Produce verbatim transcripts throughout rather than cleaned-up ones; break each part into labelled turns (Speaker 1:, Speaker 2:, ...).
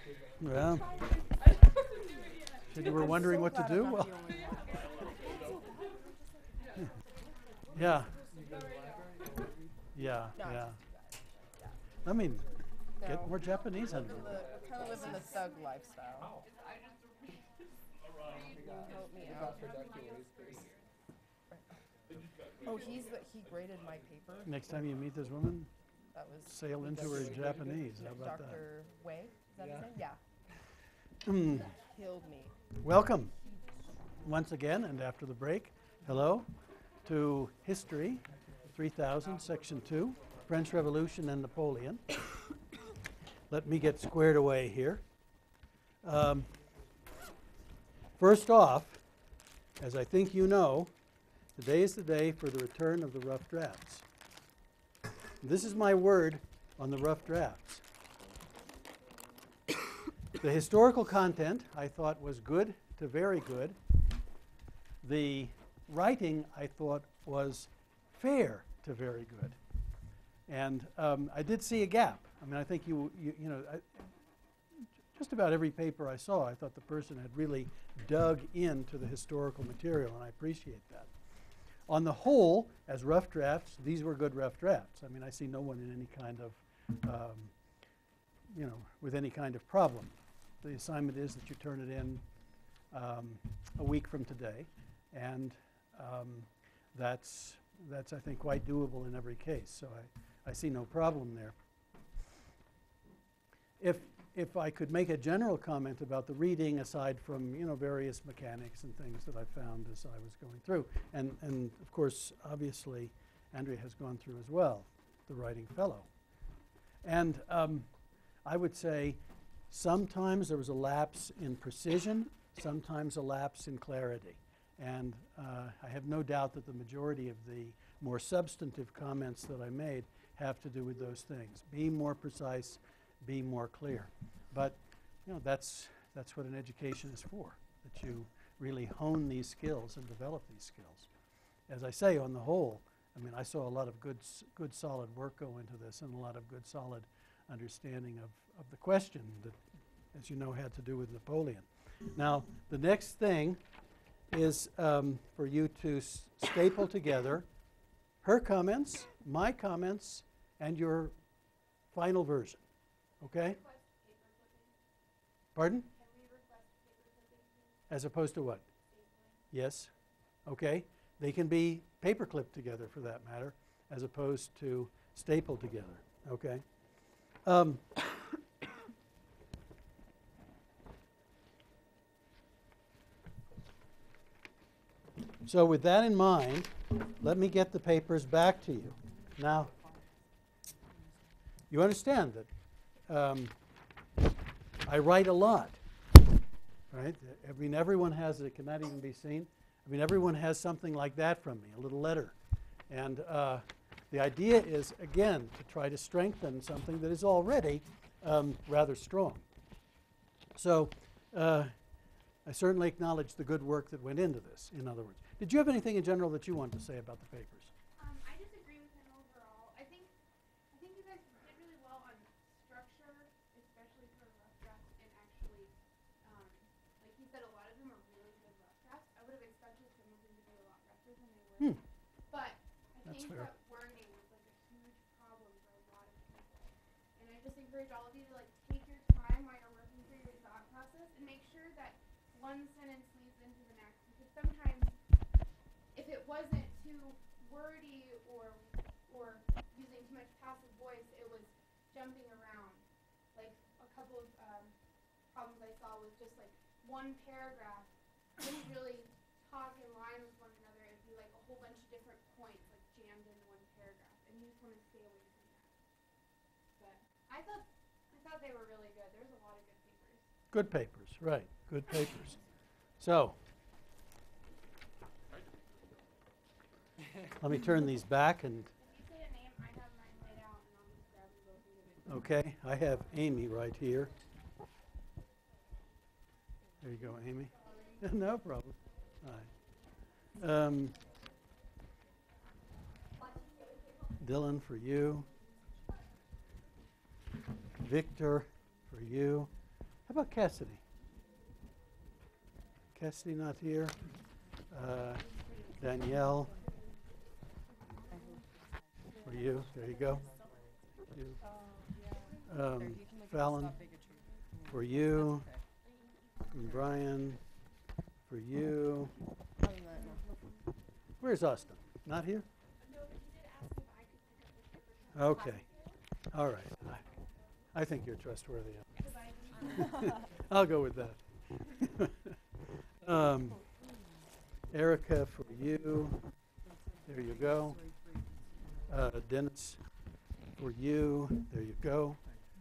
Speaker 1: Well, you were wondering what to do? Well, yeah. Yeah, yeah. I mean, get more Japanese under you.
Speaker 2: We're kind of living the thug lifestyle. You help me out. Oh, he's the, he graded my paper.
Speaker 1: Next time you meet this woman,
Speaker 2: That was
Speaker 1: sail into her in Japanese. How about that?
Speaker 2: Doctor Wei, is that his name? Yeah.
Speaker 1: Mm.
Speaker 2: Killed me.
Speaker 1: Welcome once again, and after the break, hello to History three thousand, Section two, French Revolution and Napoleon. Let me get squared away here. Um, first off, as I think you know, today is the day for the return of the rough drafts. This is my word on the rough drafts. The historical content I thought was good to very good. The writing I thought was fair to very good. And um, I did see a gap. I mean, I think you, you, you know, I, just about every paper I saw, I thought the person had really dug into the historical material, and I appreciate that. On the whole, as rough drafts, these were good rough drafts. I mean, I see no one in any kind of, um, you know, with any kind of problem. The assignment is that you turn it in um, a week from today, and um, that's, that's, I think, quite doable in every case. So I, I see no problem there. If, if I could make a general comment about the reading, aside from, you know, various mechanics and things that I found as I was going through, and, and of course, obviously, Andrea has gone through as well, the writing fellow. And um, I would say sometimes there was a lapse in precision, sometimes a lapse in clarity. And uh, I have no doubt that the majority of the more substantive comments that I made have to do with those things. Be more precise, be more clear. But you know, that's, that's what an education is for, that you really hone these skills and develop these skills. As I say, on the whole, I mean, I saw a lot of good, good solid work go into this, and a lot of good solid understanding of, of the question that, as you know, had to do with Napoleon. Now, the next thing is um, for you to s staple together her comments, my comments, and your final version. Okay? Pardon? As opposed to what? Yes. Okay. They can be paper clipped together, for that matter, as opposed to stapled together. Okay? Um, so with that in mind, let me get the papers back to you. Now, you understand that um, I write a lot, right? I mean, everyone has it. It cannot even be seen. I mean, everyone has something like that from me, a little letter. And uh, the idea is, again, to try to strengthen something that is already um, rather strong. So uh, I certainly acknowledge the good work that went into this, in other words. Did you have anything in general that you wanted to say about the papers?
Speaker 3: Um, I just agree with him overall. I think, I think you guys did really well on structure, especially for rough drafts, and actually, um, like he said, a lot of them are really good rough drafts. I would have expected some of them to be a lot rougher than they were. Hmm. But I
Speaker 1: That's
Speaker 3: think
Speaker 1: fair.
Speaker 3: that wording was like a huge problem for a lot of people. And I just encourage all of you to like take your time while you're working through your thought process and make sure that one sentence leads into the next, because sometimes if it wasn't too wordy or or using too much passive voice, it was jumping around. Like a couple of um, problems I saw was just like one paragraph didn't really talk in line with one another. It'd be like a whole bunch of different points like jammed into one paragraph, and you just want to stay away from that. But I thought I thought they were really good. There's a lot of good papers.
Speaker 1: Good papers, right. Good papers. So, let me turn these back and,
Speaker 3: If you say a name, I have mine laid out, and I'll just grab them both individually.
Speaker 1: okay, I have Amy right here. There you go, Amy. No problem. All right. Um, Dylan, for you. Victor, for you. How about Cassidy? Cassidy not here. Uh, Danielle. For you, there you go. You. Um, Fallon, for you. And Brian, for you. Where's Austin? Not here? Okay. All right. I, I think you're trustworthy. I'll go with that. um, Erica, for you. There you go. Uh, Dennis, for you. There you go.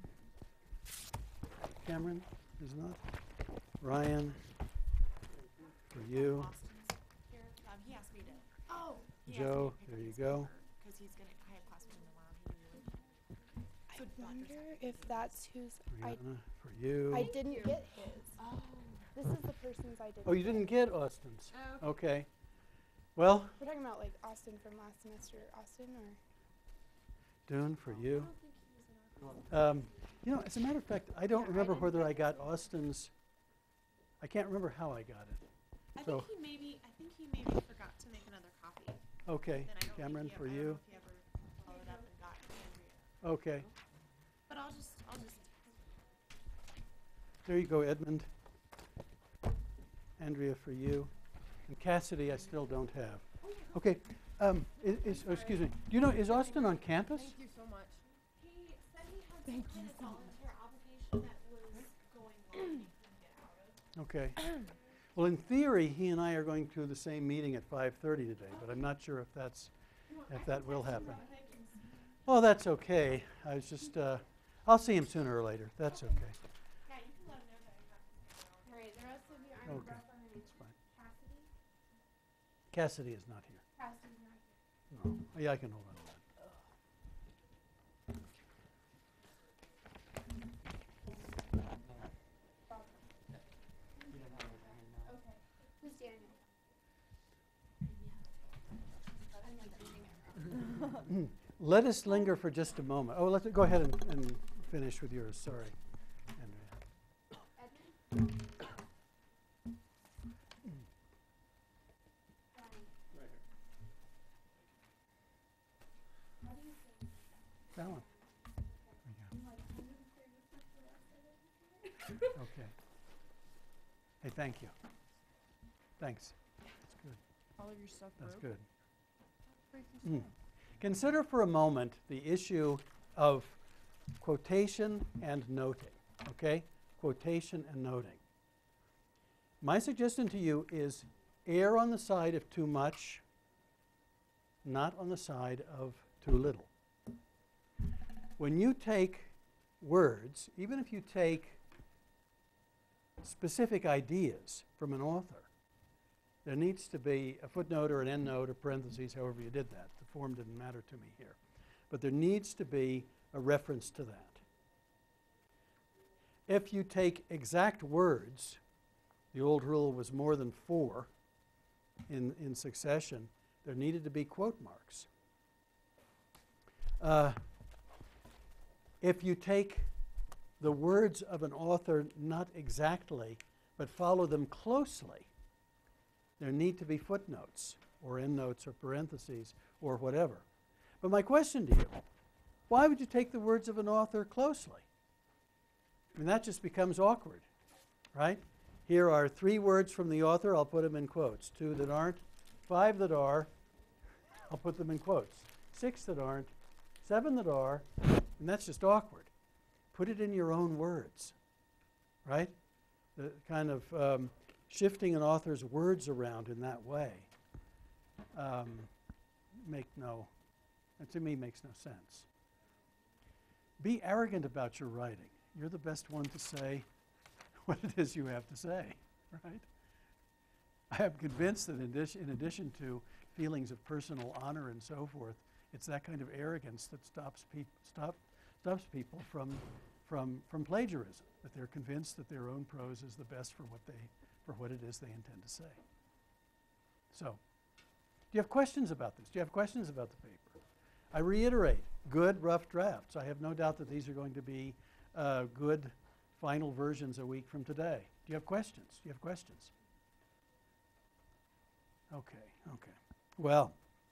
Speaker 1: Cameron is not. Ryan, for you.
Speaker 4: Here, um, he asked me to. Oh.
Speaker 1: Joe, there you go.
Speaker 4: Because he's gonna. I have class with him tomorrow. He really.
Speaker 3: I wonder if that's who's. I,
Speaker 1: Rihanna, for you.
Speaker 3: I didn't get his.
Speaker 4: Oh.
Speaker 3: This is the person's I didn't.
Speaker 1: Oh, you
Speaker 3: get.
Speaker 1: didn't get Austin's.
Speaker 4: Oh,
Speaker 1: Okay. Well,
Speaker 3: We're talking about like Austin from last semester, Austin, or.
Speaker 1: Dune, for you. Um, you know, as a matter of fact, I don't
Speaker 4: Yeah, I
Speaker 1: remember
Speaker 4: didn't
Speaker 1: whether
Speaker 4: get
Speaker 1: I got Austin's. I can't remember how I got it.
Speaker 4: I
Speaker 1: So-
Speaker 4: think he maybe. I think he maybe forgot to make another copy.
Speaker 1: Okay,
Speaker 4: Then I don't
Speaker 1: Cameron,
Speaker 4: think he
Speaker 1: for
Speaker 4: ever, I don't
Speaker 1: you.
Speaker 4: know if he ever followed up and got Andrea.
Speaker 1: Okay,
Speaker 4: But I'll just. I'll just.
Speaker 1: there you go, Edmund. Andrea, for you. And Cassidy, I still don't have. Okay, um, is, is, oh, excuse me. Do you know, is Austin on campus?
Speaker 2: Thank you so much.
Speaker 4: He said he had some kind of volunteer obligation that was going on and he couldn't get out of.
Speaker 1: Okay. Well, in theory, he and I are going to the same meeting at five thirty today, but I'm not sure if that's, if that will happen. Well, that's okay. I was just, uh, I'll see him sooner or later. That's okay.
Speaker 4: Yeah, you can let him know that I got.
Speaker 3: Alright, the rest of you, I'm
Speaker 1: Okay.
Speaker 3: rough on
Speaker 1: That's fine.
Speaker 3: Cassidy.
Speaker 1: Cassidy is not here.
Speaker 3: Cassidy's not here.
Speaker 1: No. Yeah, I can hold on to that.
Speaker 3: Okay. Who's Daniel?
Speaker 1: Let us linger for just a moment. Oh, let's go ahead and, and finish with yours. Sorry, Andrea.
Speaker 3: Edmund? How do you say it?
Speaker 1: Fallon.
Speaker 3: I'm like, I'm gonna say this is the rest of it.
Speaker 1: Okay. Hey, thank you. Thanks. That's good.
Speaker 2: All of your stuff
Speaker 1: That's
Speaker 2: broke?
Speaker 1: good. Mm. Consider for a moment the issue of quotation and noting, okay? Quotation and noting. My suggestion to you is err on the side of too much, not on the side of too little. When you take words, even if you take specific ideas from an author, there needs to be a footnote or an endnote or parentheses, however you did that. The form didn't matter to me here. But there needs to be a reference to that. If you take exact words, the old rule was more than four in, in succession, there needed to be quote marks. Uh, if you take the words of an author not exactly, but follow them closely, there need to be footnotes or endnotes or parentheses or whatever. But my question to you, why would you take the words of an author closely? I mean, that just becomes awkward, right? Here are three words from the author, I'll put them in quotes. Two that aren't, five that are, I'll put them in quotes. Six that aren't, seven that are, and that's just awkward. Put it in your own words, right? The kind of um, shifting an author's words around in that way um, make no, to me makes no sense. Be arrogant about your writing. You're the best one to say what it is you have to say, right? I am convinced that in addition, in addition to feelings of personal honor and so forth, it's that kind of arrogance that stops, peop stop, stops people from, from, from plagiarism, that they're convinced that their own prose is the best for what, they, for what it is they intend to say. So, do you have questions about this? Do you have questions about the paper? I reiterate, good rough drafts. I have no doubt that these are going to be uh, good final versions a week from today. Do you have questions? Do you have questions? Okay, okay. Well,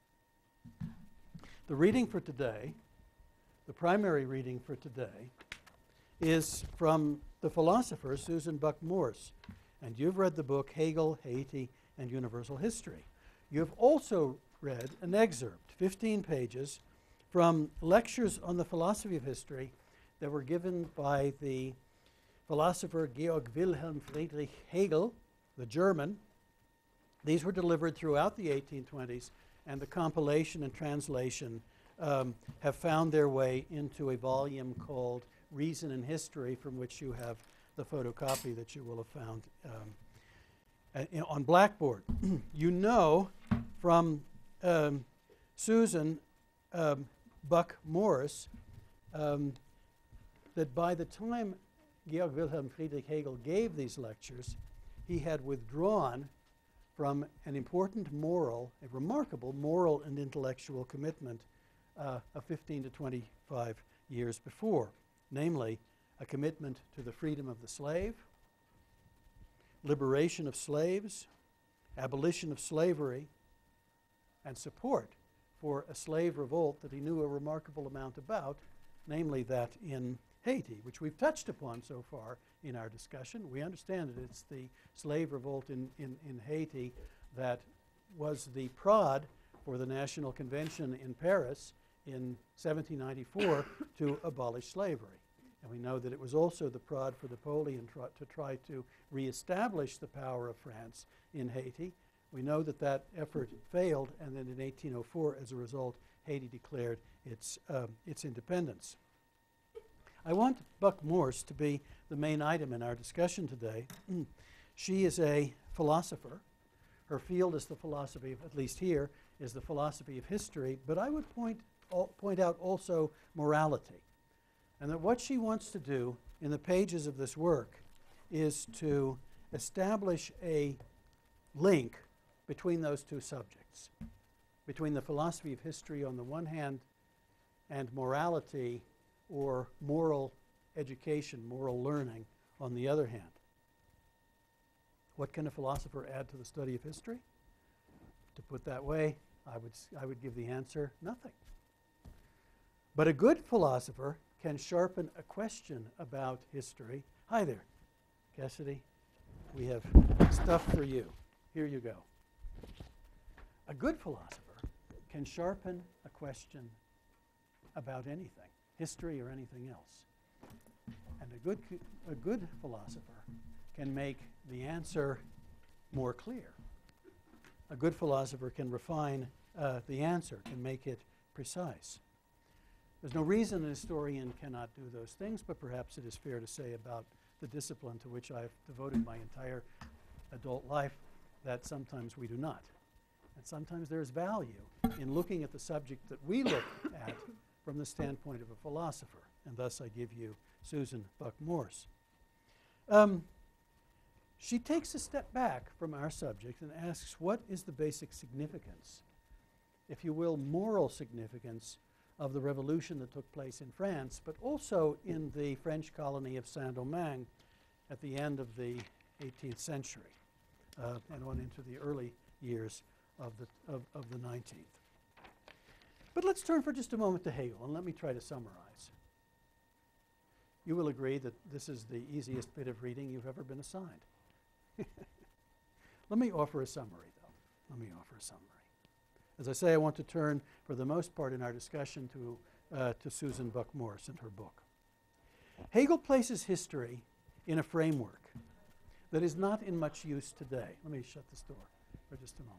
Speaker 1: the reading for today, the primary reading for today, is from the philosopher Susan Buck-Morss. And you've read the book Hegel, Haiti, and Universal History. You've also read an excerpt, fifteen pages, from lectures on the philosophy of history that were given by the philosopher Georg Wilhelm Friedrich Hegel, the German. These were delivered throughout the eighteen twenties, and the compilation and translation um, have found their way into a volume called Reason and History, from which you have the photocopy that you will have found um, uh, on Blackboard. You know from um, Susan um, Buck-Morss um, that by the time Georg Wilhelm Friedrich Hegel gave these lectures, he had withdrawn from an important moral, a remarkable moral and intellectual commitment uh, of fifteen to twenty-five years before, namely a commitment to the freedom of the slave, liberation of slaves, abolition of slavery, and support for a slave revolt that he knew a remarkable amount about, namely that in Haiti, which we've touched upon so far in our discussion. We understand that it's the slave revolt in, in, in Haiti that was the prod for the National Convention in Paris in seventeen ninety-four to abolish slavery. And we know that it was also the prod for Napoleon tr to try to reestablish the power of France in Haiti. We know that that effort failed, and then in eighteen oh four, as a result, Haiti declared its, um, its independence. I want Buck-Morss to be the main item in our discussion today. She is a philosopher. Her field is the philosophy of, at least here, is the philosophy of history, but I would point, al point out also morality. And that what she wants to do in the pages of this work is to establish a link between those two subjects, between the philosophy of history on the one hand and morality or moral education, moral learning on the other hand. What can a philosopher add to the study of history? To put that way, I would, I would give the answer, nothing. But a good philosopher can sharpen a question about history. Hi there, Cassidy. We have stuff for you. Here you go. A good philosopher can sharpen a question about anything, history or anything else. And a good, a good philosopher can make the answer more clear. A good philosopher can refine uh, the answer, can make it precise. There's no reason a historian cannot do those things, but perhaps it is fair to say about the discipline to which I've devoted my entire adult life that sometimes we do not. And sometimes there's value in looking at the subject that we look at from the standpoint of a philosopher. And thus I give you Susan Buck-Morss. Um, she takes a step back from our subject and asks, what is the basic significance, if you will, moral significance of the revolution that took place in France, but also in the French colony of Saint-Domingue at the end of the eighteenth century uh, and on into the early years of the, of, of the nineteenth. But let's turn for just a moment to Hegel, and let me try to summarize. You will agree that this is the easiest bit of reading you've ever been assigned. Let me offer a summary, though. Let me offer a summary. As I say, I want to turn, for the most part in our discussion, to, uh, to Susan Buck-Morss and her book. Hegel places history in a framework that is not in much use today. Let me shut this door for just a moment.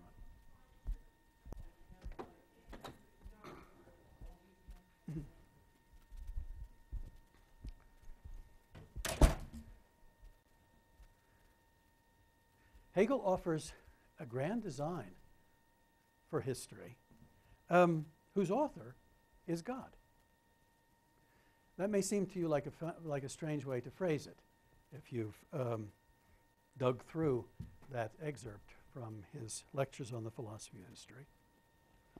Speaker 1: Hegel offers a grand design for history, um, whose author is God. That may seem to you like a, like a strange way to phrase it if you've um, dug through that excerpt from his lectures on the philosophy of history.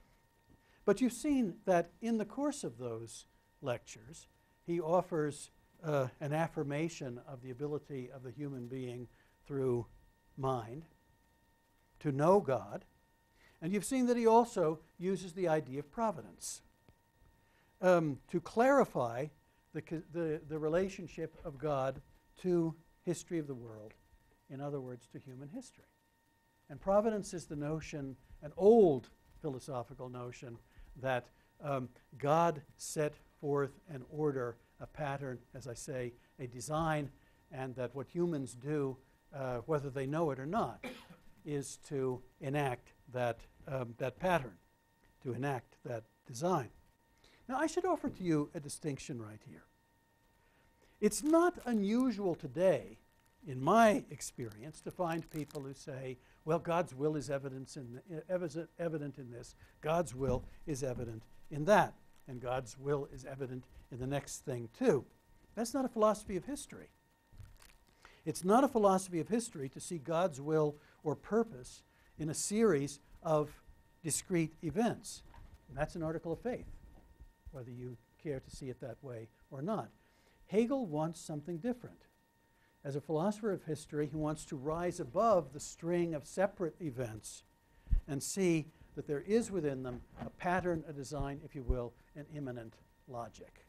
Speaker 1: But you've seen that in the course of those lectures, he offers uh, an affirmation of the ability of the human being through mind to know God. And you've seen that he also uses the idea of providence um, to clarify the, the, the relationship of God to history of the world, in other words, to human history. And providence is the notion, an old philosophical notion, that um, God set forth an order, a pattern, as I say, a design, and that what humans do, uh, whether they know it or not, is to enact that, um, that pattern, to enact that design. Now, I should offer to you a distinction right here. It's not unusual today, in my experience, to find people who say, well, God's will is evidence in the, ev- evident in this, God's will is evident in that, and God's will is evident in the next thing too. That's not a philosophy of history. It's not a philosophy of history to see God's will or purpose in a series of discrete events. And that's an article of faith, whether you care to see it that way or not. Hegel wants something different. As a philosopher of history, he wants to rise above the string of separate events and see that there is within them a pattern, a design, if you will, an immanent logic.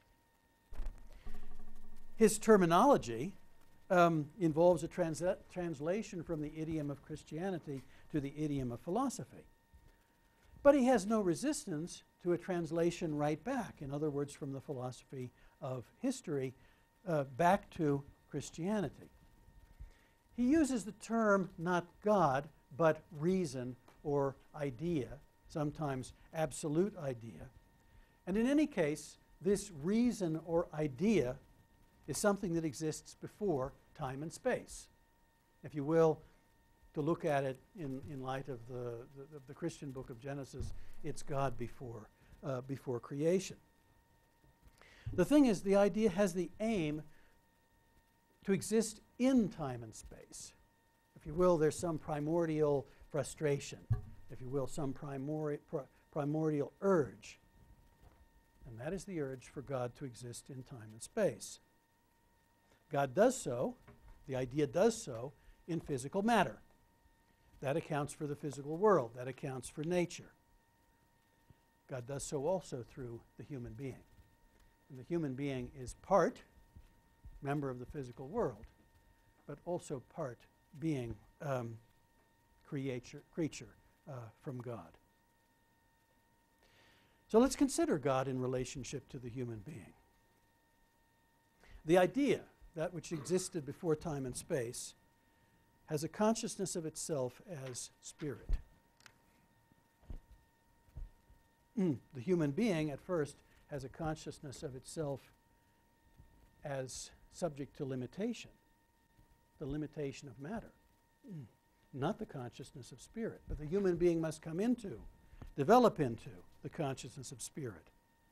Speaker 1: His terminology um, involves a trans- translation from the idiom of Christianity to the idiom of philosophy. But he has no resistance to a translation right back, in other words, from the philosophy of history uh, back to Christianity. He uses the term not God, but reason or idea, sometimes absolute idea. And in any case, this reason or idea is something that exists before time and space. If you will, to look at it in, in light of the, the, of the Christian book of Genesis, it's God before, uh, before creation. The thing is, the idea has the aim to exist in time and space. If you will, there's some primordial frustration, if you will, some primori- pr- primordial urge. And that is the urge for God to exist in time and space. God does so, the idea does so, in physical matter. That accounts for the physical world. That accounts for nature. God does so also through the human being. And the human being is part member of the physical world, but also part being um, creature, creature uh, from God. So let's consider God in relationship to the human being. The idea, that which existed before time and space, has a consciousness of itself as spirit. Mm. The human being, at first, has a consciousness of itself as subject to limitation, the limitation of matter, mm. not the consciousness of spirit. But the human being must come into, develop into the consciousness of spirit.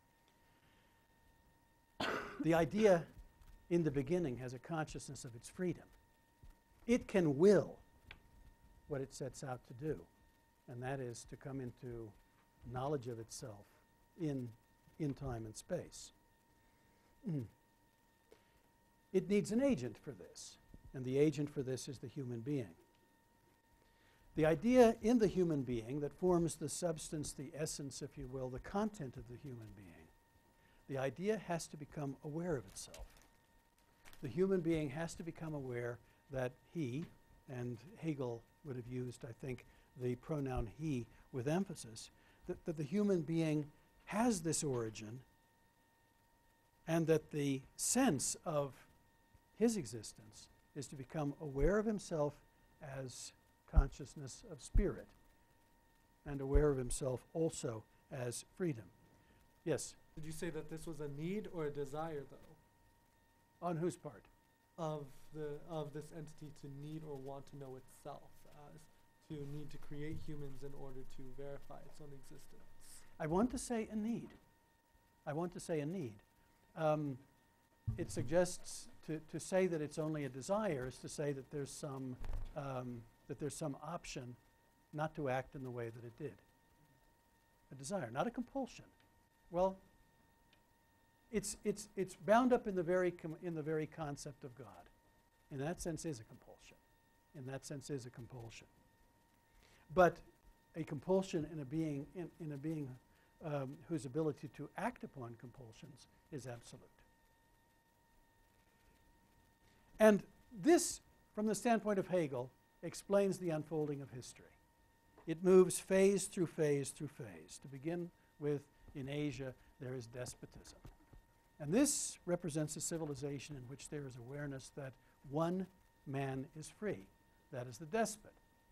Speaker 1: The idea in the beginning has a consciousness of its freedom. It can will what it sets out to do, and that is to come into knowledge of itself in, in time and space. Mm. It needs an agent for this, and the agent for this is the human being. The idea in the human being that forms the substance, the essence, if you will, the content of the human being, the idea has to become aware of itself. The human being has to become aware that he, and Hegel would have used, I think, the pronoun he with emphasis, that, that the human being has this origin, and that the sense of his existence is to become aware of himself as consciousness of spirit, and aware of himself also as freedom. Yes?
Speaker 5: Did you say that this was a need or a desire, though?
Speaker 1: On whose part?
Speaker 5: Of the of this entity to need or want to know itself, as to need to create humans in order to verify its own existence.
Speaker 1: I want to say a need. I want to say a need. Um, it suggests to, to say that it's only a desire is to say that there's some um, that there's some option not to act in the way that it did. A desire, not a compulsion. Well, it's, it's, it's bound up in the, very com in the very concept of God. In that sense is a compulsion. In that sense is a compulsion. But a compulsion in a being, in, in a being um, whose ability to act upon compulsions is absolute. And this, from the standpoint of Hegel, explains the unfolding of history. It moves phase through phase through phase. To begin with, in Asia, there is despotism. And this represents a civilization in which there is awareness that one man is free. That is the despot.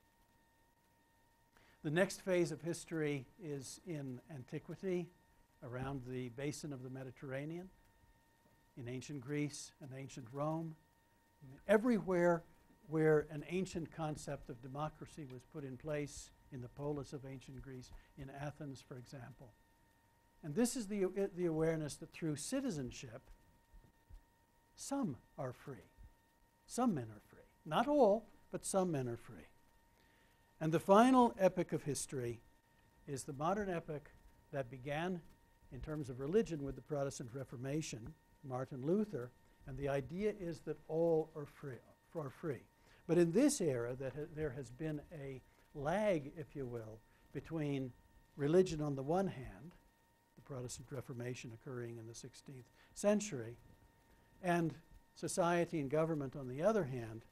Speaker 1: The next phase of history is in antiquity, around the basin of the Mediterranean, in ancient Greece and ancient Rome. I mean, everywhere where an ancient concept of democracy was put in place, in the polis of ancient Greece, in Athens, for example. And this is the, uh, the awareness that through citizenship, some are free. Some men are free. Not all, but some men are free. And the final epoch of history is the modern epoch that began in terms of religion with the Protestant Reformation, Martin Luther, and the idea is that all are free. Are free. But in this era, that ha there has been a lag, if you will, between religion on the one hand, the Protestant Reformation occurring in the sixteenth century, and society and government on the other hand,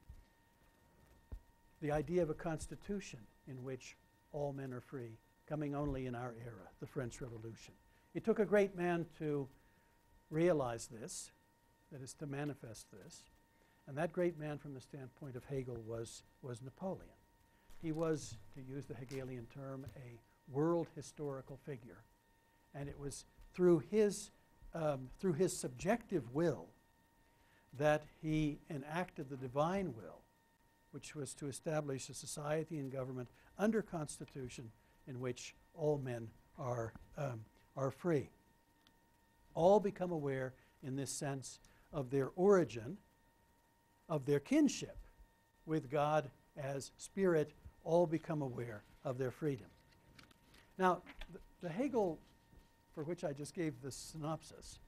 Speaker 1: the idea of a constitution in which all men are free, coming only in our era, the French Revolution. It took a great man to realize this, that is, to manifest this. And that great man from the standpoint of Hegel was, was Napoleon. He was, to use the Hegelian term, a world historical figure. And it was through his, um, through his subjective will that he enacted the divine will, which was to establish a society and government under constitution in which all men are, um, are free. All become aware in this sense of their origin, of their kinship with God as spirit, all become aware of their freedom. Now, the, the Hegel for which I just gave the synopsis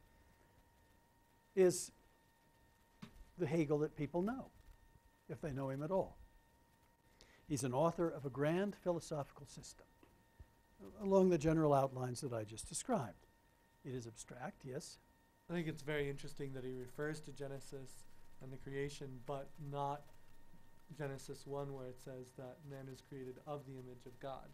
Speaker 1: is the Hegel that people know, if they know him at all. He's an author of a grand philosophical system along the general outlines that I just described. It is abstract, yes.
Speaker 5: I think it's very interesting that he refers to Genesis and the creation, but not Genesis one, where it says that man is created of the image of God.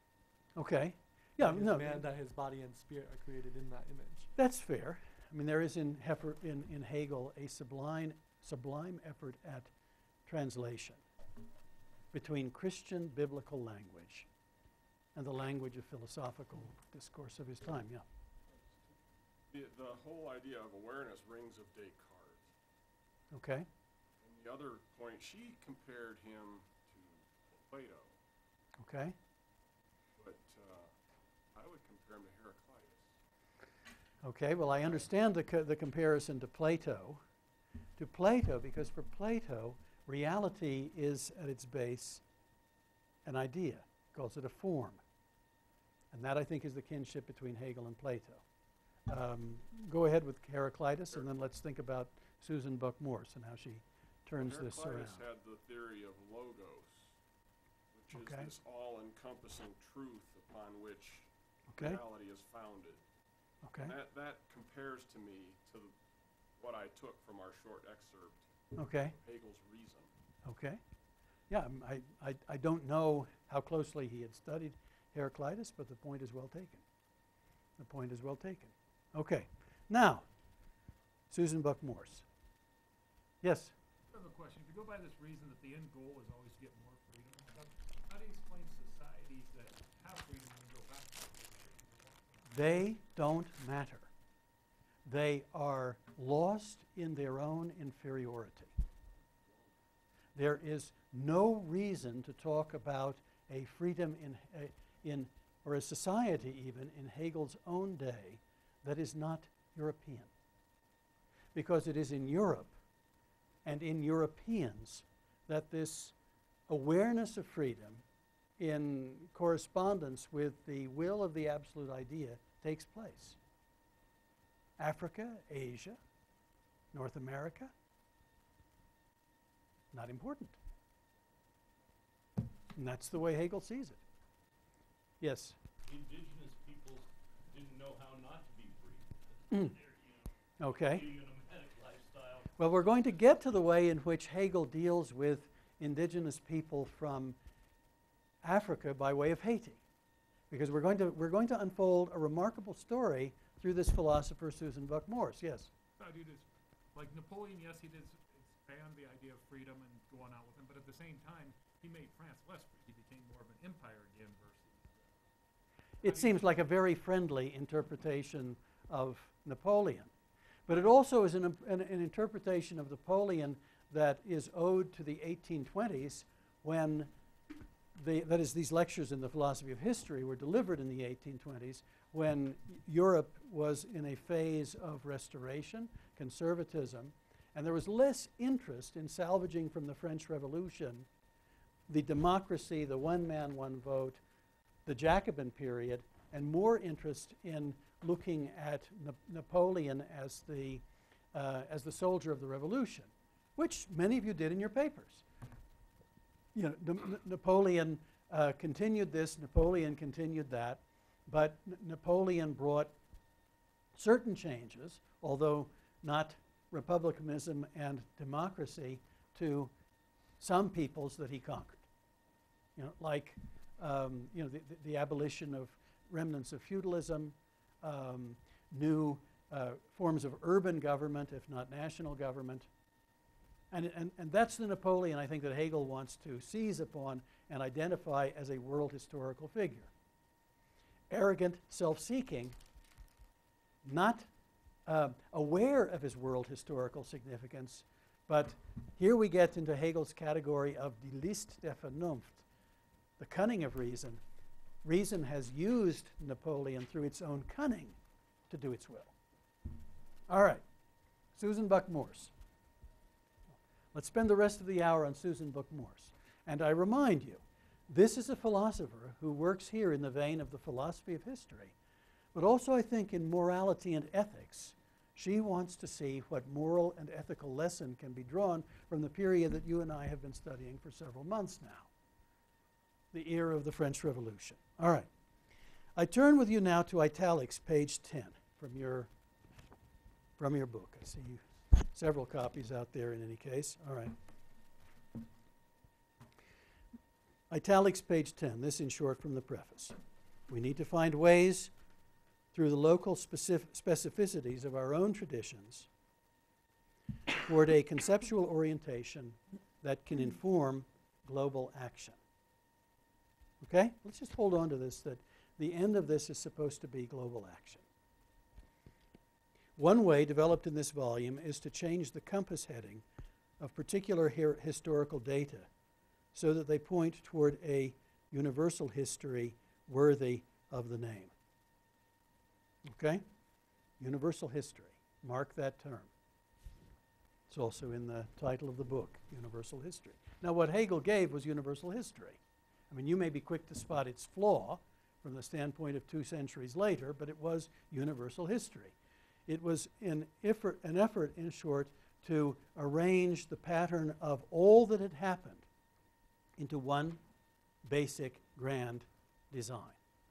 Speaker 1: Okay. Yeah,
Speaker 5: That his
Speaker 1: no,
Speaker 5: man, that his body and spirit are created in that image.
Speaker 1: that's fair. I mean, there is in, Heifer, in, in Hegel a sublime, sublime effort at translation between Christian biblical language and the language of philosophical discourse of his time, yeah.
Speaker 6: The, the whole idea of awareness rings of Descartes.
Speaker 1: Okay.
Speaker 6: And the other point, she compared him to Plato,
Speaker 1: Okay.
Speaker 6: but uh, I would compare him to Heraclitus.
Speaker 1: Okay, well, I understand the, co the comparison to Plato, to Plato, because for Plato, reality is at its base an idea. He calls it a form. And that, I think, is the kinship between Hegel and Plato. Um, go ahead with Heraclitus,
Speaker 6: Sure.
Speaker 1: and then let's think about Susan Buck-Morse and how she turns this around.
Speaker 6: Heraclitus had the theory of logos, which
Speaker 1: Okay.
Speaker 6: is this all-encompassing truth upon which
Speaker 1: Okay.
Speaker 6: reality is founded.
Speaker 1: Okay.
Speaker 6: And that, that compares to me to the, what I took from our short excerpt
Speaker 1: Okay.
Speaker 6: of Hegel's reason.
Speaker 1: Okay. Yeah, um, I, I, I don't know how closely he had studied Heraclitus, but the point is well taken. The point is well taken. Okay. Now, Susan Buck-Morse. Yes?
Speaker 7: I have a question. If you go by this reason that the end goal is always to get more freedom and stuff, how do you explain societies that have freedom and go back to freedom?
Speaker 1: They don't matter. They are lost in their own inferiority. There is no reason to talk about a freedom in, uh, in or a society even in Hegel's own day that is not European. Because it is in Europe and in Europeans that this awareness of freedom in correspondence with the will of the absolute idea takes place. Africa, Asia, North America, not important. And that's the way Hegel sees it. Yes?
Speaker 8: Indigenous peoples didn't know how not to be free.
Speaker 1: Mm.
Speaker 8: They're, you know,
Speaker 1: Okay.
Speaker 8: leading a nomadic lifestyle.
Speaker 1: Well, we're going to get to the way in which Hegel deals with indigenous people from Africa by way of Haiti, because we're going to we're going to unfold a remarkable story through this philosopher Susan Buck Morse. Yes.
Speaker 7: Thought he just, like Napoleon, yes, he did s- expand the idea of freedom and go on out with him, but at the same time, he made France less free. He became more of an empire again versus. Uh,
Speaker 1: It seems like a very friendly interpretation of Napoleon, but it also is an, an, an interpretation of Napoleon that is owed to the eighteen twenties, when the, that is, these lectures in the philosophy of history were delivered in the eighteen twenties, when Europe was in a phase of restoration, conservatism, and there was less interest in salvaging from the French Revolution the democracy, the one man, one vote, the Jacobin period, and more interest in looking at Na Napoleon as the, uh, as the soldier of the revolution, which many of you did in your papers. You know, Na Napoleon uh, continued this, Napoleon continued that, but N Napoleon brought certain changes, although not republicanism and democracy, to some peoples that he conquered. You know, like um, you know, the, the, the abolition of remnants of feudalism, um, new uh, forms of urban government, if not national government. And, and, and that's the Napoleon, I think, that Hegel wants to seize upon and identify as a world historical figure. Arrogant, self-seeking, not uh, aware of his world historical significance, but here we get into Hegel's category of die List der Vernunft, the cunning of reason. Reason has used Napoleon through its own cunning to do its will. All right, Susan Buck Morse. Let's spend the rest of the hour on Susan Buck Morse. And I remind you, this is a philosopher who works here in the vein of the philosophy of history, but also I think in morality and ethics. She wants to see what moral and ethical lesson can be drawn from the period that you and I have been studying for several months now, the era of the French Revolution. All right. I turn with you now to italics, page ten, from your, from your book. I see you, several copies out there in any case. All right. Italics, page ten. This in short from the preface. We need to find ways through the local specific specificities of our own traditions toward a conceptual orientation that can inform global action. Okay? Let's just hold on to this, that the end of this is supposed to be global action. One way developed in this volume is to change the compass heading of particular historical data so that they point toward a universal history worthy of the name. Okay? Universal history. Mark that term. It's also in the title of the book, Universal History. Now, what Hegel gave was universal history. I mean, you may be quick to spot its flaw from the standpoint of two centuries later, but it was universal history. It was an effort, an effort, in short, to arrange the pattern of all that had happened into one basic grand design.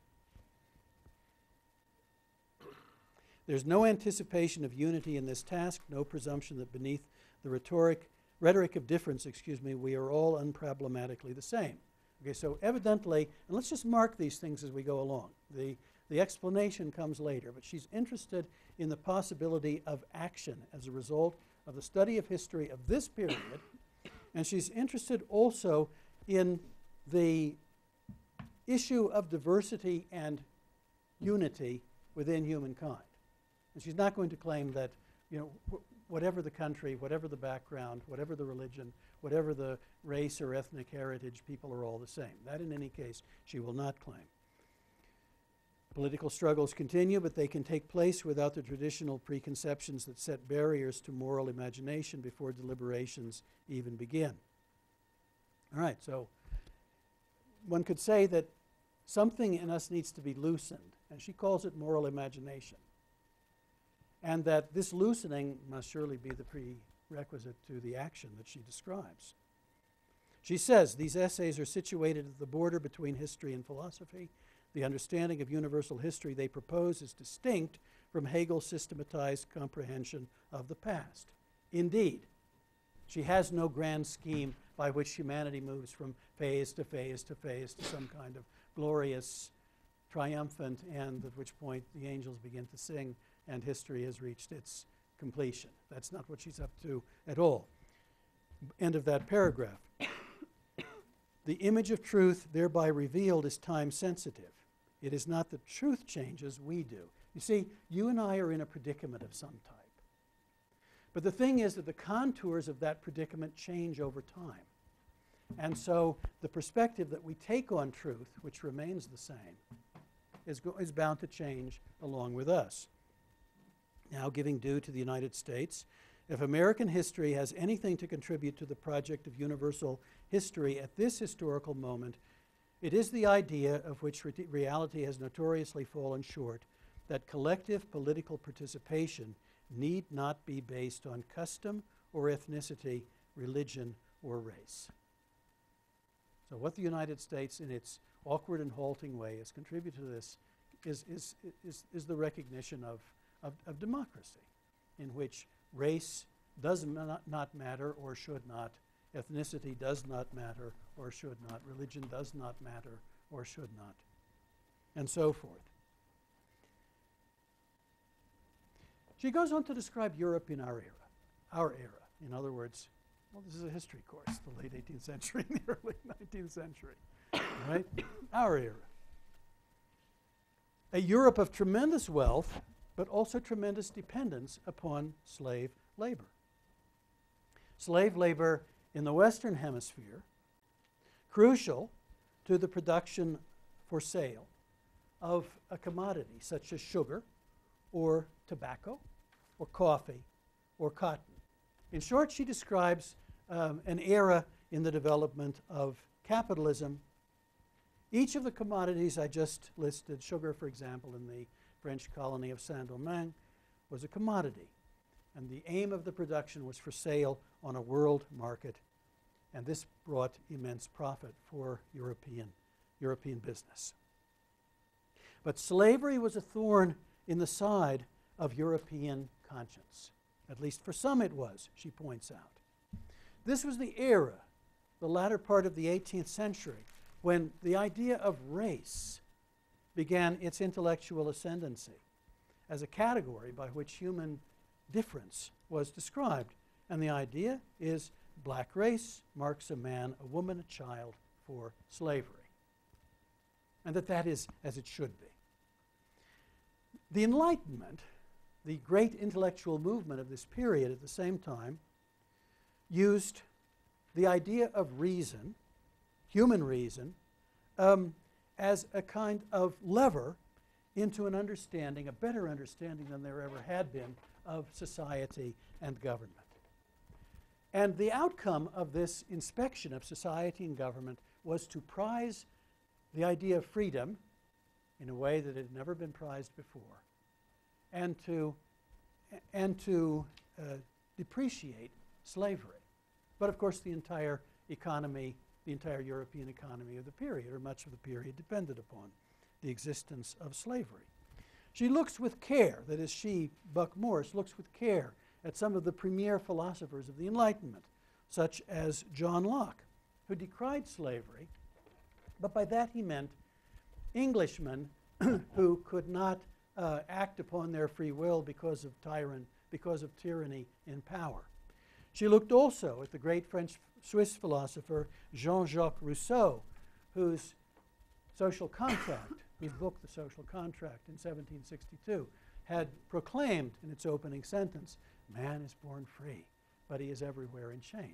Speaker 1: There's no anticipation of unity in this task, no presumption that beneath the rhetoric, rhetoric of difference, excuse me, we are all unproblematically the same. Okay, so evidently, and let's just mark these things as we go along. The, the explanation comes later, but she's interested in the possibility of action as a result of the study of history of this period, and she's interested also in the issue of diversity and unity within humankind. And she's not going to claim that, you know, wh whatever the country, whatever the background, whatever the religion, whatever the race or ethnic heritage, people are all the same. That, in any case, she will not claim. Political struggles continue, but they can take place without the traditional preconceptions that set barriers to moral imagination before deliberations even begin. All right, so one could say that something in us needs to be loosened, and she calls it moral imagination. and that this loosening must surely be the prerequisite to the action that she describes. She says these essays are situated at the border between history and philosophy. The understanding of universal history they propose is distinct from Hegel's systematized comprehension of the past. Indeed, she has no grand scheme by which humanity moves from phase to phase to phase to some kind of glorious, triumphant end, at which point the angels begin to sing and history has reached its completion. That's not what she's up to at all. End of that paragraph. The image of truth thereby revealed is time sensitive. It is not that truth changes, we do. You see, you and I are in a predicament of some type. But the thing is that the contours of that predicament change over time. And so the perspective that we take on truth, which remains the same, is, go is bound to change along with us. Now, giving due to the United States, if American history has anything to contribute to the project of universal history at this historical moment, it is the idea, of which re reality has notoriously fallen short, that collective political participation need not be based on custom or ethnicity, religion, or race. So what the United States, in its awkward and halting way, has contributed to this is, is, is, is the recognition of, of, of democracy, in which race does not, not matter or should not, ethnicity does not matter or should not, religion does not matter or should not, and so forth. She goes on to describe Europe in our era, our era. In other words, well, this is a history course, the late eighteenth century and the early nineteenth century, right? Our era. A Europe of tremendous wealth, but also tremendous dependence upon slave labor. Slave labor in the Western Hemisphere, crucial to the production for sale of a commodity such as sugar or tobacco or coffee or cotton. In short, she describes um, an era in the development of capitalism. Each of the commodities I just listed, sugar, for example, in the French colony of Saint-Domingue, was a commodity. And the aim of the production was for sale on a world market. And this brought immense profit for European, European business. But slavery was a thorn in the side of European conscience. At least for some it was, she points out. This was the era, the latter part of the eighteenth century, when the idea of race began its intellectual ascendancy as a category by which human difference was described. And the idea is black race marks a man, a woman, a child for slavery. And that that is as it should be. The Enlightenment, the great intellectual movement of this period at the same time, used the idea of reason, human reason, um, as a kind of lever into an understanding, a better understanding than there ever had been, of society and government. And the outcome of this inspection of society and government was to prize the idea of freedom in a way that had never been prized before, and to, and to uh, depreciate slavery. But of course the entire economy, the entire European economy of the period, or much of the period, depended upon the existence of slavery. She looks with care, that is she, Buck Morse, looks with care at some of the premier philosophers of the Enlightenment, such as John Locke, who decried slavery, but by that he meant Englishmen who could not uh, act upon their free will because of tyrant, because of tyranny in power. She looked also at the great French Swiss philosopher Jean-Jacques Rousseau, whose social contract, whose book, The Social Contract, in seventeen sixty-two, had proclaimed in its opening sentence, man is born free, but he is everywhere in chain,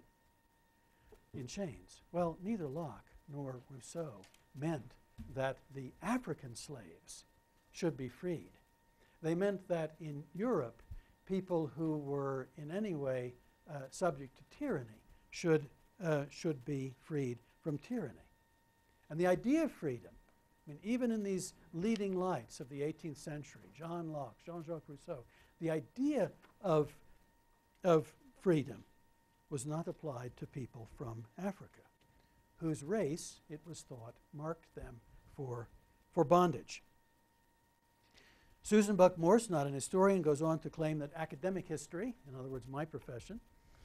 Speaker 1: in chains. Well, neither Locke nor Rousseau meant that the African slaves should be freed. They meant that in Europe, people who were in any way uh, subject to tyranny should, uh, should be freed from tyranny. And the idea of freedom, I mean, even in these leading lights of the eighteenth century, John Locke, Jean-Jacques Rousseau, the idea of, of freedom was not applied to people from Africa, whose race, it was thought, marked them for, for bondage. Susan Buck Morse, not an historian, goes on to claim that academic history, in other words, my profession,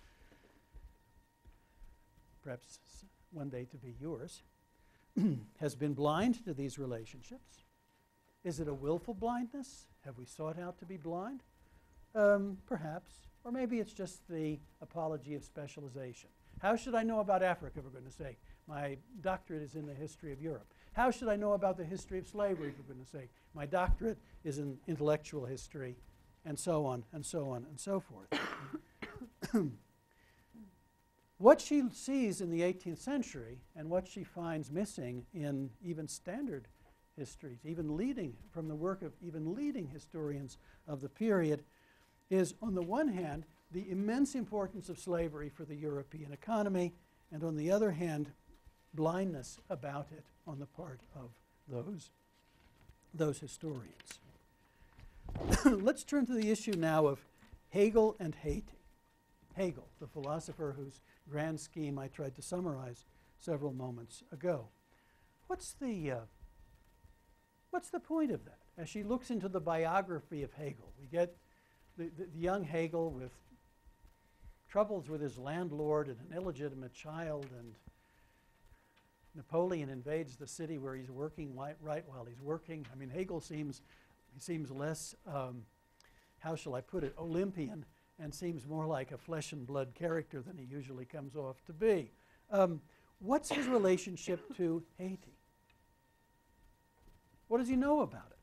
Speaker 1: perhaps one day to be yours, has been blind to these relationships. Is it a willful blindness? Have we sought out to be blind? Um, perhaps. Or maybe it's just the apology of specialization. How should I know about Africa, we're going to say? My doctorate is in the history of Europe. How should I know about the history of slavery, for goodness sake? My doctorate is in intellectual history, and so on, and so on, and so forth. What she sees in the eighteenth century and what she finds missing in even standard histories, even leading, from the work of even leading historians of the period, is, on the one hand, the immense importance of slavery for the European economy, and on the other hand, blindness about it on the part of those, those historians. Let's turn to the issue now of Hegel and Haiti. Hegel, the philosopher whose grand scheme I tried to summarize several moments ago. What's the, uh, what's the point of that? As she looks into the biography of Hegel, we get the, the, the young Hegel with troubles with his landlord and an illegitimate child, and Napoleon invades the city where he's working right, right while he's working. I mean, Hegel seems, he seems less, um, how shall I put it, Olympian, and seems more like a flesh and blood character than he usually comes off to be. Um, what's his relationship to Haiti? What does he know about it?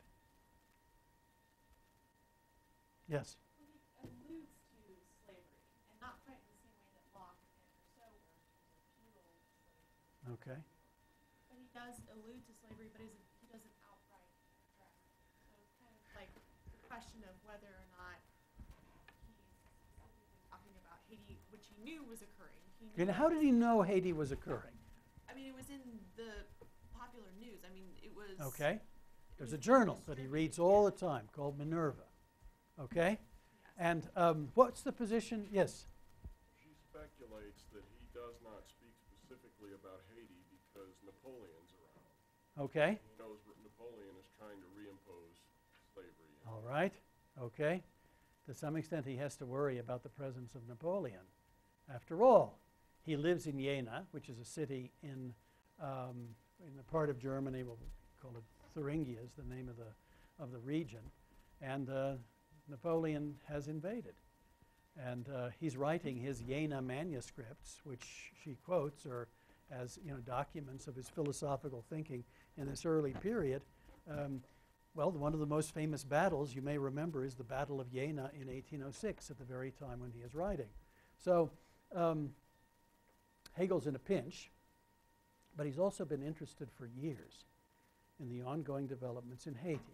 Speaker 1: Yes?
Speaker 4: Well, he alludes to slavery, and not quite in the same way that Locke and Rousseau were in terms of penal slavery.
Speaker 1: Okay.
Speaker 4: But he does allude to slavery, but isn't, he doesn't outright address it. So it's kind of like the question of whether or not he's specifically talking about Haiti, which he knew was occurring. He knew
Speaker 1: And how did he know Haiti was occurring?
Speaker 4: I mean, it was in the popular news. I mean, it was...
Speaker 1: Okay. There's a
Speaker 4: was
Speaker 1: journal that he
Speaker 4: distributed,
Speaker 1: reads all the time called Minerva. Okay?
Speaker 4: Yes.
Speaker 1: And um, what's the position? Yes?
Speaker 6: She speculates that he does not speak specifically about Haiti because Napoleon's around.
Speaker 1: Okay.
Speaker 6: He knows that Napoleon is trying to reimpose slavery. in
Speaker 1: All right. Okay. To some extent, he has to worry about the presence of Napoleon. After all, he lives in Jena, which is a city in, um, in the part of Germany, we'll call it Thuringia is the name of the, of the region. And uh, Napoleon has invaded. And uh, he's writing his Jena manuscripts, which she quotes or as you know, documents of his philosophical thinking in this early period. Um, well, one of the most famous battles you may remember is the Battle of Jena in eighteen oh six, at the very time when he is writing. So um, Hegel's in a pinch, but he's also been interested for years in the ongoing developments in Haiti.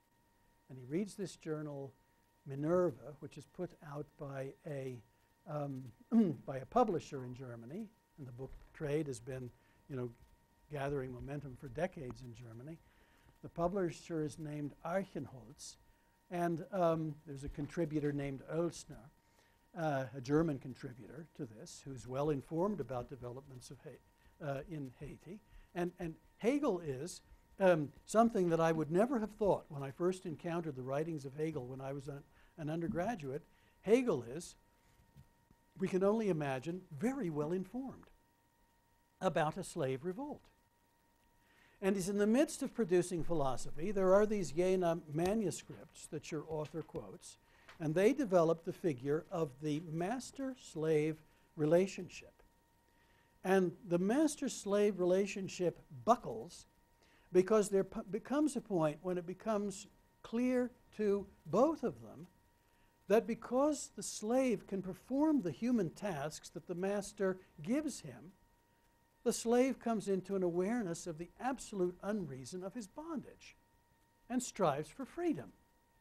Speaker 1: And he reads this journal, Minerva, which is put out by a, um, by a publisher in Germany, and the book trade has been, you know, gathering momentum for decades in Germany. The publisher is named Archenholz, and um, there's a contributor named Oelsner, uh, a German contributor to this, who's well informed about developments of ha uh, in Haiti. And, and Hegel is um, something that I would never have thought when I first encountered the writings of Hegel when I was an, an undergraduate. Hegel is, we can only imagine, very well informed about a slave revolt. And he's in the midst of producing philosophy. There are these Jena manuscripts that your author quotes, and they develop the figure of the master-slave relationship. And the master-slave relationship buckles because there becomes a point when it becomes clear to both of them that because the slave can perform the human tasks that the master gives him, the slave comes into an awareness of the absolute unreason of his bondage and strives for freedom.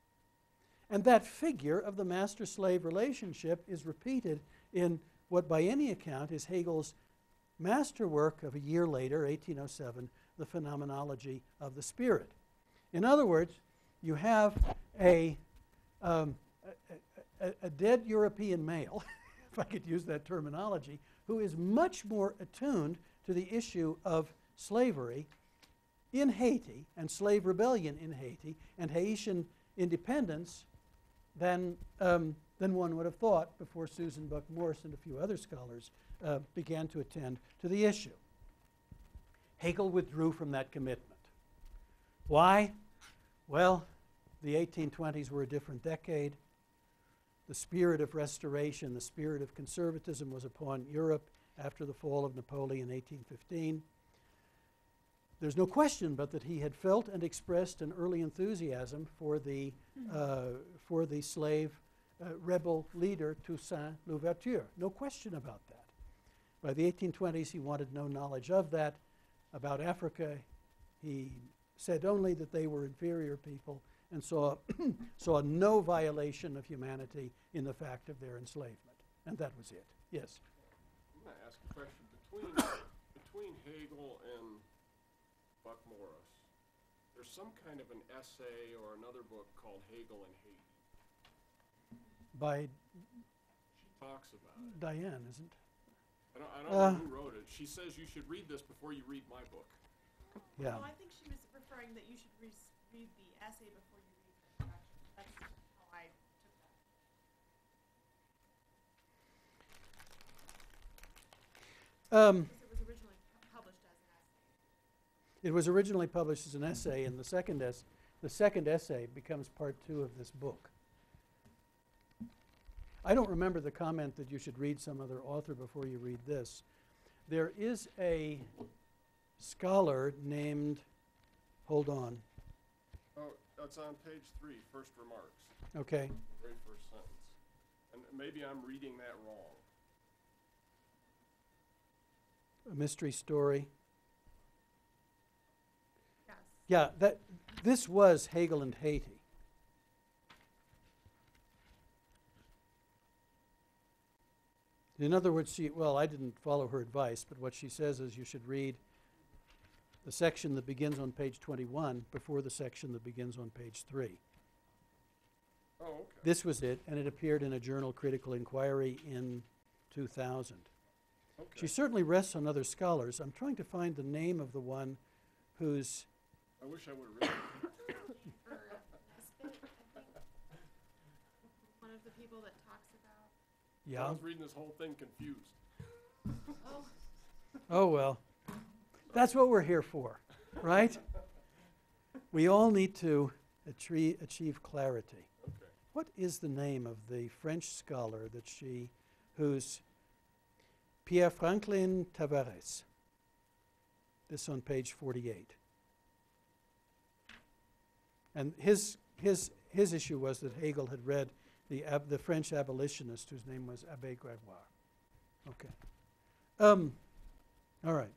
Speaker 1: And that figure of the master-slave relationship is repeated in what by any account is Hegel's masterwork of a year later, eighteen oh seven, The Phenomenology of the Spirit. In other words, you have a, um, a, a, a dead European male, if I could use that terminology, who is much more attuned to the issue of slavery in Haiti and slave rebellion in Haiti and Haitian independence than, um, than one would have thought before Susan Buck Morse and a few other scholars uh, began to attend to the issue. Hegel withdrew from that commitment. Why? Well, the eighteen twenties were a different decade. The spirit of restoration, the spirit of conservatism was upon Europe after the fall of Napoleon in eighteen fifteen. There's no question but that he had felt and expressed an early enthusiasm for the, uh, for the slave uh, rebel leader Toussaint Louverture. No question about that. By the eighteen twenties, he wanted no knowledge of that. About Africa, he said only that they were inferior people and saw, saw no violation of humanity in the fact of their enslavement. And that was it. Yes?
Speaker 6: I'm going to ask a question. Between, between Hegel and Buck Morris, there's some kind of an essay or another book called Hegel and Haiti.
Speaker 1: By
Speaker 6: She talks about it.
Speaker 1: Diane, isn't it?
Speaker 6: I don't, I don't
Speaker 1: Uh,
Speaker 6: know who wrote it. She says you should read this before you read my book.
Speaker 1: Yeah.
Speaker 4: Well, I think she was referring that you should re read the essay before you read the introduction. That's how I took that.
Speaker 1: Um,
Speaker 4: Because it was originally pu- published as an essay.
Speaker 1: It was originally published as an essay, and the second, es the second essay becomes part two of this book. I don't remember the comment that you should read some other author before you read this. There is a scholar named, hold on,
Speaker 6: Oh, that's on page three, first remarks,
Speaker 1: okay,
Speaker 6: the very first sentence. And maybe I'm reading that wrong.
Speaker 1: a mystery story.
Speaker 4: Yes.
Speaker 1: Yeah, that, this was Hegel and Haiti. In other words, she, well, I didn't follow her advice, but what she says is you should read the section that begins on page twenty-one before the section that begins on page three.
Speaker 6: Oh, okay.
Speaker 1: This was it, and it appeared in a journal, Critical Inquiry, in two thousand.
Speaker 6: Okay.
Speaker 1: She certainly rests on other scholars. I'm trying to find the name of the one who's,
Speaker 6: I wish I would have read it.
Speaker 4: Or Nesbitt, I think. One of the people that talks about.
Speaker 6: I
Speaker 1: yeah,
Speaker 6: was reading this whole thing confused.
Speaker 4: Oh,
Speaker 1: oh well. That's what we're here for, right? We all need to atrie- achieve clarity.
Speaker 6: Okay.
Speaker 1: What is the name of the French scholar that she, who's Pierre Franklin Tavares? This on page forty-eight. And his, his, his issue was that Hegel had read the, ab the French abolitionist whose name was Abbé Grégoire. Okay. Um, all right.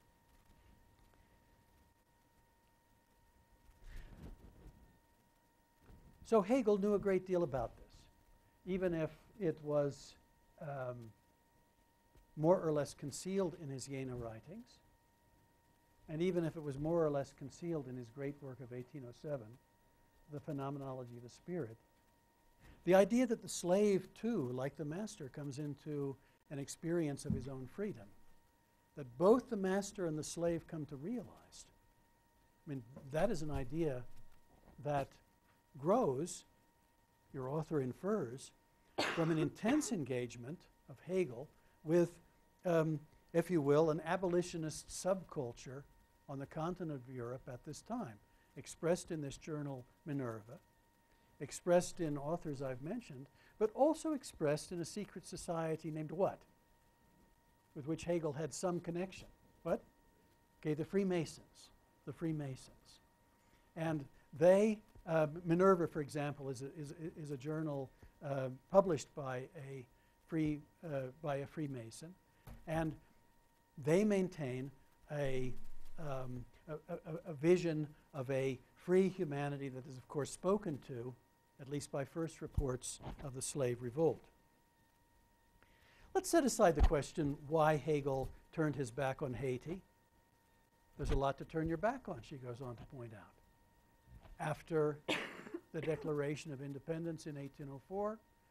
Speaker 1: So Hegel knew a great deal about this, even if it was um, more or less concealed in his Jena writings, and even if it was more or less concealed in his great work of eighteen oh seven, The Phenomenology of the Spirit. The idea that the slave, too, like the master, comes into an experience of his own freedom, that both the master and the slave come to realize. I mean, that is an idea that grows, your author infers, from an intense engagement of Hegel with, um, if you will, an abolitionist subculture on the continent of Europe at this time, expressed in this journal Minerva, expressed in authors I've mentioned, but also expressed in a secret society named what? With which Hegel had some connection. What? Okay, the Freemasons. The Freemasons. And they, uh, Minerva, for example, is a, is, is a journal uh, published by a, free, uh, by a Freemason, and they maintain a, um, a, a, a vision of a free humanity that is, of course, spoken to, at least by first reports of the slave revolt. Let's set aside the question why Hegel turned his back on Haiti. There's a lot to turn your back on, she goes on to point out. After the Declaration of Independence in eighteen oh four,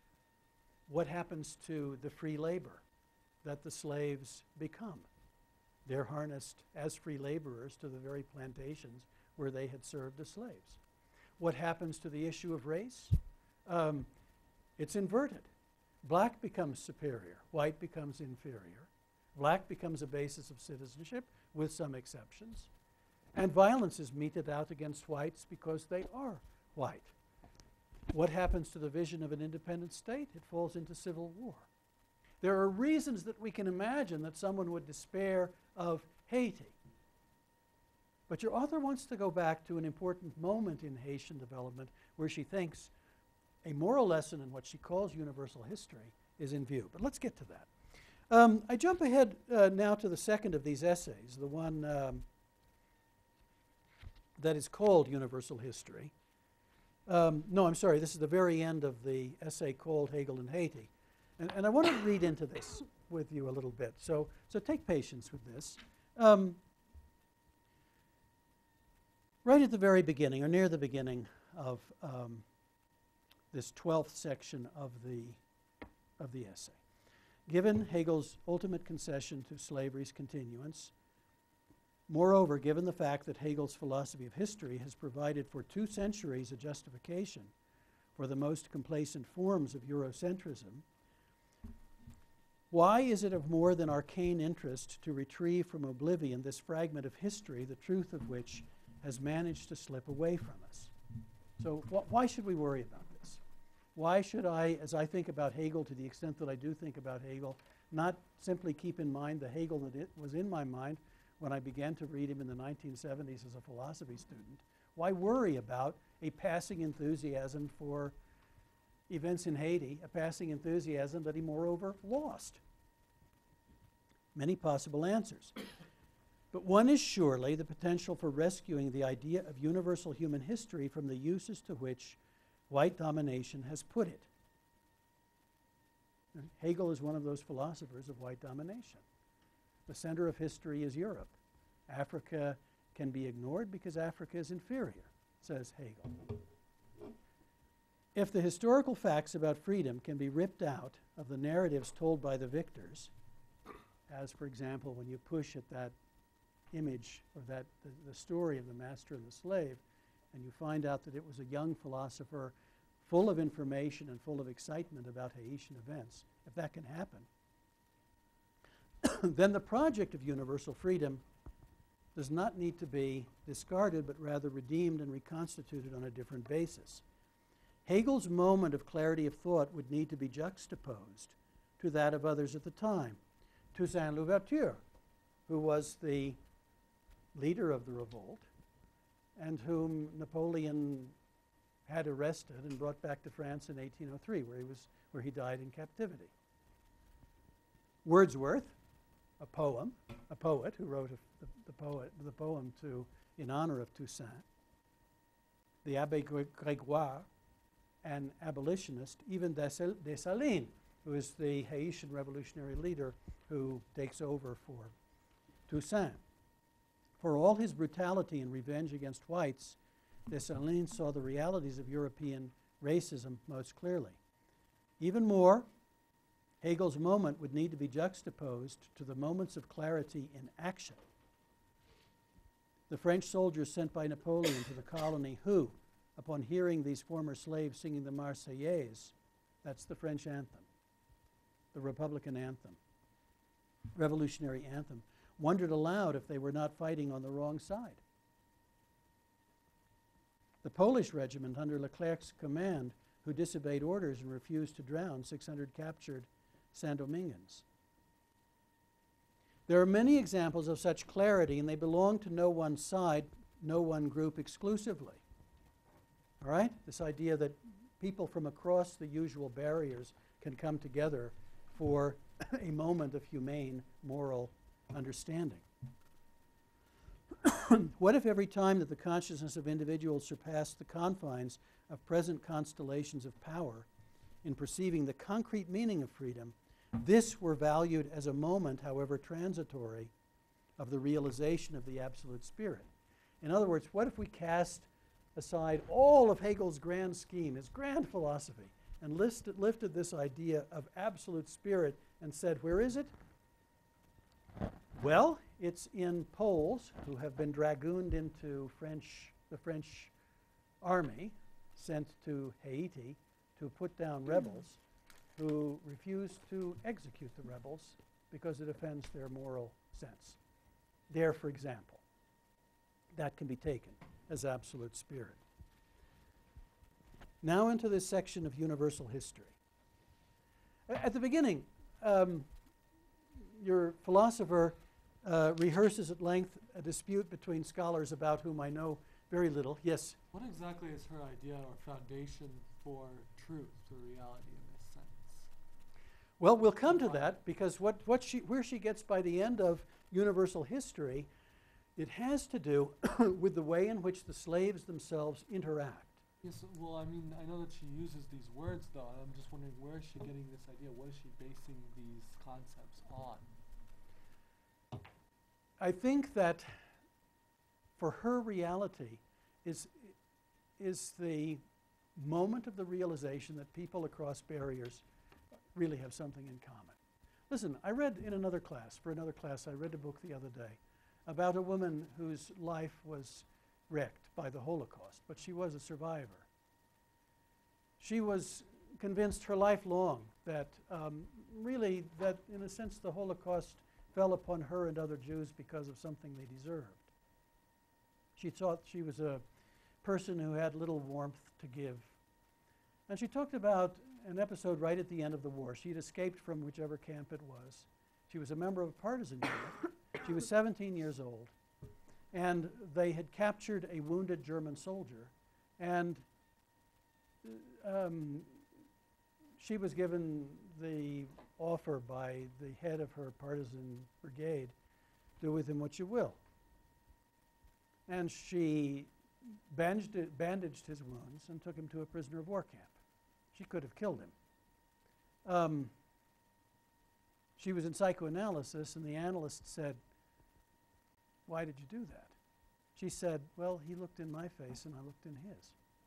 Speaker 1: what happens to the free labor that the slaves become? They're harnessed as free laborers to the very plantations where they had served as slaves. What happens to the issue of race? Um, it's inverted. Black becomes superior, white becomes inferior. Black becomes a basis of citizenship, with some exceptions. And violence is meted out against whites because they are white. What happens to the vision of an independent state? It falls into civil war. There are reasons that we can imagine that someone would despair of Haiti. But your author wants to go back to an important moment in Haitian development where she thinks a moral lesson in what she calls universal history is in view. But let's get to that. Um, I jump ahead uh, now to the second of these essays, the one um, that is called Universal History. Um, no, I'm sorry, this is the very end of the essay called Hegel and Haiti. And, and I want to read into this with you a little bit. So, so take patience with this. Um, right at the very beginning, or near the beginning of um, this twelfth section of the, of the essay, given Hegel's ultimate concession to slavery's continuance, moreover, given the fact that Hegel's philosophy of history has provided for two centuries a justification for the most complacent forms of Eurocentrism, why is it of more than arcane interest to retrieve from oblivion this fragment of history, the truth of which has managed to slip away from us? So wh why should we worry about this? Why should I, as I think about Hegel, to the extent that I do think about Hegel, not simply keep in mind the Hegel that it was in my mind when I began to read him in the nineteen seventies as a philosophy student? Why worry about a passing enthusiasm for events in Haiti, a passing enthusiasm that he moreover lost? Many possible answers. But one is surely the potential for rescuing the idea of universal human history from the uses to which white domination has put it. And Hegel is one of those philosophers of white domination. The center of history is Europe. Africa can be ignored because Africa is inferior, says Hegel. If the historical facts about freedom can be ripped out of the narratives told by the victors, as for example when you push at that image or that the, the story of the master and the slave, and you find out that it was a young philosopher full of information and full of excitement about Haitian events, if that can happen, then the project of universal freedom does not need to be discarded, but rather redeemed and reconstituted on a different basis. Hegel's moment of clarity of thought would need to be juxtaposed to that of others at the time. Toussaint Louverture, who was the leader of the revolt and whom Napoleon had arrested and brought back to France in eighteen oh three, where he, was, where he died in captivity. Wordsworth, a poem, a poet who wrote a, the, the, poet, the poem to, in honor of Toussaint. The Abbé Grégoire, an abolitionist, even Dessalines, who is the Haitian revolutionary leader who takes over for Toussaint. For all his brutality and revenge against whites, Dessalines saw the realities of European racism most clearly. Even more, Hegel's moment would need to be juxtaposed to the moments of clarity in action. The French soldiers sent by Napoleon to the colony who, upon hearing these former slaves singing the Marseillaise, that's the French anthem, the Republican anthem, revolutionary anthem, wondered aloud if they were not fighting on the wrong side. The Polish regiment under Leclerc's command, who disobeyed orders and refused to drown six hundred captured Saint-Domingans. There are many examples of such clarity, and they belong to no one side, no one group exclusively. All right? This idea that people from across the usual barriers can come together for a moment of humane, moral understanding. What if every time that the consciousness of individuals surpassed the confines of present constellations of power in perceiving the concrete meaning of freedom, this were valued as a moment, however transitory, of the realization of the absolute spirit? In other words, what if we cast aside all of Hegel's grand scheme, his grand philosophy, and listed, lifted this idea of absolute spirit and said, where is it? Well, it's in Poles who have been dragooned into French, the French army, sent to Haiti to put down rebels who refuse to execute the rebels because it offends their moral sense. There, for example, that can be taken as absolute spirit. Now into this section of universal history. A- At the beginning, um, your philosopher uh, rehearses at length a dispute between scholars about whom I know very little. Yes?
Speaker 5: What exactly is her idea or foundation for truth or reality in this sense?
Speaker 1: Well, we'll come to that because what, what she, where she gets by the end of universal history, it has to do with the way in which the slaves themselves interact.
Speaker 5: Yes, well, I mean, I know that she uses these words, though. I'm just wondering, where is she getting this idea? What is she basing these concepts on?
Speaker 1: I think that for her, reality is, is the moment of the realization that people across barriers really have something in common. Listen, I read in another class, for another class, I read a book the other day about a woman whose life was wrecked by the Holocaust, but she was a survivor. She was convinced her life long that um, really, that in a sense, the Holocaust fell upon her and other Jews because of something they deserved. She thought she was a person who had little warmth to give. And she talked about an episode right at the end of the war. She had escaped from whichever camp it was. She was a member of a partisan unit. She was seventeen years old. And they had captured a wounded German soldier. And um, she was given the offer by the head of her partisan brigade, do with him what you will. And she bandaged, it, bandaged his wounds and took him to a prisoner of war camp. She could have killed him. Um, she was in psychoanalysis, and the analyst said, "Why did you do that?" She said, "Well, he looked in my face and I looked in his."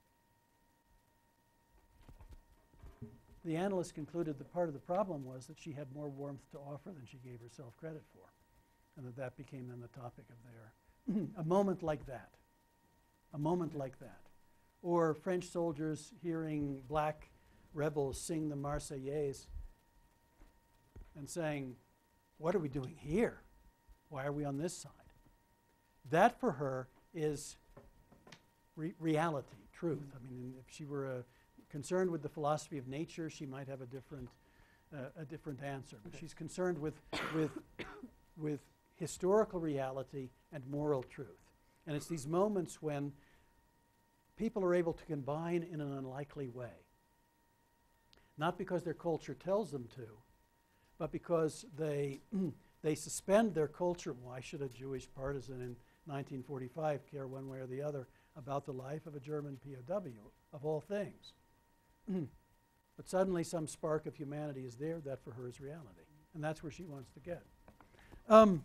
Speaker 1: The analyst concluded that part of the problem was that she had more warmth to offer than she gave herself credit for, and that that became then the topic of their a moment like that, a moment like that. Or French soldiers hearing black rebels sing the Marseillaise and saying, "What are we doing here? Why are we on this side?" That for her is re reality, truth. I mean, if she were a concerned with the philosophy of nature, she might have a different, uh, a different answer. But she's concerned with, with, with historical reality and moral truth. And it's these moments when people are able to combine in an unlikely way. Not because their culture tells them to, but because they, they suspend their culture. Why should a Jewish partisan in nineteen forty-five care one way or the other about the life of a German P O W, of all things? But suddenly some spark of humanity is there. That for her is reality. And that's where she wants to get. Um,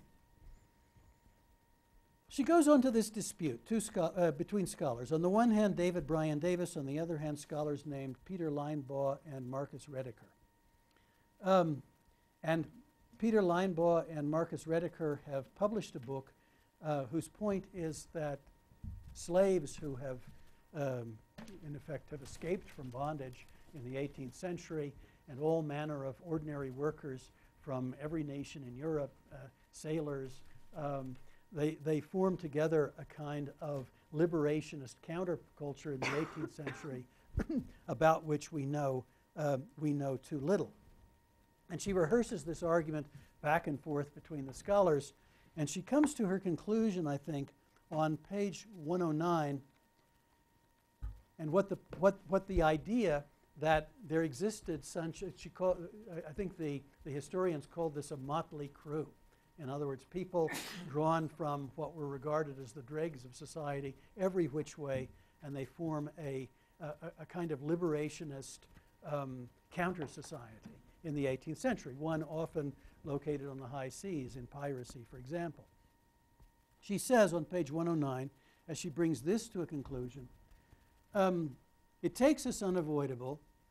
Speaker 1: she goes on to this dispute two scho uh, between scholars. On the one hand, David Bryan Davis. On the other hand, scholars named Peter Linebaugh and Marcus Rediker. Um, and Peter Linebaugh and Marcus Rediker have published a book uh, whose point is that slaves who have um, in effect have escaped from bondage in the eighteenth century, and all manner of ordinary workers from every nation in Europe, uh, sailors, um, they, they form together a kind of liberationist counterculture in the eighteenth century about which we know, uh, we know too little. And she rehearses this argument back and forth between the scholars, and she comes to her conclusion, I think, on page one oh nine. And what the, what, what the idea that there existed such, she call, I think the, the historians called this a motley crew. In other words, people drawn from what were regarded as the dregs of society every which way, and they form a, a, a kind of liberationist um, counter-society in the eighteenth century, one often located on the high seas in piracy, for example. She says on page one oh nine, as she brings this to a conclusion, Um, it takes us unavoidable,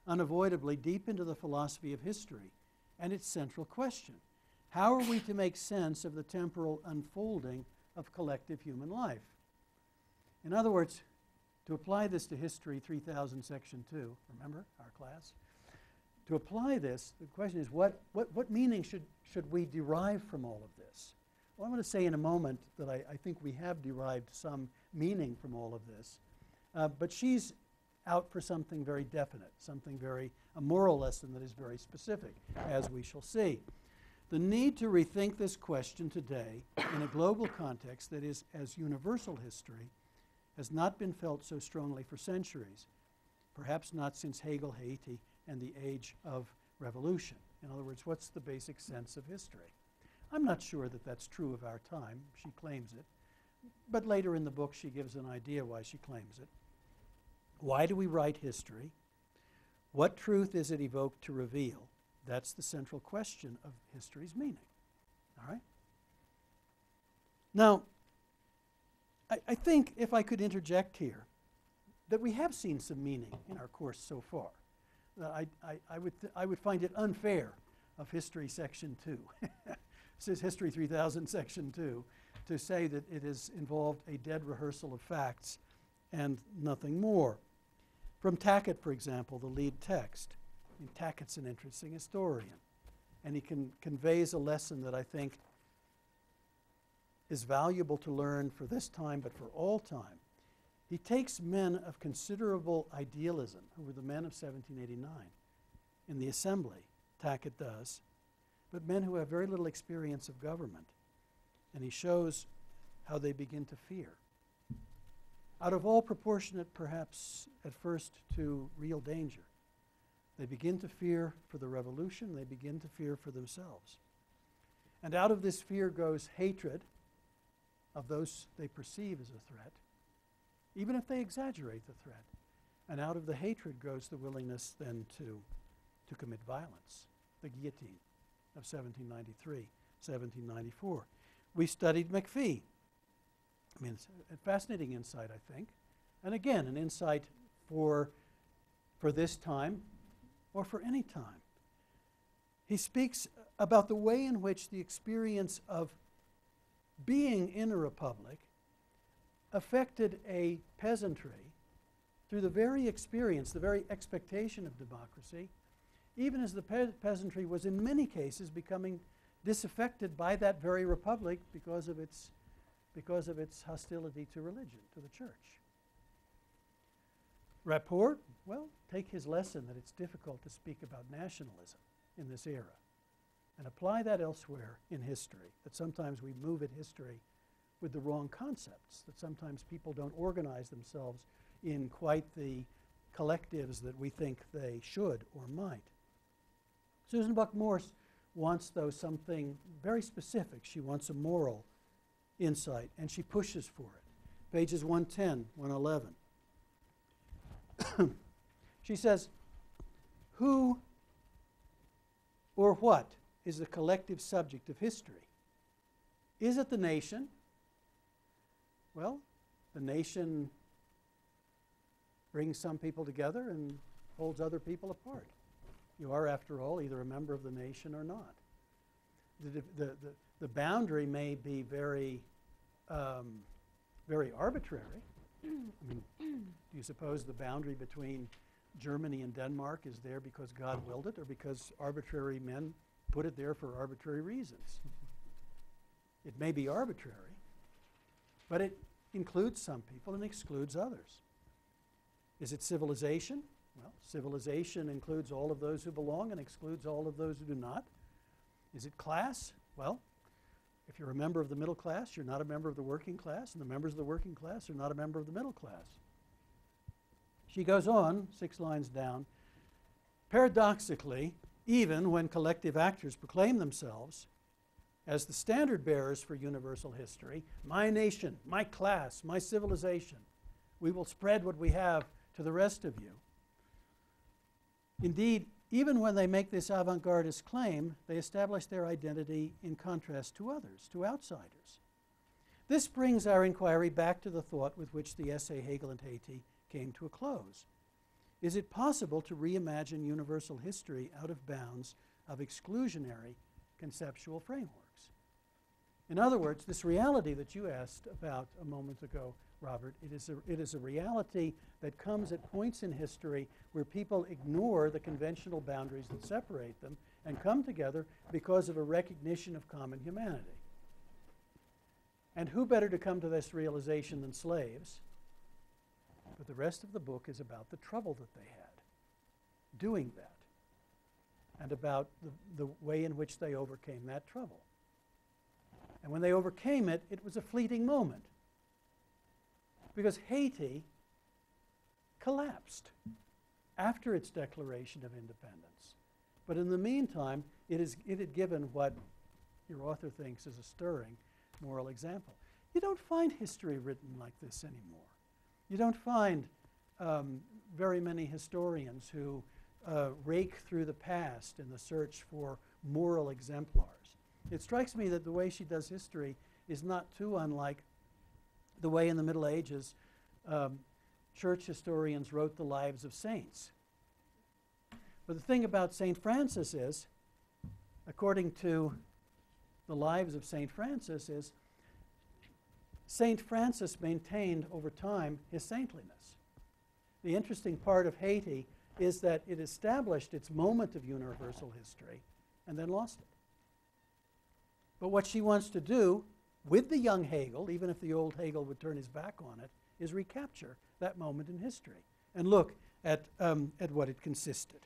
Speaker 1: unavoidably deep into the philosophy of history and its central question. How are we to make sense of the temporal unfolding of collective human life? In other words, to apply this to History three thousand Section two, remember our class? To apply this, the question is, what, what, what meaning should, should we derive from all of this? Well, I'm going to say in a moment that I, I think we have derived some meaning from all of this. Uh, but she's out for something very definite, something very, a moral lesson that is very specific, as we shall see. The need to rethink this question today in a global context that is as universal history has not been felt so strongly for centuries, perhaps not since Hegel, Haiti, and the age of revolution. In other words, what's the basic sense of history? I'm not sure that that's true of our time. She claims it. But later in the book, she gives an idea why she claims it. Why do we write history? What truth is it evoked to reveal? That's the central question of history's meaning. All right? Now, I, I think if I could interject here, that we have seen some meaning in our course so far. That I, I, I, would th I would find it unfair of History Section two, this is History three thousand Section two, to say that it has involved a dead rehearsal of facts and nothing more. From Tackett, for example, the lead text. I mean, Tackett's an interesting historian, and he can, conveys a lesson that I think is valuable to learn for this time, but for all time. He takes men of considerable idealism, who were the men of seventeen eighty-nine, in the assembly, Tackett does, but men who have very little experience of government, and he shows how they begin to fear. Out of all proportionate, perhaps, at first, to real danger. They begin to fear for the revolution, they begin to fear for themselves. And out of this fear goes hatred of those they perceive as a threat, even if they exaggerate the threat. And out of the hatred goes the willingness then to, to commit violence, the guillotine of seventeen ninety-three, seventeen ninety-four. We studied McPhee. I mean, it's a fascinating insight, I think. And again, an insight for, for this time or for any time. He speaks about the way in which the experience of being in a republic affected a peasantry through the very experience, the very expectation of democracy, even as the pe peasantry was in many cases becoming disaffected by that very republic because of its because of its hostility to religion, to the church. Rapport, well, take his lesson that it's difficult to speak about nationalism in this era and apply that elsewhere in history, that sometimes we move at history with the wrong concepts, that sometimes people don't organize themselves in quite the collectives that we think they should or might. Susan Buck Morse wants, though, something very specific. She wants a moral insight, and she pushes for it. Pages one ten, one eleven. She says, who or what is the collective subject of history? Is it the nation? Well, the nation brings some people together and holds other people apart. You are, after all, either a member of the nation or not. The, the, the, the boundary may be very, um, very arbitrary. I mean, do you suppose the boundary between Germany and Denmark is there because God willed it or because arbitrary men put it there for arbitrary reasons? It may be arbitrary, but it includes some people and excludes others. Is it civilization? Well, civilization includes all of those who belong and excludes all of those who do not. Is it class? Well, if you're a member of the middle class, you're not a member of the working class, and the members of the working class are not a member of the middle class. She goes on, six lines down. Paradoxically, even when collective actors proclaim themselves as the standard bearers for universal history, my nation, my class, my civilization, we will spread what we have to the rest of you. Indeed, even when they make this avant-gardist claim, they establish their identity in contrast to others, to outsiders. This brings our inquiry back to the thought with which the essay Hegel and Haiti came to a close. is it possible to reimagine universal history out of bounds of exclusionary conceptual frameworks? In other words, this reality that you asked about a moment ago, Robert, it is a, it is a reality that comes at points in history where people ignore the conventional boundaries that separate them and come together because of a recognition of common humanity. And who better to come to this realization than slaves? But the rest of the book is about the trouble that they had doing that and about the, the way in which they overcame that trouble. And when they overcame it, it was a fleeting moment because Haiti collapsed after its declaration of independence. But in the meantime, it, is, it had given what your author thinks is a stirring moral example. You don't find history written like this anymore. You don't find um, very many historians who uh, rake through the past in the search for moral exemplars. It strikes me that the way she does history is not too unlike the way in the Middle Ages um, church historians wrote the lives of saints. But the thing about Saint Francis is, according to the lives of Saint Francis, is Saint Francis maintained over time his saintliness. The interesting part of Haiti is that it established its moment of universal history and then lost it. But what she wants to do with the young Hegel, even if the old Hegel would turn his back on it, is recapture that moment in history and look at, um, at what it consisted.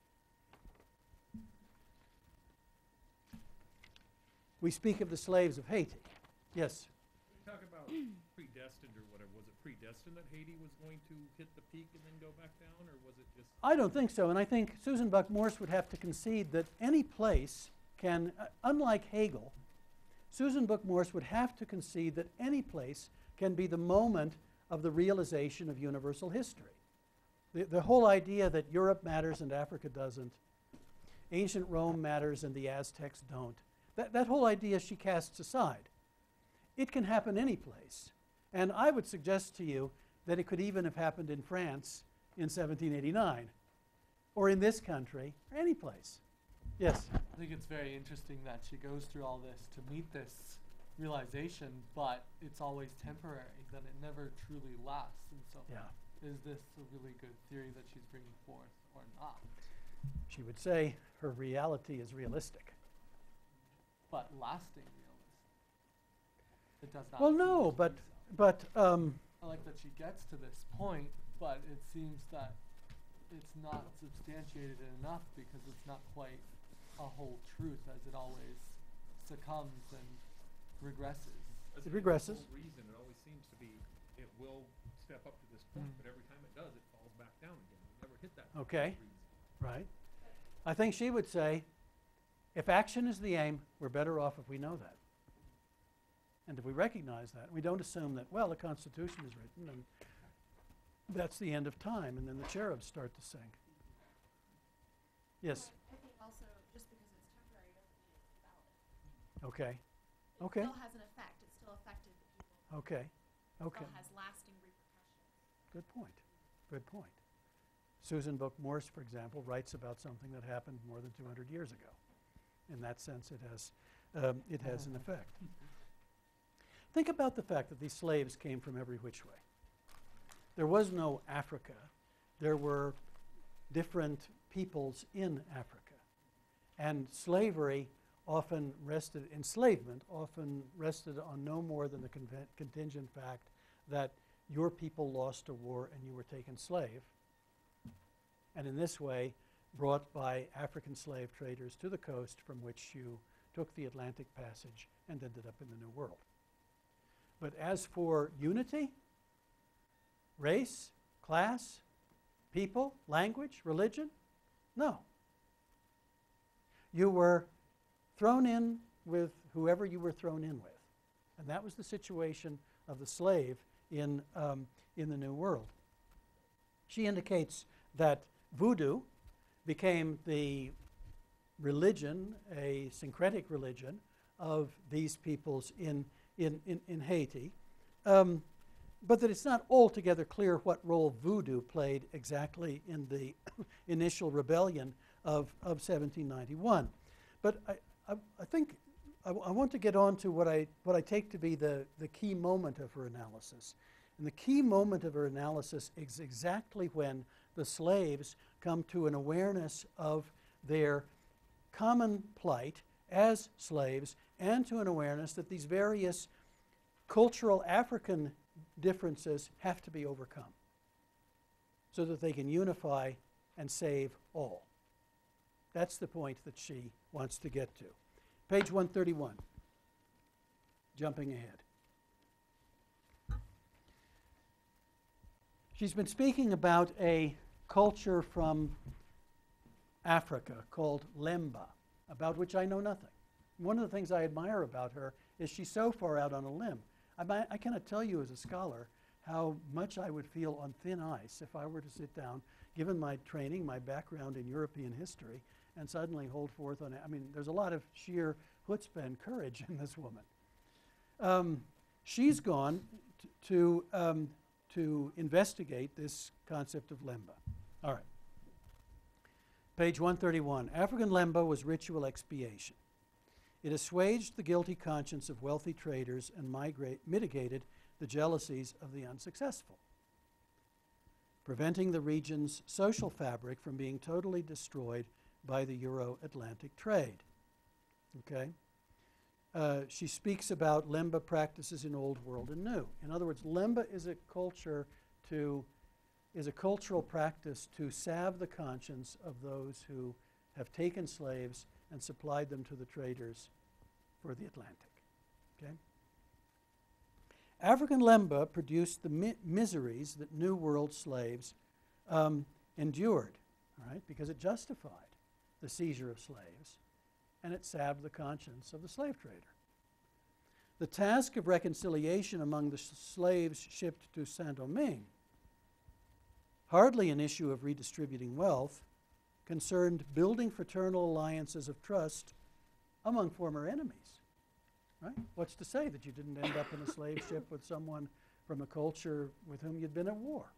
Speaker 1: We speak of the slaves of Haiti. Yes?
Speaker 7: We talk about predestined or whatever. Was it predestined that Haiti was going to hit the peak and then go back down, or was it just...
Speaker 1: I don't think so, and I think Susan Buck-Morse would have to concede that any place can, uh, unlike Hegel, Susan Buck-Morse would have to concede that any place can be the moment of the realization of universal history. The, the whole idea that Europe matters and Africa doesn't, ancient Rome matters and the Aztecs don't, that, that whole idea she casts aside. It can happen any place. And I would suggest to you that it could even have happened in France in seventeen eighty-nine, or in this country, or any place. Yes?
Speaker 5: I think it's very interesting that she goes through all this to meet this realization, but it's always temporary, that it never truly lasts. And so
Speaker 1: Yeah.
Speaker 5: is this a really good theory that she's bringing forth or not?
Speaker 1: She would say her reality is realistic.
Speaker 5: But lasting realistic. It does not
Speaker 1: Well,
Speaker 5: seem
Speaker 1: no,
Speaker 5: to
Speaker 1: but,
Speaker 5: be so.
Speaker 1: but um,
Speaker 5: I like that she gets to this point, but it seems that it's not substantiated enough because it's not quite a whole truth, as it always succumbs and regresses.
Speaker 7: As
Speaker 1: It
Speaker 7: a
Speaker 1: regresses.
Speaker 7: whole reason, it always seems to be, it will step up to this point,
Speaker 5: Mm.
Speaker 7: but every time it does, it falls back down again. We never hit that.
Speaker 1: Okay.
Speaker 7: reason.
Speaker 1: right. I think she would say, if action is the aim, we're better off if we know that. And if we recognize that, we don't assume that, well, the Constitution is written and that's the end of time, and then the cherubs start to sing. Yes?
Speaker 4: I think also, just because it's temporary doesn't mean it's invalid.
Speaker 1: Okay.
Speaker 4: It
Speaker 1: Okay.
Speaker 4: still has an effect. It still affected the people.
Speaker 1: Okay.
Speaker 4: It
Speaker 1: Okay.
Speaker 4: still has lasting repercussions.
Speaker 1: Good point. Good point. Susan Buck-Morse, for example, writes about something that happened more than two hundred years ago. In that sense, it has, um, it has an effect. Think about the fact that these slaves came from every which way. There was no Africa. There were different peoples in Africa. And slavery often rested, enslavement often rested on no more than the conven- contingent fact that your people lost a war and you were taken slave. And in this way, brought by African slave traders to the coast from which you took the Atlantic Passage and ended up in the New World. But as for unity, race, class, people, language, religion, no. You were thrown in with whoever you were thrown in with. And that was the situation of the slave in, um, in the New World. She indicates that voodoo became the religion, a syncretic religion, of these peoples in, in, in, in Haiti. Um, but that it's not altogether clear what role voodoo played exactly in the initial rebellion of, of seventeen ninety-one. But I, I, I think I, w I want to get on to what I, what I take to be the, the key moment of her analysis. And the key moment of her analysis is exactly when the slaves come to an awareness of their common plight as slaves, and to an awareness that these various cultural African differences have to be overcome so that they can unify and save all. That's the point that she wants to get to. Page one thirty-one, jumping ahead. She's been speaking about a culture from Africa called Lemba, about which I know nothing. One of the things I admire about her is she's so far out on a limb. I, might, I cannot tell you as a scholar how much I would feel on thin ice if I were to sit down, given my training, my background in European history, and suddenly hold forth on it. I mean, there's a lot of sheer chutzpah and courage in this woman. Um, she's gone t to, um, to investigate this concept of Lemba. All right. Page one thirty-one. African Lemba was ritual expiation. It assuaged the guilty conscience of wealthy traders and migrate, mitigated the jealousies of the unsuccessful, preventing the region's social fabric from being totally destroyed by the Euro-Atlantic trade. Okay? Uh, she speaks about Lemba practices in Old World and New. In other words, Lemba is a culture to, is a cultural practice to salve the conscience of those who have taken slaves and supplied them to the traders for the Atlantic. Okay? African Lemba produced the mi miseries that New World slaves um, endured, right? Because it justified the seizure of slaves and it salved the conscience of the slave trader. The task of reconciliation among the slaves shipped to Saint-Domingue, hardly an issue of redistributing wealth, concerned building fraternal alliances of trust among former enemies. Right? What's to say that you didn't end up in a slave ship with someone from a culture with whom you'd been at war?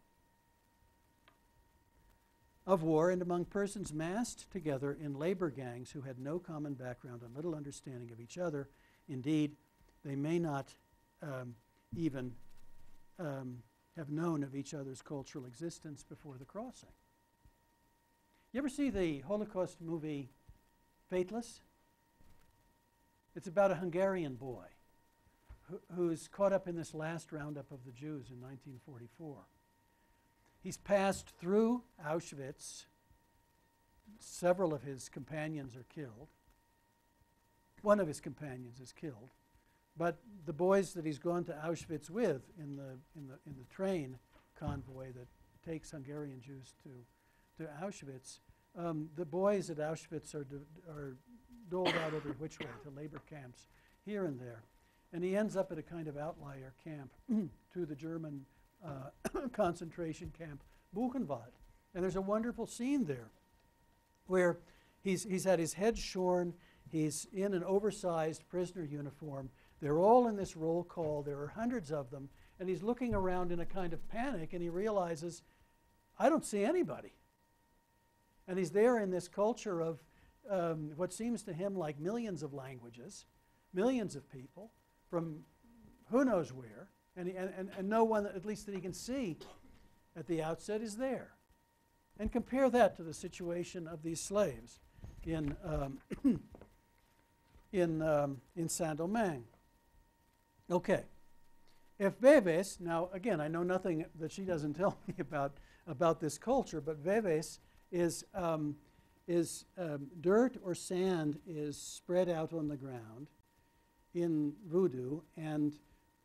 Speaker 1: Of war and among persons massed together in labor gangs who had no common background and little understanding of each other. Indeed, they may not um, even um, have known of each other's cultural existence before the crossing. You ever see the Holocaust movie Fateless? It's about a Hungarian boy who, who's caught up in this last roundup of the Jews in nineteen forty-four. He's passed through Auschwitz. Several of his companions are killed. One of his companions is killed. But the boys that he's gone to Auschwitz with in the, in the, in the train convoy that takes Hungarian Jews to, to Auschwitz, um, the boys at Auschwitz are, are doled out every which way to labor camps here and there. And he ends up at a kind of outlier camp to the German uh, concentration camp, Buchenwald. And there's a wonderful scene there where he's, he's had his head shorn, he's in an oversized prisoner uniform. They're all in this roll call. There are hundreds of them. And he's looking around in a kind of panic, and he realizes, I don't see anybody. And he's there in this culture of um, what seems to him like millions of languages, millions of people from who knows where, and, he, and, and, and no one, at least that he can see at the outset, is there. And compare that to the situation of these slaves in, um, in, um, in Saint-Domingue. Okay. If Veves, now again, I know nothing that she doesn't tell me about, about this culture, but Veves is, um, is um, dirt or sand is spread out on the ground in voodoo, and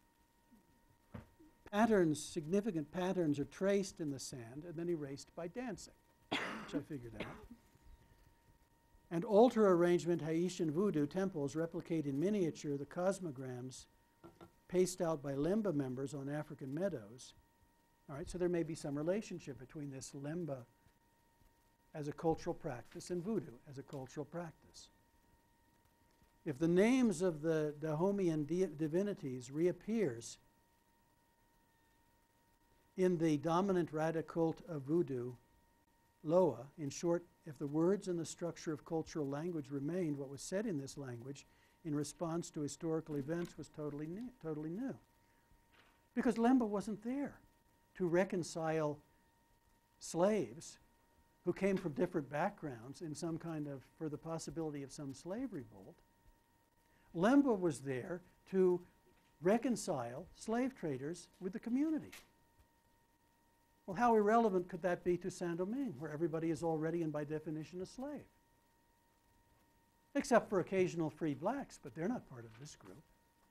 Speaker 1: patterns, significant patterns are traced in the sand and then erased by dancing, which I figured out. And altar arrangement Haitian voodoo temples replicate in miniature the cosmograms paced out by Lemba members on African meadows. All right, so there may be some relationship between this Lemba as a cultural practice and voodoo as a cultural practice. If the names of the Dahomean di divinities reappears in the dominant radical cult of voodoo, Loa, in short, if the words and the structure of cultural language remained, what was said in this language in response to historical events was totally new. Totally new. Because Lemba wasn't there to reconcile slaves who came from different backgrounds in some kind of, for the possibility of some slave revolt. Lemba was there to reconcile slave traders with the community. Well, how irrelevant could that be to Saint-Domingue, where everybody is already and by definition a slave? Except for occasional free blacks, but they're not part of this group.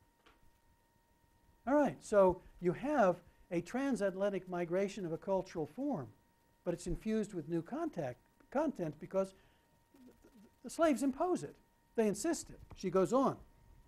Speaker 1: All right, so you have a transatlantic migration of a cultural form, but it's infused with new contact, content because the slaves impose it. They insist it. She goes on.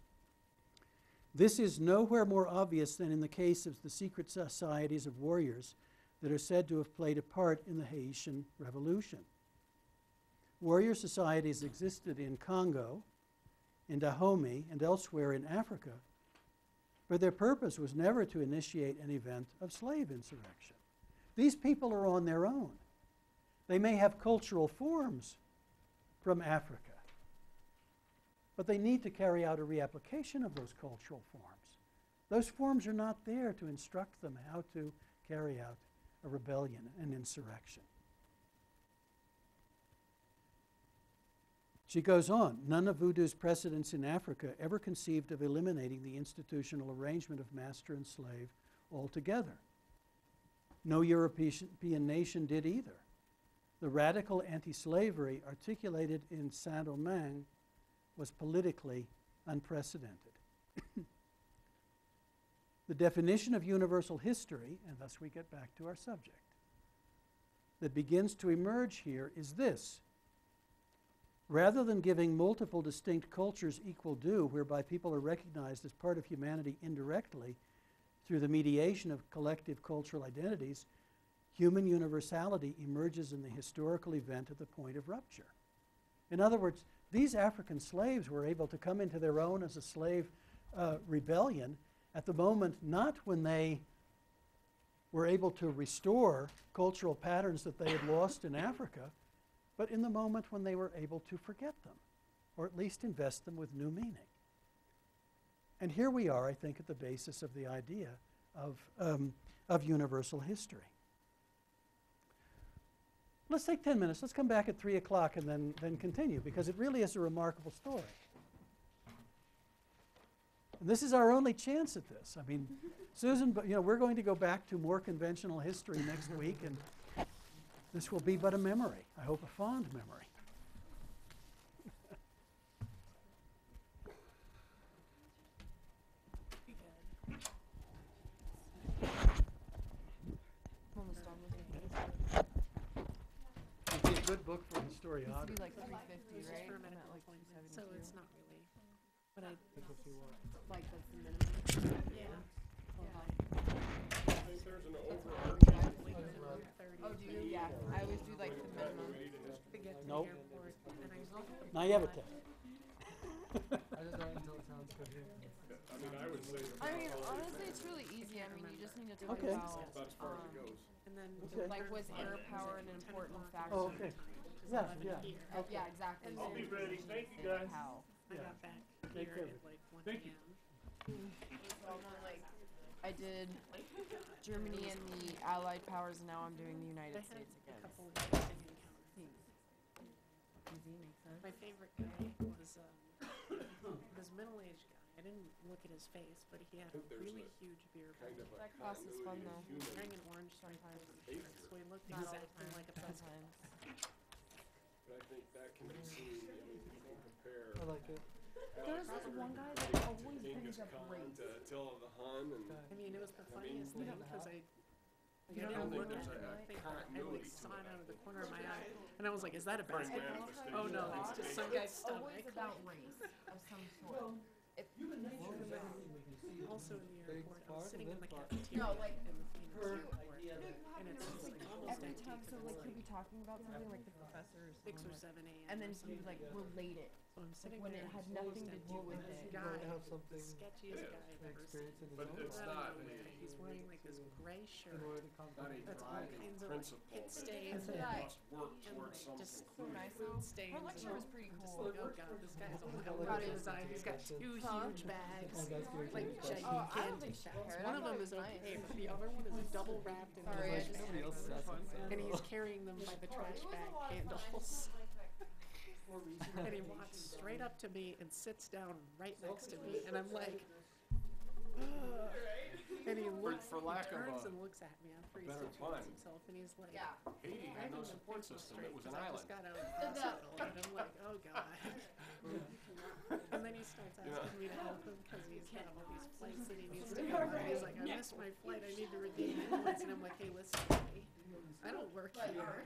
Speaker 1: This is nowhere more obvious than in the case of the secret societies of warriors that are said to have played a part in the Haitian Revolution. Warrior societies existed in Congo, in Dahomey, and elsewhere in Africa, but their purpose was never to initiate an event of slave insurrection. These people are on their own. They may have cultural forms from Africa, but they need to carry out a reapplication of those cultural forms. Those forms are not there to instruct them how to carry out a rebellion, an insurrection. She goes on, none of voodoo's precedents in Africa ever conceived of eliminating the institutional arrangement of master and slave altogether. No European nation did either. The radical anti-slavery articulated in Saint-Domingue was politically unprecedented. The definition of universal history, and thus we get back to our subject, that begins to emerge here is this. Rather than giving multiple distinct cultures equal due, whereby people are recognized as part of humanity indirectly through the mediation of collective cultural identities, human universality emerges in the historical event at the point of rupture. In other words, these African slaves were able to come into their own as a slave uh, rebellion at the moment, not when they were able to restore cultural patterns that they had lost in Africa, but in the moment when they were able to forget them, or at least invest them with new meaning. And here we are, I think, at the basis of the idea of, um, of universal history. Let's take ten minutes. Let's come back at three o'clock and then, then continue, because it really is a remarkable story. And this is our only chance at this. I mean, Susan, but you know, we're going to go back to more conventional history next week, and this will be but a memory. I hope a fond memory.
Speaker 2: Almost done with it.
Speaker 1: It'd be a good book for
Speaker 2: It used to
Speaker 1: historiography.
Speaker 2: be like three fifty, right?
Speaker 4: For
Speaker 2: I'm at
Speaker 4: medical
Speaker 2: like two
Speaker 4: appointments, so
Speaker 2: seventy-two.
Speaker 4: it's not really, but I,
Speaker 2: Like that's the minimum.
Speaker 4: yeah.
Speaker 6: I think there's an overarching
Speaker 2: Oh, do you? Yeah, I always do like the minimum.
Speaker 4: To get to
Speaker 1: Nope.
Speaker 4: the airport, and I was looking at the
Speaker 1: Naivete.
Speaker 5: I just write until it sounds good here.
Speaker 6: I mean, I would say
Speaker 2: I mean, honestly, it's really easy. I mean, you just need to talk
Speaker 1: Okay.
Speaker 2: about,
Speaker 6: about as far as it
Speaker 2: um,
Speaker 6: goes.
Speaker 4: And then
Speaker 1: Okay.
Speaker 2: like, was air power an important factor?
Speaker 1: Oh, okay. Yeah, yeah.
Speaker 2: Uh, yeah, exactly.
Speaker 4: I'll be
Speaker 8: ready. Thank you,
Speaker 2: And
Speaker 8: guys.
Speaker 2: How?
Speaker 4: I
Speaker 1: Yeah.
Speaker 4: got back
Speaker 1: Take
Speaker 4: here
Speaker 1: care.
Speaker 4: at like one
Speaker 8: Thank you.
Speaker 4: p m.
Speaker 2: So I'm on, like, I did Germany and the Allied powers, and now I'm doing the
Speaker 4: I
Speaker 2: United
Speaker 4: had
Speaker 2: States
Speaker 4: a
Speaker 2: again.
Speaker 4: couple of interesting encounters.
Speaker 2: Easy, makes sense.
Speaker 4: My favorite guy was um, this middle-aged guy. I didn't look at his face, but he had a
Speaker 6: think there's
Speaker 4: really
Speaker 6: a
Speaker 4: huge beard.
Speaker 6: Kind of a
Speaker 2: That class is fun,
Speaker 6: continuity
Speaker 2: though.
Speaker 6: in human
Speaker 4: Wearing an orange striped
Speaker 2: Sometimes.
Speaker 4: shirt, so he looked
Speaker 2: Not all the
Speaker 4: exactly
Speaker 2: time,
Speaker 4: like a basketball.
Speaker 2: sometimes.
Speaker 6: But I think that can be seen, I mean, you can compare
Speaker 5: I like it.
Speaker 2: There's this
Speaker 6: Alexander
Speaker 2: one guy
Speaker 6: to
Speaker 2: that always
Speaker 6: Genghis
Speaker 2: brings up
Speaker 6: Khan
Speaker 2: race.
Speaker 6: to Attila the Hun, and
Speaker 5: Okay.
Speaker 4: I mean, it was the
Speaker 6: I mean,
Speaker 4: funniest
Speaker 6: you
Speaker 4: thing
Speaker 5: don't
Speaker 4: because
Speaker 5: know.
Speaker 4: I,
Speaker 6: I
Speaker 4: like, I didn't
Speaker 6: don't think
Speaker 4: look
Speaker 6: there's
Speaker 4: at
Speaker 6: a-
Speaker 4: it.
Speaker 6: a
Speaker 4: I think I
Speaker 6: continuity
Speaker 4: like
Speaker 6: to
Speaker 4: saw it
Speaker 6: that.
Speaker 4: out of the corner of my eye, and I was like, "Is that a
Speaker 6: Very
Speaker 4: basketball?"
Speaker 6: manifestation.
Speaker 4: Oh no, it's just some guy's
Speaker 2: It's
Speaker 4: stomach.
Speaker 2: always about race of some sort. It,
Speaker 4: Also in the
Speaker 5: Big
Speaker 4: airport, I
Speaker 5: part
Speaker 4: was sitting
Speaker 5: of
Speaker 4: in the
Speaker 5: it, but-
Speaker 4: cafeteria
Speaker 2: No, like,
Speaker 4: in the Phoenix
Speaker 1: her
Speaker 4: airport,
Speaker 1: idea
Speaker 2: no,
Speaker 1: that
Speaker 2: you have
Speaker 4: and
Speaker 2: to
Speaker 4: it's
Speaker 2: just,
Speaker 4: just
Speaker 2: like,
Speaker 4: like almost
Speaker 2: every
Speaker 4: empty
Speaker 2: time, so
Speaker 4: 'cause
Speaker 2: like
Speaker 4: it's
Speaker 2: he'll be
Speaker 4: like
Speaker 2: talking about something like the professor or
Speaker 4: six or
Speaker 2: someone,
Speaker 4: seven a m
Speaker 2: and then
Speaker 4: or
Speaker 2: he would
Speaker 4: something.
Speaker 2: like relate it
Speaker 4: So I'm sitting
Speaker 2: when
Speaker 4: there
Speaker 2: it had
Speaker 4: closed
Speaker 2: nothing to
Speaker 4: empty
Speaker 2: do
Speaker 4: with
Speaker 2: with
Speaker 4: this
Speaker 2: it.
Speaker 4: guy
Speaker 5: have something
Speaker 4: Sketchiest
Speaker 6: Yeah.
Speaker 4: guy I've
Speaker 5: an
Speaker 4: ever
Speaker 5: experience
Speaker 4: seen.
Speaker 5: in his
Speaker 6: But
Speaker 5: own
Speaker 6: it's
Speaker 5: life.
Speaker 4: I
Speaker 6: not
Speaker 4: don't know,
Speaker 6: a-
Speaker 4: man. He's wearing like this gray shirt.
Speaker 5: in order to
Speaker 6: Not a
Speaker 5: comprehend.
Speaker 4: That's all
Speaker 6: driving
Speaker 4: kinds of like
Speaker 6: principle
Speaker 4: pit
Speaker 6: that
Speaker 4: stains
Speaker 6: you
Speaker 4: and like
Speaker 6: must work
Speaker 4: and
Speaker 6: towards
Speaker 4: like
Speaker 6: some
Speaker 4: just
Speaker 2: So
Speaker 6: conclusion.
Speaker 2: nice
Speaker 4: food
Speaker 2: though.
Speaker 4: stains.
Speaker 2: Her lecture
Speaker 4: and
Speaker 2: was pretty
Speaker 4: I'm just
Speaker 2: cool.
Speaker 4: like, oh god, this guy's only got
Speaker 5: Like
Speaker 4: one
Speaker 2: a
Speaker 4: design. He's got
Speaker 5: dissertation.
Speaker 4: two
Speaker 2: Huh?
Speaker 4: huge bags,
Speaker 5: Oh, that's good.
Speaker 4: like
Speaker 5: That's good.
Speaker 2: Oh, I don't
Speaker 4: gigantic
Speaker 2: think she
Speaker 4: bags.
Speaker 2: cared.
Speaker 4: One
Speaker 2: I
Speaker 4: of
Speaker 2: thought
Speaker 4: them
Speaker 2: it
Speaker 4: is
Speaker 2: was
Speaker 4: okay,
Speaker 2: nice.
Speaker 4: but the other one is double wrapped in
Speaker 2: Sorry, I
Speaker 4: plastic.
Speaker 2: just-
Speaker 5: Nobody else says it.
Speaker 4: And he's carrying them by the trash bag handles. And he walks straight up to me and sits down right next to me, and I'm like, "Ugh." And he looks,
Speaker 6: for lack
Speaker 4: he
Speaker 6: of
Speaker 4: turns
Speaker 6: a-
Speaker 4: and looks at me after he
Speaker 6: better
Speaker 4: situates
Speaker 6: pun.
Speaker 4: himself, and he's like,
Speaker 2: Yeah.
Speaker 6: Haiti
Speaker 4: I
Speaker 6: had no
Speaker 4: haven't been
Speaker 6: support
Speaker 4: thinking
Speaker 6: system,
Speaker 4: straight
Speaker 6: it was
Speaker 4: 'cause
Speaker 6: an
Speaker 4: I
Speaker 6: island.
Speaker 4: just got out of the hospital, and I'm like, oh god. And then he starts asking
Speaker 6: Yeah.
Speaker 4: me to help him because he's got all these flights that he needs to go on. He's like, I missed my flight, I need to redeem points, and I'm like, hey, listen, buddy, I don't work here.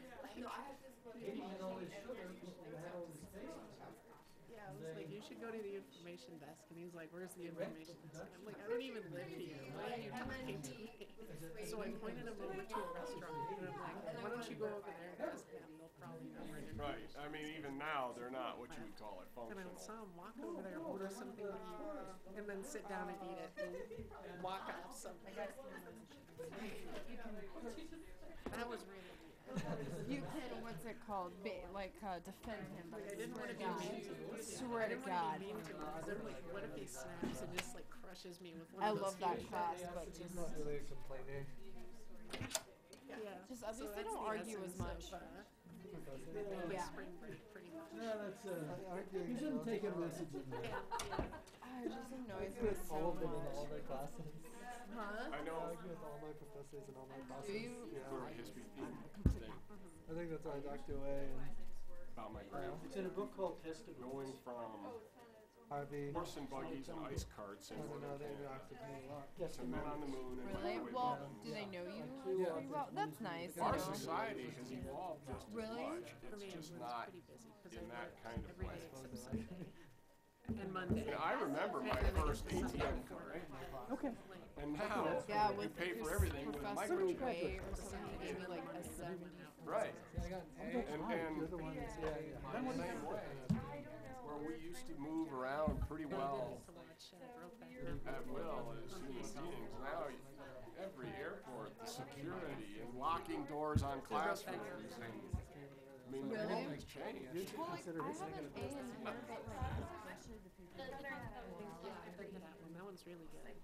Speaker 4: Yeah, I was like, you should go to the information desk, and he's like, where's the information desk? And I'm like, I don't even live here, why are you talking to me? So I pointed him over to a restaurant, and I'm like, why don't you go over there and ask them, they'll probably know where to
Speaker 6: Right, I mean, even now, they're not what you would call it
Speaker 4: And I
Speaker 6: functional.
Speaker 4: saw him walk over there, order something to eat, and then sit down and eat it, and walk off something. That was really
Speaker 2: You can, what's it called? Ba- like, uh, defend him. But
Speaker 4: I didn't want to be mean to him.
Speaker 2: Swear
Speaker 4: I
Speaker 2: to
Speaker 4: didn't
Speaker 2: God.
Speaker 4: want to be mean to him, because I'm like, what if he snaps and just like crushes me with one
Speaker 2: I
Speaker 4: of those
Speaker 2: love that
Speaker 4: huge
Speaker 2: class,
Speaker 4: bags?
Speaker 2: but
Speaker 5: He's
Speaker 2: just,
Speaker 5: not really a complainer.
Speaker 4: Yeah.
Speaker 2: just
Speaker 4: So
Speaker 2: obviously
Speaker 4: that's
Speaker 2: don't
Speaker 4: the
Speaker 2: argue as
Speaker 4: essence
Speaker 2: much.
Speaker 4: of, uh, like
Speaker 2: Yeah.
Speaker 4: spring break, pretty much.
Speaker 1: Yeah, that's, uh,
Speaker 5: Arguing
Speaker 1: you shouldn't
Speaker 5: about
Speaker 1: take a
Speaker 5: all-
Speaker 1: message in there.
Speaker 4: Yeah, yeah.
Speaker 2: Ah, it just annoys me
Speaker 5: with
Speaker 2: so
Speaker 5: all of them in all
Speaker 2: much.
Speaker 5: my classes.
Speaker 2: Huh?
Speaker 6: I
Speaker 5: I
Speaker 6: know
Speaker 5: argue with all my professors in all my classes.
Speaker 2: Do you?
Speaker 5: Yeah.
Speaker 6: for a history thing, thing
Speaker 5: I think that's why I docked away and
Speaker 6: about my grandma.
Speaker 1: It's in a book called History.
Speaker 6: Going from
Speaker 5: Harvey.
Speaker 6: horse and buggies and ice carts
Speaker 5: I
Speaker 6: in
Speaker 5: don't know, they
Speaker 6: Northern Canada.
Speaker 5: interacted with me a lot.
Speaker 6: To men on the moon and
Speaker 2: Really?
Speaker 6: microwave
Speaker 2: Well,
Speaker 6: ovens.
Speaker 2: do they know you
Speaker 5: Yeah.
Speaker 2: pretty well? That's nice. You
Speaker 6: Our
Speaker 2: know?
Speaker 6: society has evolved just as
Speaker 2: Really?
Speaker 6: much.
Speaker 4: For me,
Speaker 6: It's just
Speaker 4: it's
Speaker 6: not.
Speaker 4: pretty busy, because
Speaker 6: in
Speaker 4: I
Speaker 6: that
Speaker 4: work
Speaker 6: kind of
Speaker 4: every
Speaker 6: way.
Speaker 4: day except Sunday. And Monday.
Speaker 6: And I remember my
Speaker 4: And then I
Speaker 6: first A
Speaker 4: get
Speaker 6: T
Speaker 4: to
Speaker 6: M
Speaker 4: Sunday
Speaker 6: card,
Speaker 4: before
Speaker 1: Okay.
Speaker 6: and now
Speaker 2: Yeah,
Speaker 6: you
Speaker 2: with
Speaker 6: pay for
Speaker 2: this
Speaker 6: everything with
Speaker 2: Professor
Speaker 6: microchip.
Speaker 2: Way or something, he gave me like a seventy.
Speaker 6: Right.
Speaker 5: Yeah, I got an A.
Speaker 6: And, and
Speaker 5: You're the one that's yeah, yeah.
Speaker 6: I'm the same way. Where we used to move around pretty well
Speaker 4: to watch uh, Brokeback
Speaker 6: at will as human beings. Now, you- every airport, the security and locking doors on classrooms, and I mean,
Speaker 2: Really?
Speaker 6: everything's changed.
Speaker 2: Well, like, I have an A in here, but like, especially the people.
Speaker 4: Yeah, I heard that one. That one's really good.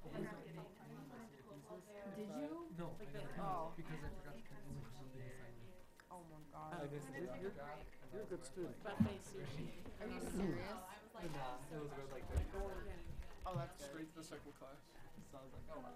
Speaker 2: Did you?
Speaker 5: No, I never did,
Speaker 2: Oh.
Speaker 5: because I forgot to put English on the assignment.
Speaker 2: Oh my
Speaker 5: I
Speaker 2: god.
Speaker 5: just
Speaker 1: You're, you're, you're a good student.
Speaker 4: Buffet sushi.
Speaker 2: Are you serious?
Speaker 5: Nah, it was good like that.
Speaker 2: Oh, that's good.
Speaker 6: Straight to the second class.
Speaker 5: So I was like, oh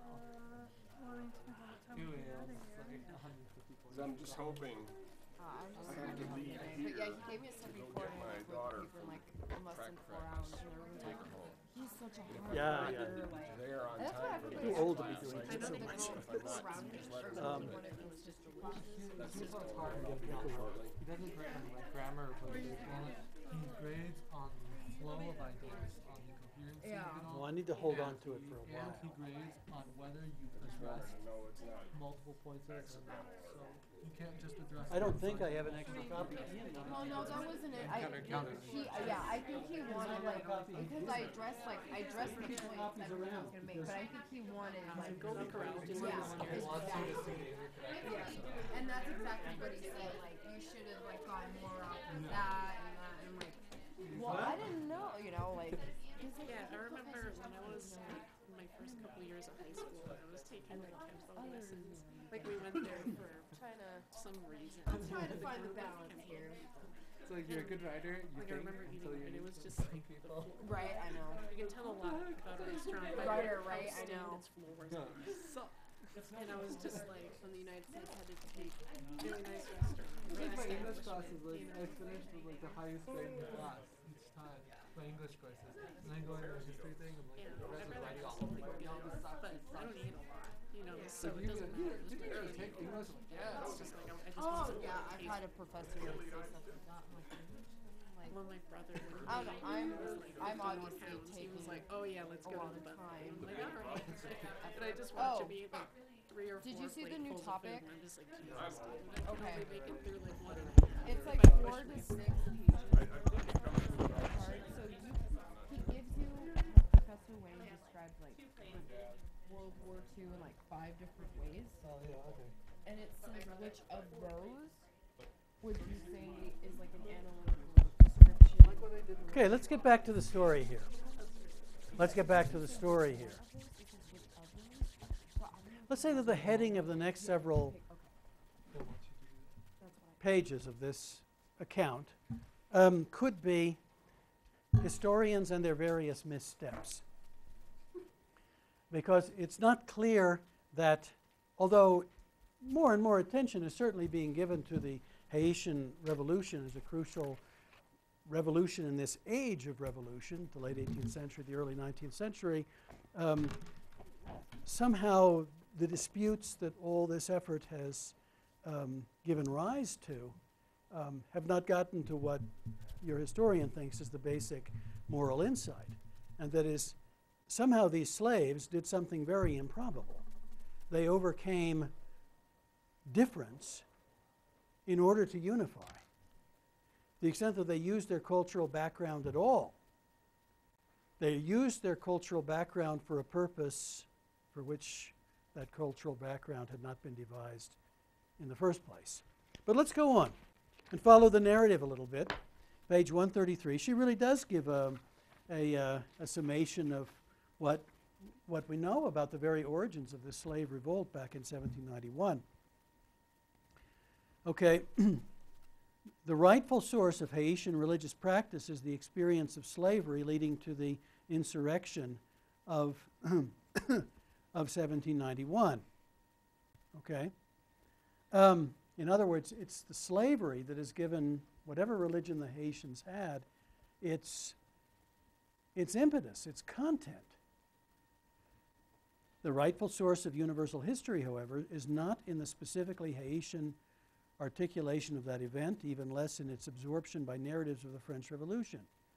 Speaker 5: wow. Two A Ls, like one hundred fifty points.
Speaker 6: 'Cause I'm just hoping
Speaker 2: Uh, I was just
Speaker 6: I have to
Speaker 2: kidding.
Speaker 6: leave
Speaker 2: But
Speaker 6: here
Speaker 2: yeah, he gave me a seventy-four
Speaker 6: get
Speaker 2: and
Speaker 6: my
Speaker 2: I was
Speaker 6: daughter
Speaker 2: with people in like
Speaker 6: from
Speaker 2: less than
Speaker 6: track
Speaker 2: four hours and everyone's like, he's such a hard
Speaker 1: Yeah,
Speaker 2: worker.
Speaker 1: yeah.
Speaker 2: Like,
Speaker 6: there on
Speaker 2: and that's why
Speaker 6: time for
Speaker 2: everybody
Speaker 1: Too
Speaker 6: the
Speaker 1: old to be
Speaker 6: class.
Speaker 1: doing
Speaker 6: I
Speaker 2: I
Speaker 1: it
Speaker 2: know
Speaker 1: so
Speaker 2: the
Speaker 1: much.
Speaker 2: girl
Speaker 6: if I'm not
Speaker 2: around me,
Speaker 6: just
Speaker 2: or
Speaker 6: let her
Speaker 1: Um,
Speaker 2: one of them was just delicious.
Speaker 6: That's
Speaker 5: He's
Speaker 6: just
Speaker 5: not
Speaker 6: going
Speaker 5: hard.
Speaker 6: to get shortly.
Speaker 5: He doesn't grade on like grammar or punctuation. He grades on the flow of ideas, on the coherency
Speaker 2: Yeah.
Speaker 5: of it all.
Speaker 1: Well, I need to hold on
Speaker 5: and
Speaker 1: to it for a
Speaker 5: he-
Speaker 1: while.
Speaker 5: And he grades on whether you
Speaker 6: I just want
Speaker 5: address
Speaker 6: her to know it's not.
Speaker 5: multiple points at or not. So you can't just address.
Speaker 1: I don't
Speaker 5: one
Speaker 1: think I
Speaker 5: side.
Speaker 1: have an extra copy.
Speaker 2: Well, no, that wasn't it. I,
Speaker 5: Counter- counter.
Speaker 2: he, uh, yeah, I think he wanted like, because I dressed like, I dressed the points that I was gonna make, but I think he wanted like,
Speaker 4: Go look around.
Speaker 2: yeah,
Speaker 5: He wants you to
Speaker 2: exactly.
Speaker 5: see the interconnections.
Speaker 2: Yeah, and that's exactly what he said, like, you should have like gone more off with that and that, and I'm like, well, I didn't know, you know, like, he's like,
Speaker 4: Yeah, I remember when I was like, in my first couple years of high school, I was taking like chemistry lessons. Like we went there for
Speaker 2: trying to,
Speaker 4: some reason.
Speaker 2: I'm trying to find the balance here.
Speaker 5: It's like you're a good writer. You
Speaker 4: Like I
Speaker 5: think
Speaker 4: remember eating
Speaker 5: until
Speaker 4: it,
Speaker 5: you
Speaker 4: and it
Speaker 5: meet
Speaker 4: was just
Speaker 5: some
Speaker 4: like
Speaker 5: people.
Speaker 2: Right, I know.
Speaker 4: You can tell a lot about a restaurant by
Speaker 2: Writer,
Speaker 4: how
Speaker 2: right, I
Speaker 4: stained
Speaker 2: know.
Speaker 4: its floors
Speaker 5: Yeah.
Speaker 4: are. And I was just like, when the United States had to take really nice restaurants.
Speaker 5: It's like my
Speaker 4: really
Speaker 5: English
Speaker 4: establishment,
Speaker 5: classes, like
Speaker 4: you know.
Speaker 5: I finished with like the highest grade in the class each time. My English courses. And then going to the history thing, I'm like,
Speaker 4: Yeah,
Speaker 5: the
Speaker 4: I
Speaker 5: rest of
Speaker 4: really
Speaker 5: writing all
Speaker 4: like
Speaker 5: over
Speaker 4: something
Speaker 5: all
Speaker 4: good,
Speaker 5: this stuff.
Speaker 4: but I don't eat a lot, you know, so
Speaker 5: Like
Speaker 4: it
Speaker 5: you
Speaker 4: doesn't
Speaker 5: could-
Speaker 4: matter.
Speaker 5: you-
Speaker 4: Just
Speaker 5: did you
Speaker 4: barely
Speaker 5: take
Speaker 4: eat.
Speaker 5: English?
Speaker 4: Yeah, it's just like I, I just
Speaker 2: Oh,
Speaker 4: wasn't
Speaker 2: yeah,
Speaker 4: really
Speaker 2: I've had a
Speaker 4: tasty.
Speaker 2: professor who would say stuff like that, I'm like, like,
Speaker 4: Well, my brother, when he
Speaker 2: I don't know, I'm,
Speaker 4: was like
Speaker 2: I'm
Speaker 4: fifty-one
Speaker 2: obviously
Speaker 4: pounds, he
Speaker 2: taking
Speaker 4: was like, oh yeah, let's
Speaker 2: a
Speaker 4: go to
Speaker 2: lot
Speaker 4: the
Speaker 2: of
Speaker 4: buffet.
Speaker 2: time.
Speaker 4: I'm like, all right. But I just watch
Speaker 2: Oh.
Speaker 4: him eat like three or four
Speaker 2: Did you see the new
Speaker 4: platefuls of food,
Speaker 2: topic?
Speaker 4: and I'm just like, Jesus, dude, I can
Speaker 2: Okay.
Speaker 4: only make it through like one and a half.
Speaker 2: it's like
Speaker 4: But I
Speaker 2: four
Speaker 4: wish
Speaker 2: to
Speaker 4: we
Speaker 2: six
Speaker 4: could.
Speaker 2: pages.
Speaker 6: I, I think it comes from
Speaker 2: Card, so you, he gives you, Professor Wayne World War Two in like five different ways.
Speaker 5: Oh, yeah, okay.
Speaker 2: And it says which of those would you say is like an analytical description?
Speaker 1: Okay, let's get back to the story here. Let's get back to the story here. Let's say that the heading of the next several pages of this account um, could be historians and their various missteps. Because it's not clear that, although more and more attention is certainly being given to the Haitian Revolution as a crucial revolution in this age of revolution, the late eighteenth century, the early nineteenth century, um, somehow the disputes that all this effort has um, given rise to um, have not gotten to what your historian thinks is the basic moral insight, and that is somehow these slaves did something very improbable. They overcame difference in order to unify. The extent that they used their cultural background at all. They used their cultural background for a purpose for which that cultural background had not been devised in the first place. But let's go on and follow the narrative a little bit. Page one thirty-three, she really does give a, a, uh, a summation of what, what we know about the very origins of this slave revolt back in seventeen ninety-one. Okay, the rightful source of Haitian religious practice is the experience of slavery leading to the insurrection of, of seventeen ninety-one. Okay? Um, in other words, it's the slavery that has given whatever religion the Haitians had its, its impetus, its content. The rightful source of universal history, however, is not in the specifically Haitian articulation of that event, even less in its absorption by narratives of the French Revolution.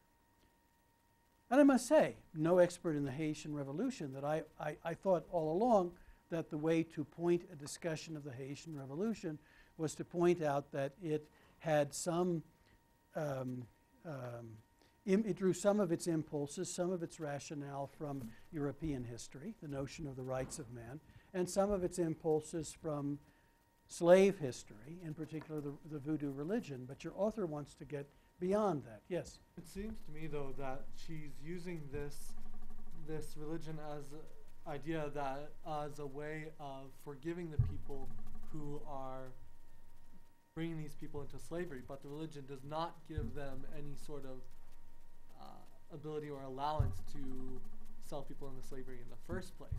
Speaker 1: And I must say, no expert in the Haitian Revolution, that I, I, I thought all along that the way to point a discussion of the Haitian Revolution was to point out that it had some, um, um, im it drew some of its impulses, some of its rationale from European history, the notion of the rights of man, and some of its impulses from slave history, in particular the, the voodoo religion. But your author wants to get beyond that. Yes?
Speaker 5: It seems to me, though, that she's using this, this religion as an idea that as a way of forgiving the people who are bringing these people into slavery, but the religion does not give them any sort of uh, ability or allowance to sell people into slavery in the first place.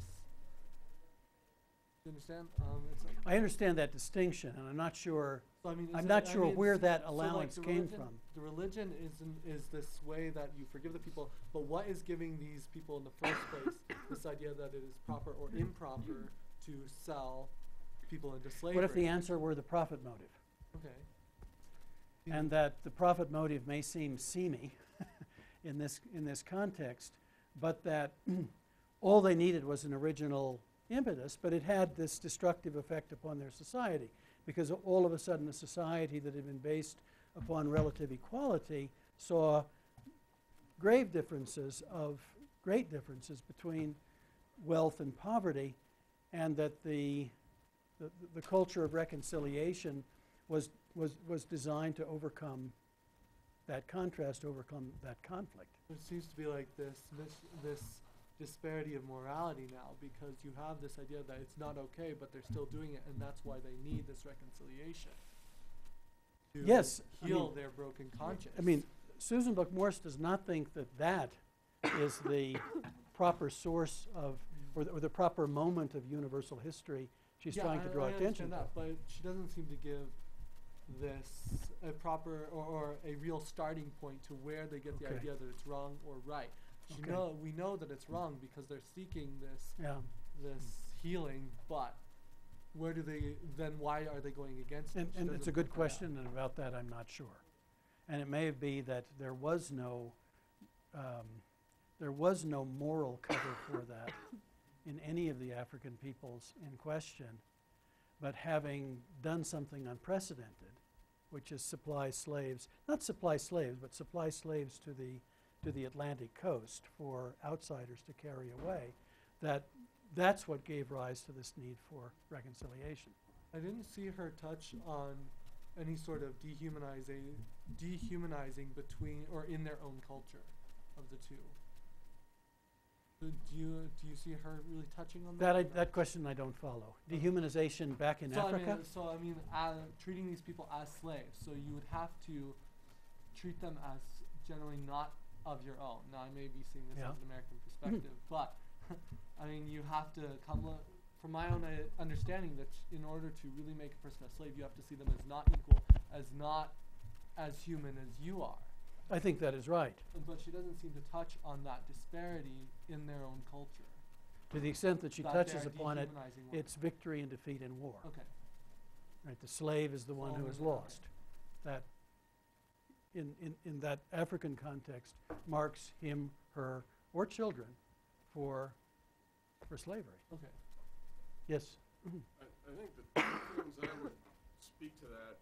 Speaker 5: Do you understand? Um, it's like
Speaker 1: I understand that distinction, and I'm not sure,
Speaker 5: so I mean,
Speaker 1: I'm
Speaker 5: it's
Speaker 1: not
Speaker 5: like- I
Speaker 1: sure
Speaker 5: mean,
Speaker 1: where
Speaker 5: it's-
Speaker 1: that
Speaker 5: so like
Speaker 1: allowance
Speaker 5: the
Speaker 1: came
Speaker 5: religion-
Speaker 1: from.
Speaker 5: The religion is, in, is this way that you forgive the people, but what is giving these people in the first place this idea that it is proper or improper to sell people into slavery?
Speaker 1: What if the answer were the profit motive?
Speaker 5: Okay.
Speaker 1: And that the profit motive may seem seamy in this in this context, but that all they needed was an original impetus, but it had this destructive effect upon their society, because all of a sudden a society that had been based upon relative equality saw grave differences of great differences between wealth and poverty, and that the the, the culture of reconciliation was was was designed to overcome that contrast, overcome that conflict.
Speaker 5: There seems to be like this, this, this disparity of morality now, because you have this idea that it's not okay, but they're still doing it, and that's why they need this reconciliation to
Speaker 1: Yes, I
Speaker 5: heal
Speaker 1: mean-
Speaker 5: their broken conscience.
Speaker 1: I mean, Susan Buck Morse does not think that that is the proper source of, or the, or the proper moment of universal history she's
Speaker 5: yeah,
Speaker 1: trying
Speaker 5: I,
Speaker 1: to draw
Speaker 5: I
Speaker 1: attention
Speaker 5: understand
Speaker 1: to.
Speaker 5: that, but she doesn't seem to give this a proper or, or a real starting point to where they get the
Speaker 1: Okay.
Speaker 5: idea that it's wrong or right. She
Speaker 1: Okay.
Speaker 5: know we know that it's wrong because they're seeking this
Speaker 1: Yeah.
Speaker 5: this healing, but where do they then? Why are they going against
Speaker 1: And,
Speaker 5: it? She
Speaker 1: and it's a
Speaker 5: doesn't
Speaker 1: good
Speaker 5: put that out.
Speaker 1: question, and about that I'm not sure. And it may be that there was no, um, there was no moral cover for that in any of the African peoples in question, but having done something unprecedented, which is supply slaves, not supply slaves, but supply slaves to the, to the Atlantic coast for outsiders to carry away, that that's what gave rise to this need for reconciliation.
Speaker 5: I didn't see her touch on any sort of dehumanizing, dehumanizing between or in their own culture of the two. So do you do you see her really touching on that?
Speaker 1: That I,
Speaker 5: or not?
Speaker 1: that question I don't follow. Dehumanization back in
Speaker 5: so
Speaker 1: Africa?
Speaker 5: I mean, so I mean, uh, treating these people as slaves. So you would have to treat them as generally not of your own. Now I may be seeing this
Speaker 1: Yeah.
Speaker 5: as an American perspective, but I mean, you have to come lo- from my own uh, understanding that in order to really make a person a slave, you have to see them as not equal, as not as human as you are.
Speaker 1: I think that is right.
Speaker 5: But she doesn't seem to touch on that disparity in their own culture.
Speaker 1: To the extent that she
Speaker 5: That
Speaker 1: touches
Speaker 5: they're
Speaker 1: upon it,
Speaker 5: dehumanizing one
Speaker 1: it's victory and defeat in war.
Speaker 5: Okay.
Speaker 1: Right, the slave is the one who
Speaker 5: All
Speaker 1: is
Speaker 5: in that,
Speaker 1: lost. That, in, in, in that African context, marks him, her, or children for, for slavery.
Speaker 5: Okay.
Speaker 1: Yes?
Speaker 6: I, I think the two things I would speak to that,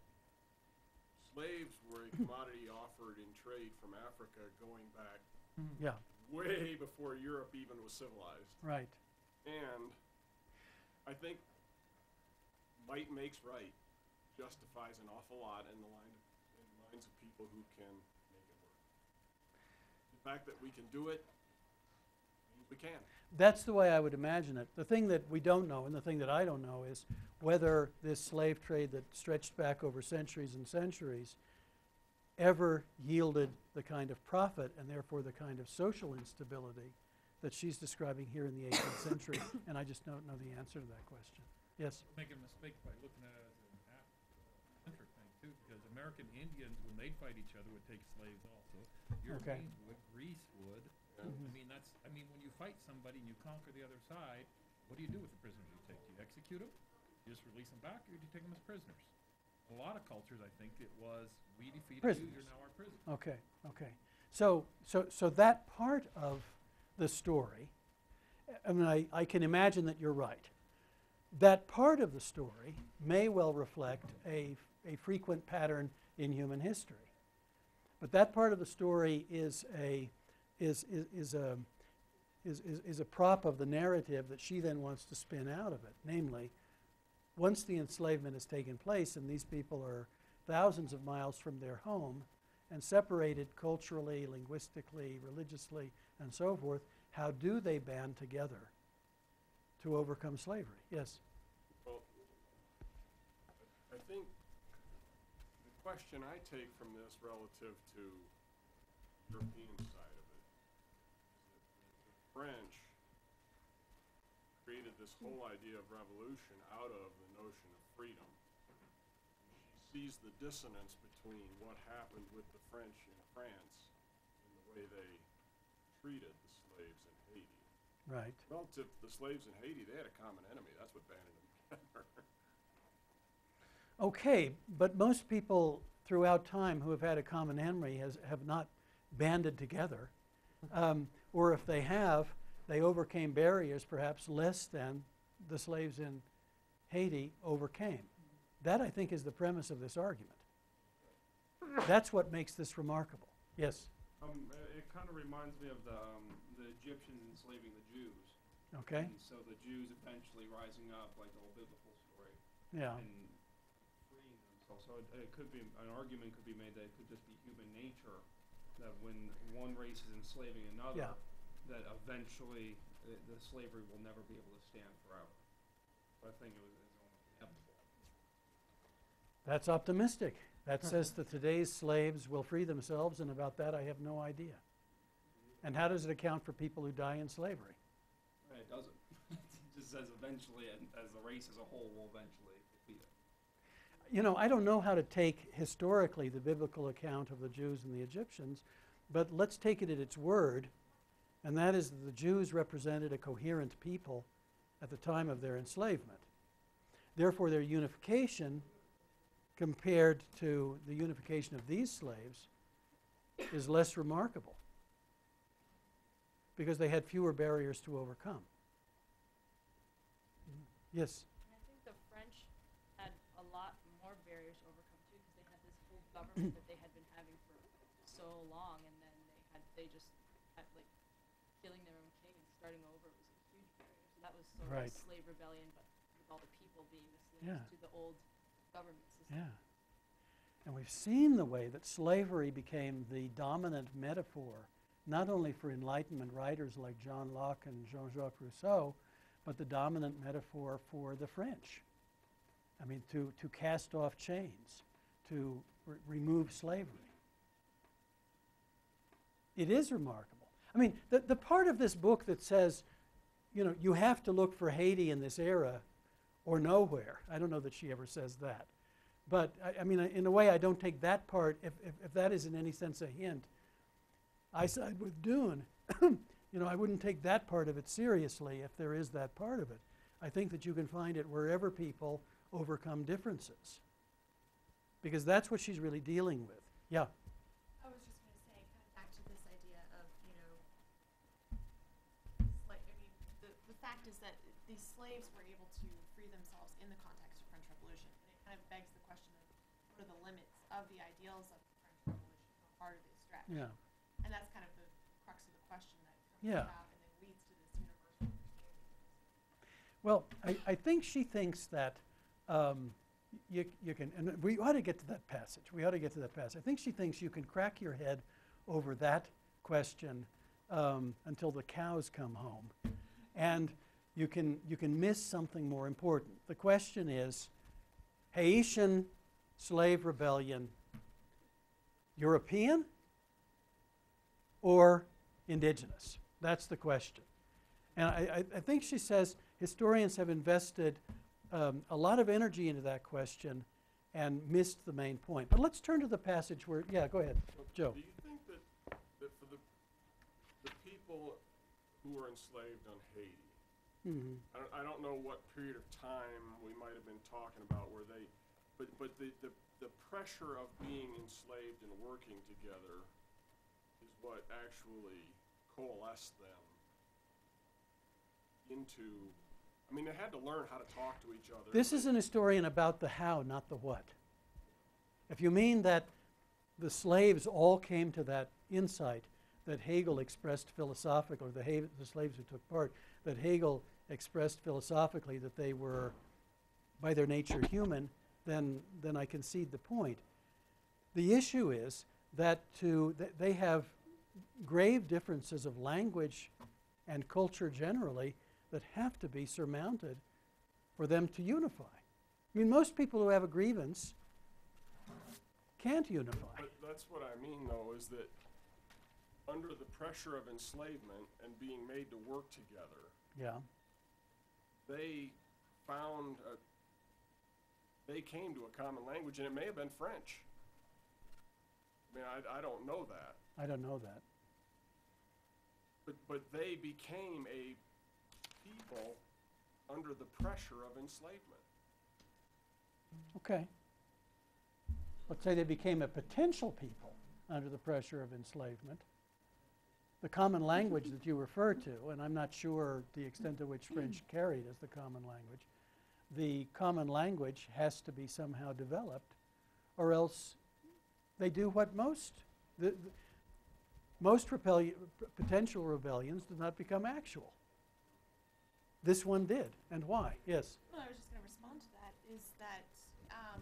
Speaker 6: slaves were a commodity offered in trade from Africa going back
Speaker 1: Yeah,
Speaker 6: way before Europe even was civilized.
Speaker 1: right.
Speaker 6: And I think might makes right justifies an awful lot in the line of, in the minds of people who can make it work. The fact that we can do it means we can.
Speaker 1: That's the way I would imagine it. The thing that we don't know, and the thing that I don't know, is whether this slave trade that stretched back over centuries and centuries ever yielded the kind of profit and therefore the kind of social instability that she's describing here in the eighteenth century, and I just don't know the answer to that question. Yes?
Speaker 7: Making a mistake by looking at it as an African thing too, because American Indians, when they'd fight each other, would take slaves also. Europeans would, Greece would.
Speaker 6: Yeah.
Speaker 7: I mean, that's, I mean, when you fight somebody and you conquer the other side, what do you do with the prisoners you take? Do you execute them? Do you just release them back, or do you take them as prisoners? A lot of cultures, I think, it was, we defeated you, you're
Speaker 1: Prisoners.
Speaker 7: now our prisoner.
Speaker 1: Okay, okay. So, so, so that part of the story, I mean, I, I can imagine that you're right. That part of the story may well reflect a, a frequent pattern in human history. But that part of the story is a, is, is, is, a, is, is, is a prop of the narrative that she then wants to spin out of it. Namely, once the enslavement has taken place and these people are thousands of miles from their home and separated culturally, linguistically, religiously, and so forth, how do they band together to overcome slavery? Yes?
Speaker 6: Well, I think the question I take from this relative to European side of it is that the French created this whole idea of revolution out of the notion of freedom. She sees the dissonance between what happened with the French in France and the way they treated the slaves in Haiti.
Speaker 1: Right.
Speaker 6: Relative to the slaves in Haiti, they had a common enemy. That's what banded them together.
Speaker 1: Okay, but most people throughout time who have had a common enemy has, have not banded together. Um, or if they have, they overcame barriers perhaps less than the slaves in Haiti overcame. That, I think, is the premise of this argument. That's what makes this remarkable. Yes?
Speaker 9: Um, uh, it kind of reminds me of the, um, the Egyptians enslaving the Jews.
Speaker 1: Okay?
Speaker 9: And so the Jews eventually rising up, like the whole biblical story,
Speaker 1: Yeah.
Speaker 9: and freeing themselves. So it, it could be, an argument could be made that it could just be human nature, that when one race is enslaving another,
Speaker 1: Yeah.
Speaker 9: that eventually uh, the slavery will never be able to stand forever. So I think it was, it's almost inevitable.
Speaker 1: That's optimistic. That says that today's slaves will free themselves, and about that I have no idea. And how does it account for people who die in slavery?
Speaker 9: Right, it doesn't. It just says eventually, and as the race as a whole will eventually defeat it.
Speaker 1: You know, I don't know how to take historically the biblical account of the Jews and the Egyptians, but let's take it at its word, and that is that the Jews represented a coherent people at the time of their enslavement. Therefore, their unification compared to the unification of these slaves is less remarkable because they had fewer barriers to overcome. Yes?
Speaker 10: And I think the French had a lot more barriers to overcome too, because they had this whole government that they had been having for so long, and then they had they just had like killing their own king and starting over was a huge barrier. So that was sort
Speaker 1: Right.
Speaker 10: of a slave rebellion, but with all the people being the slaves
Speaker 1: Yeah.
Speaker 10: to the old government system.
Speaker 1: Yeah. And we've seen the way that slavery became the dominant metaphor, not only for Enlightenment writers like John Locke and Jean-Jacques Rousseau, but the dominant metaphor for the French. I mean, to, to cast off chains, to re remove slavery. It is remarkable. I mean, the, the part of this book that says, you know, you have to look for Haiti in this era or nowhere. I don't know that she ever says that. But, I, I mean, in a way, I don't take that part, if, if, if that is in any sense a hint. I side with Dune. You know, I wouldn't take that part of it seriously if there is that part of it. I think that you can find it wherever people overcome differences. Because that's what she's really dealing with. Yeah?
Speaker 4: I was just going to say, kind of back to this idea of, you know, like, I mean, the, the fact is that these slaves were able to free themselves in the context of French Revolution. And it kind of begs the question of what are the limits of the ideals of the French Revolution? How far do they stretch?
Speaker 1: Yeah.
Speaker 4: And that's kind of the crux of the question that comes
Speaker 1: Yeah.
Speaker 4: about and then leads to this universal understanding.
Speaker 1: Well, I, I think she thinks that um, you, you can, and we ought to get to that passage. We ought to get to that passage. I think she thinks you can crack your head over that question um, until the cows come home. And you can, you can miss something more important. The question is, Haitian slave rebellion, European or indigenous? That's the question. And I, I, I think she says historians have invested um, a lot of energy into that question and missed the main point. But let's turn to the passage where, yeah, go ahead, Joe.
Speaker 6: Do you think that, that for the, the people who were enslaved on Haiti,
Speaker 1: Mm-hmm.
Speaker 6: I don't, I don't know what period of time we might have been talking about where they, but, but the, the, the pressure of being enslaved and working together is what actually coalesced them into, I mean, they had to learn how to talk to each other.
Speaker 1: This is an historian about the how, not the what. If you mean that the slaves all came to that insight that Hegel expressed philosophically, or the, ha the slaves who took part, that Hegel expressed philosophically that they were, by their nature, human, then, then I concede the point. The issue is that to th they have grave differences of language and culture generally that have to be surmounted for them to unify. I mean, most people who have a grievance can't unify.
Speaker 6: But that's what I mean, though, is that under the pressure of enslavement and being made to work together,
Speaker 1: Yeah.
Speaker 6: they found, a, they came to a common language, and it may have been French. I mean, I, I don't know that.
Speaker 1: I don't know that.
Speaker 6: But, but they became a people under the pressure of enslavement.
Speaker 1: Okay. Let's say they became a potential people under the pressure of enslavement. The common language that you refer to, and I'm not sure the extent to which French carried as the common language, the common language has to be somehow developed, or else they do what most, the, the, most rebellion, potential rebellions do not become actual. This one did, and why? Yes?
Speaker 4: Well, I was just going to respond to that, is that um,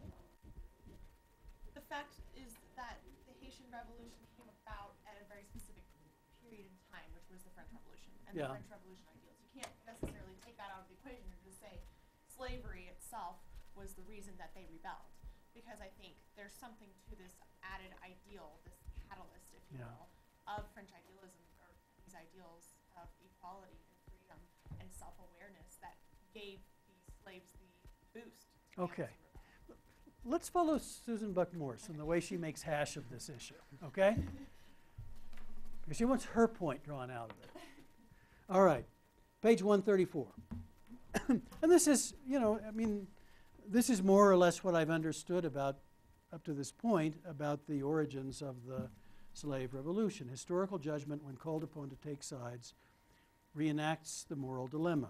Speaker 4: the fact is that the Haitian Revolution came about at a very specific period in time, which was the French Revolution, and
Speaker 1: Yeah.
Speaker 4: the French Revolution ideals. You can't necessarily take that out of the equation and just say slavery itself was the reason that they rebelled, because I think there's something to this added ideal, this catalyst, if you
Speaker 1: Yeah.
Speaker 4: will, of French idealism, or these ideals of equality and freedom and self-awareness that gave these slaves the boost. to be able
Speaker 1: Okay.
Speaker 4: to rebel.
Speaker 1: Let's follow Susan Buck Morse and the way she makes hash of this issue, okay? Because she wants her point drawn out of it. All right, page one thirty-four. And this is, you know, I mean, this is more or less what I've understood about, up to this point, about the origins of the slave revolution. Historical judgment, when called upon to take sides, reenacts the moral dilemma.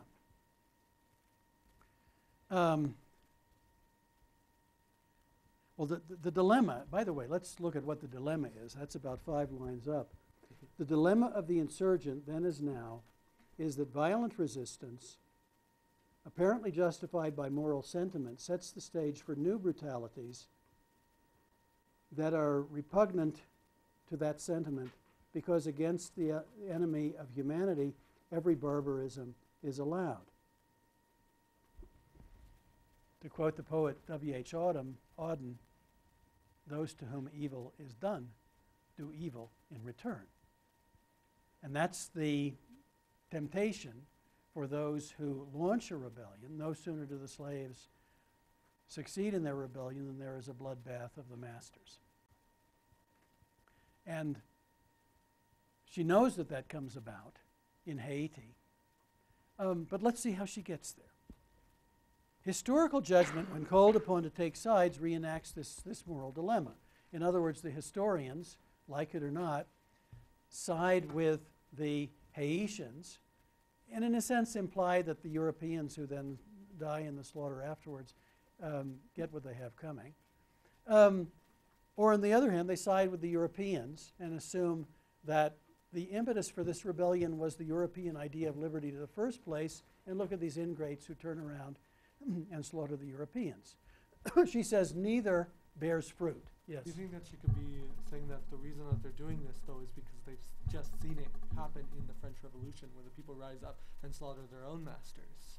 Speaker 1: Um, well, the, the, the dilemma, by the way, let's look at what the dilemma is. That's about five lines up. The dilemma of the insurgent, then as now, is that violent resistance, apparently justified by moral sentiment, sets the stage for new brutalities that are repugnant to that sentiment, because against the uh, enemy of humanity, every barbarism is allowed. To quote the poet W H Auden, Auden, those to whom evil is done do evil in return. And that's the temptation for those who launch a rebellion. No sooner do the slaves succeed in their rebellion than there is a bloodbath of the masters. And she knows that that comes about in Haiti. Um, but let's see how she gets there. Historical judgment, when called upon to take sides, reenacts this, this moral dilemma. In other words, the historians, like it or not, side with the Haitians, and in a sense imply that the Europeans who then die in the slaughter afterwards um, get what they have coming. Um, or on the other hand, they side with the Europeans and assume that the impetus for this rebellion was the European idea of liberty to the first place, and look at these ingrates who turn around and slaughter the Europeans. She says neither bears fruit. Yes?
Speaker 5: Do you think that she could be saying that the reason that they're doing this, though, is because they've s- just seen it happen in the French Revolution, where the people rise up and slaughter their own masters?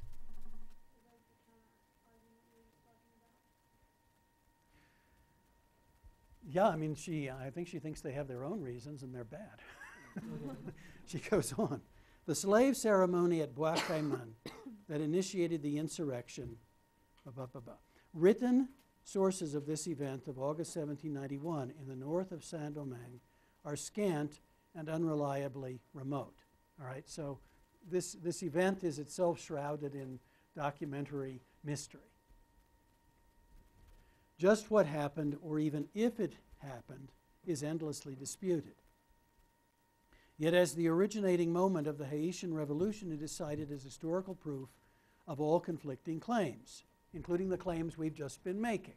Speaker 1: Yeah, I mean, she, I think she thinks they have their own reasons and they're bad. She goes on. The slave ceremony at Bois Caiman that initiated the insurrection, blah, blah, blah, blah. Written sources of this event of August seventeen ninety-one in the north of Saint-Domingue are scant and unreliably remote. All right, so this, this event is itself shrouded in documentary mystery. Just what happened, or even if it happened, is endlessly disputed. Yet as the originating moment of the Haitian Revolution, it is cited as historical proof of all conflicting claims, including the claims we've just been making.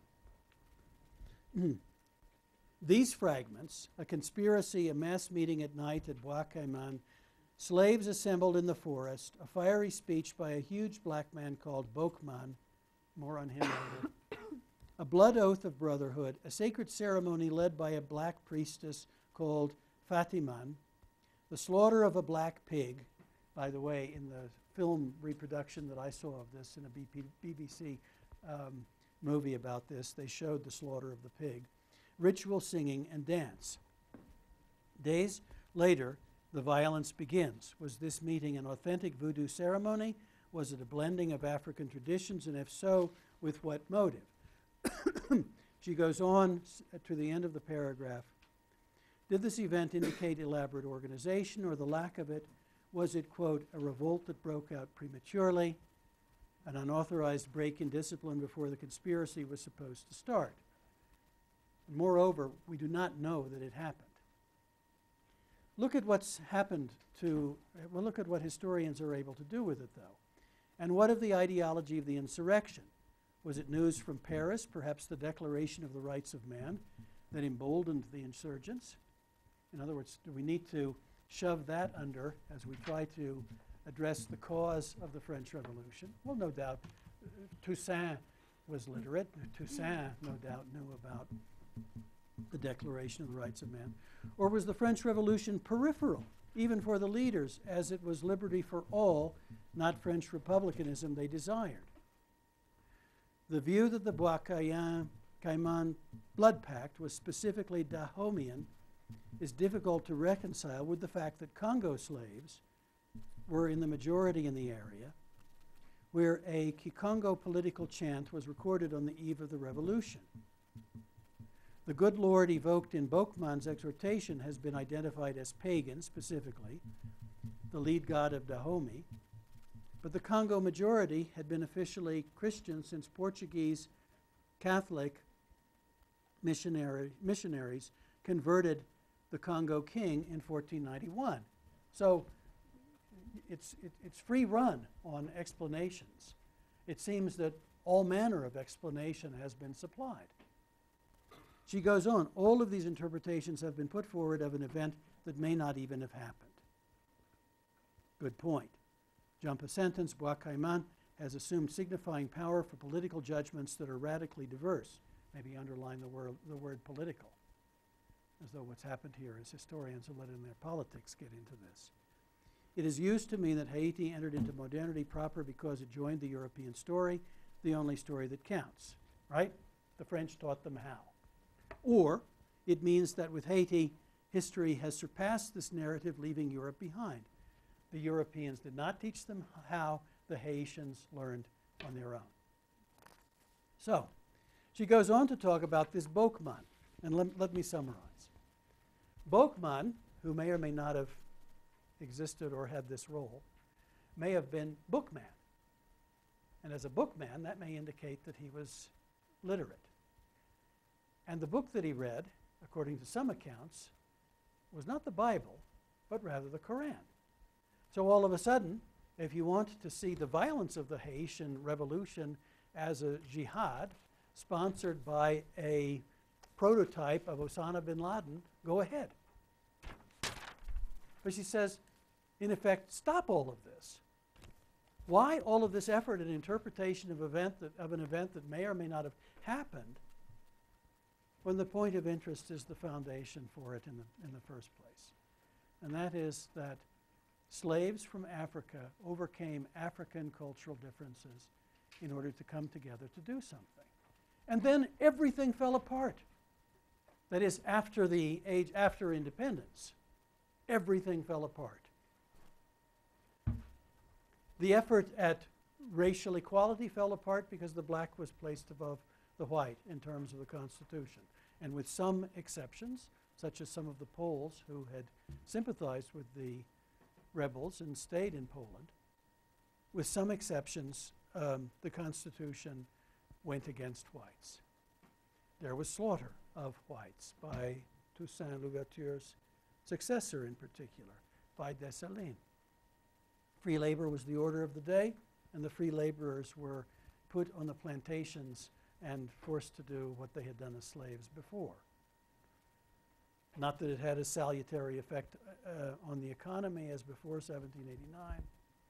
Speaker 1: These fragments, a conspiracy, a mass meeting at night at Bois Caiman, slaves assembled in the forest, a fiery speech by a huge black man called Bokman, more on him later, a blood oath of brotherhood, a sacred ceremony led by a black priestess called Fatiman, the slaughter of a black pig. By the way, in the film reproduction that I saw of this in a B B C um, movie about this, they showed the slaughter of the pig, ritual singing and dance. Days later, the violence begins. Was this meeting an authentic voodoo ceremony? Was it a blending of African traditions, and if so, with what motive? She goes on to the end of the paragraph. Did this event indicate elaborate organization or the lack of it? Was it, quote, a revolt that broke out prematurely, an unauthorized break in discipline before the conspiracy was supposed to start? And moreover, we do not know that it happened. Look at what's happened to, well, look at what historians are able to do with it, though. And what of the ideology of the insurrection? Was it news from Paris, perhaps the Declaration of the Rights of Man, that emboldened the insurgents? In other words, do we need to shove that under as we try to address the cause of the French Revolution? Well, no doubt, uh, Toussaint was literate. Toussaint, no doubt, knew about the Declaration of the Rights of Man. Or was the French Revolution peripheral, even for the leaders, as it was liberty for all, not French republicanism they desired? The view that the Bois Caiman blood pact was specifically Dahomian is difficult to reconcile with the fact that Congo slaves were in the majority in the area, where a Kikongo political chant was recorded on the eve of the revolution. The good Lord evoked in Bokman's exhortation has been identified as pagan, specifically, the lead god of Dahomey, but the Congo majority had been officially Christian since Portuguese Catholic missionary, missionaries converted the Congo king in fourteen ninety-one. So it's, it, it's free run on explanations. It seems that all manner of explanation has been supplied. She goes on, all of these interpretations have been put forward of an event that may not even have happened. Good point. jump a sentence, Bois Caiman has assumed signifying power for political judgments that are radically diverse. Maybe underline the word, the word political, as though what's happened here is historians are letting their politics get into this. It is used to mean that Haiti entered into modernity proper because it joined the European story, the only story that counts, right? The French taught them how. Or it means that with Haiti, history has surpassed this narrative, leaving Europe behind. The Europeans did not teach them how, the Haitians learned on their own. So, she goes on to talk about this Boukman, and let, let me summarize. Boukman, who may or may not have existed or had this role, may have been bookman. And as a bookman, that may indicate that he was literate. And the book that he read, according to some accounts, was not the Bible, but rather the Quran. So all of a sudden, if you want to see the violence of the Haitian Revolution as a jihad sponsored by a prototype of Osama bin Laden, go ahead. But she says, in effect, stop all of this. Why all of this effort and interpretation of, event that, of an event that may or may not have happened when the point of interest is the foundation for it in the, in the first place? And that is that slaves from Africa overcame African cultural differences in order to come together to do something. And then everything fell apart. That is, after the age, after independence, everything fell apart. The effort at racial equality fell apart because the black was placed above the white in terms of the Constitution. And with some exceptions, such as some of the Poles who had sympathized with the rebels and stayed in Poland, with some exceptions, um, the Constitution went against whites. There was slaughter of whites by Toussaint Louverture's successor in particular, by Dessalines. Free labor was the order of the day, and the free laborers were put on the plantations and forced to do what they had done as slaves before. Not that it had a salutary effect uh, on the economy as before seventeen eighty-nine.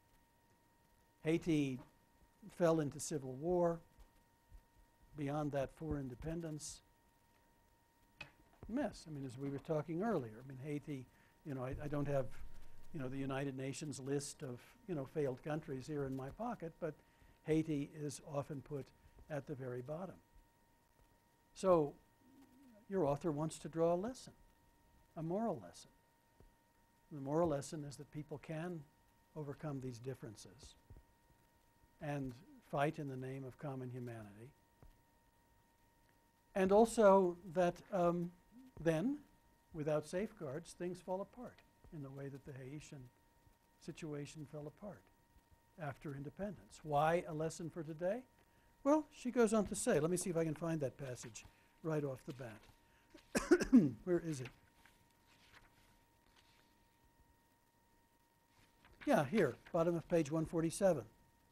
Speaker 1: Haiti fell into civil war. Beyond that, for independence, mess. I mean, as we were talking earlier, I mean, Haiti, you know, I, I don't have, you know, the United Nations list of, you know, failed countries here in my pocket, but Haiti is often put at the very bottom. So your author wants to draw a lesson, a moral lesson. The moral lesson is that people can overcome these differences and fight in the name of common humanity. And also that um, then, without safeguards, things fall apart in the way that the Haitian situation fell apart after independence. Why a lesson for today? Well, she goes on to say, let me see if I can find that passage right off the bat. Where is it? Yeah, here, bottom of page one forty-seven.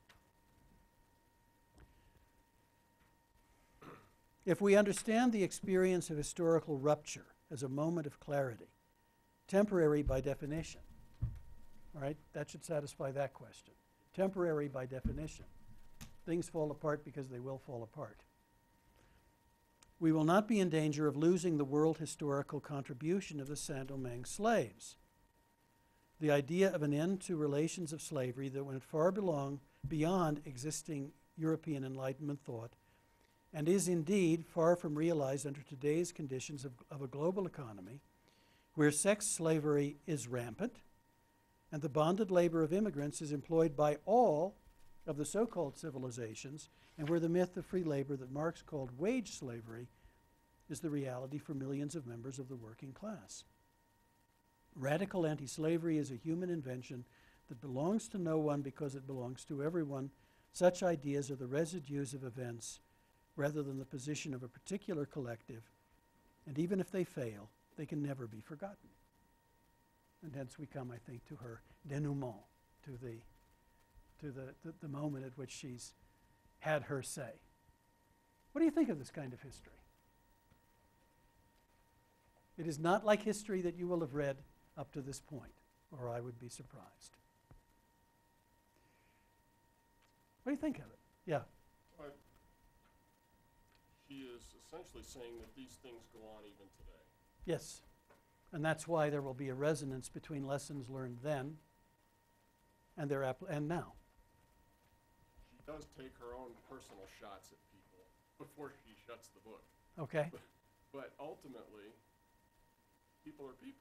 Speaker 1: If we understand the experience of historical rupture as a moment of clarity, temporary by definition, all right, that should satisfy that question. Temporary by definition. Things fall apart because they will fall apart. We will not be in danger of losing the world historical contribution of the Saint-Domingue slaves. The idea of an end to relations of slavery that went far belong beyond existing European Enlightenment thought and is indeed far from realized under today's conditions of, of a global economy where sex slavery is rampant and the bonded labor of immigrants is employed by all of the so-called civilizations, and where the myth of free labor that Marx called wage slavery is the reality for millions of members of the working class. Radical anti-slavery is a human invention that belongs to no one because it belongs to everyone. Such ideas are the residues of events rather than the position of a particular collective, and even if they fail, they can never be forgotten. And hence we come, I think, to her denouement, to the to the, the, the moment at which she's had her say. What do you think of this kind of history? It is not like history that you will have read up to this point, or I would be surprised. What do you think of it? Yeah.
Speaker 6: Well, she is essentially saying that these things go on even today.
Speaker 1: Yes. And that's why there will be a resonance between lessons learned then and their app and now.
Speaker 6: She does take her own personal shots at people before she shuts the book.
Speaker 1: Okay.
Speaker 6: But, but ultimately, people are people.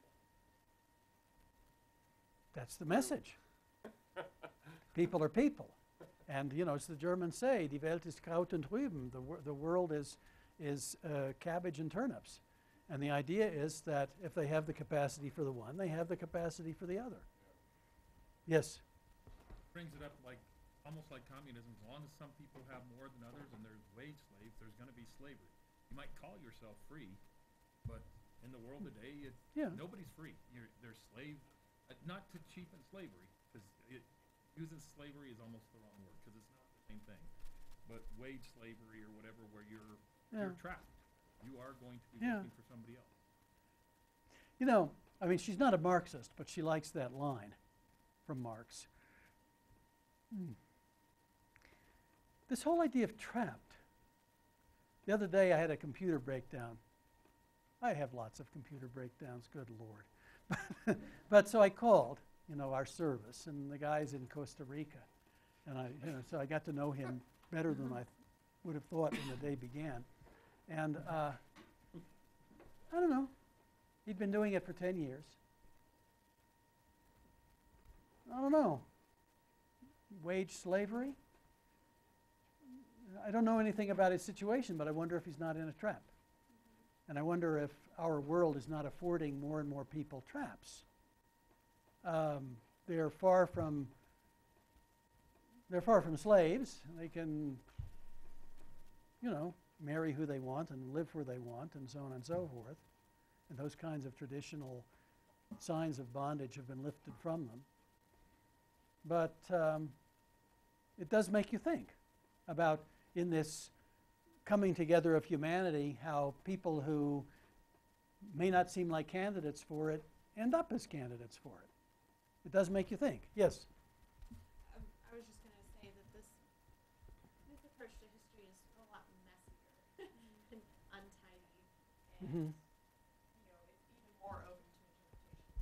Speaker 1: That's the message. People are people. And, you know, as the Germans say, die Welt ist Kraut und Rüben. The, wor the world is, is uh, cabbage and turnips. And the idea is that if they have the capacity for the one, they have the capacity for the other. Yes?
Speaker 7: Brings it up like, almost like communism. As long as some people have more than others and there's wage slaves, there's going to be slavery. You might call yourself free, but in the world today, it's,
Speaker 1: Yeah.
Speaker 7: nobody's free. You're, they're slave, uh, not to cheapen slavery, because using slavery is almost the wrong word, because it's not the same thing. But wage slavery or whatever, where you're,
Speaker 1: Yeah.
Speaker 7: you're trapped. You are going to be
Speaker 1: Yeah.
Speaker 7: working for somebody else.
Speaker 1: You know, I mean, she's not a Marxist, but she likes that line from Marx. Hmm. This whole idea of trapped. The other day I had a computer breakdown. I have lots of computer breakdowns, good Lord. But so I called, you know, our service, and the guy's in Costa Rica. And I, you know, so I got to know him better than I th would have thought when the day began. And uh, I don't know, he'd been doing it for ten years. I don't know, wage slavery? I don't know anything about his situation, but I wonder if he's not in a trap. And I wonder if our world is not affording more and more people traps. Um, they're far from, they're far from slaves. They can, you know, marry who they want and live where they want and so on and so forth. And those kinds of traditional signs of bondage have been lifted from them. But um, it does make you think about, in this coming together of humanity, how people who may not seem like candidates for it end up as candidates for it. It does make you think. Yes?
Speaker 4: Um, I was just going to say that this this approach to history is a lot messier and untidy, and
Speaker 1: Mm-hmm.
Speaker 4: you know, it's even more open to interpretation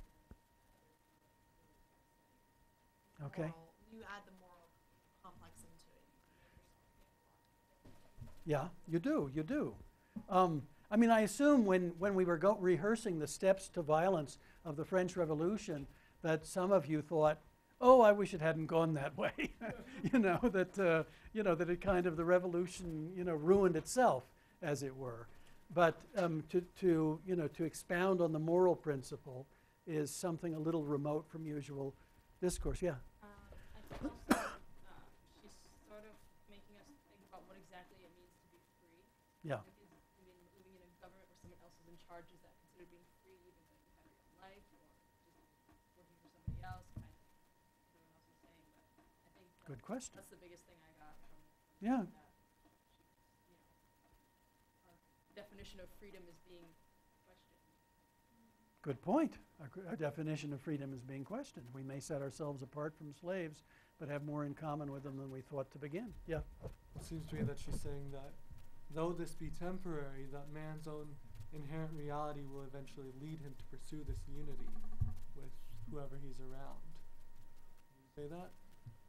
Speaker 4: than
Speaker 1: Okay.
Speaker 4: moral, you add the moral complex into it. You make yourself think a lot.
Speaker 1: Yeah, you do, you do. Um, I mean, I assume when, when we were go rehearsing the steps to violence of the French Revolution, that some of you thought, oh, I wish it hadn't gone that way. You know, that, uh, you know, that it kind of, the revolution, you know, ruined itself, as it were. But um, to, to, you know, to expound on the moral principle is something a little remote from usual discourse. Yeah?
Speaker 10: Um, I think also uh, she's sort of making us think about what exactly it means to be free.
Speaker 1: Yeah.
Speaker 10: Like, is, I mean, living in a government where someone else is in charge, is that considered being free, even though you have your own life, or just working for somebody else, kind of everyone else is saying? But I think that
Speaker 1: Good question.
Speaker 10: that's the biggest thing I got from, from
Speaker 1: Yeah.
Speaker 10: that. She's, you know, our definition of freedom is being questioned.
Speaker 1: Good point. Our, gr- our definition of freedom is being questioned. We may set ourselves apart from slaves, but have more in common with them than we thought to begin. Yeah.
Speaker 5: It seems to me that she's saying that though this be temporary, that man's own inherent reality will eventually lead him to pursue this unity with whoever he's around. Would you say that?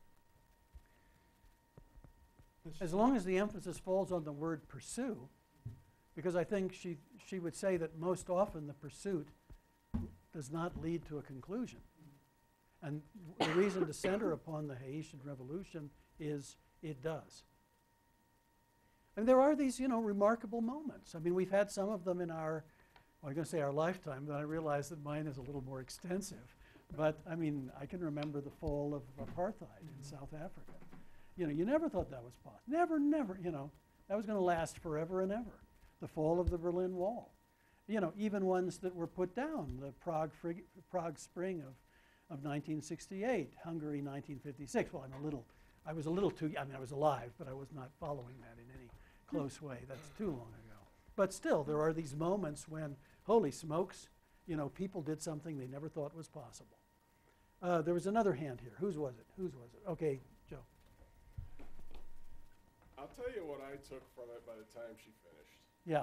Speaker 5: Does
Speaker 1: As
Speaker 5: she-
Speaker 1: long as the emphasis falls on the word pursue, because I think she, she would say that most often the pursuit does not lead to a conclusion. And the reason to center upon the Haitian Revolution is it does. And there are these, you know, remarkable moments. I mean, we've had some of them in our, well, I'm going to say our lifetime, but I realize that mine is a little more extensive. But, I mean, I can remember the fall of apartheid in South Africa. You know, you never thought that was possible. Never, never, you know, that was going to last forever and ever. The fall of the Berlin Wall. You know, even ones that were put down, the Prague, frig Prague Spring of, of nineteen sixty-eight, Hungary nineteen fifty-six. Well, I'm a little, I was a little too, I mean, I was alive, but I was not following that in any close way. That's too long ago. But still, there are these moments when, holy smokes, you know, people did something they never thought was possible. Uh, there was another hand here. Whose was it? Whose was it? Okay, Joe.
Speaker 6: I'll tell you what I took from it by the time she finished.
Speaker 1: Yeah.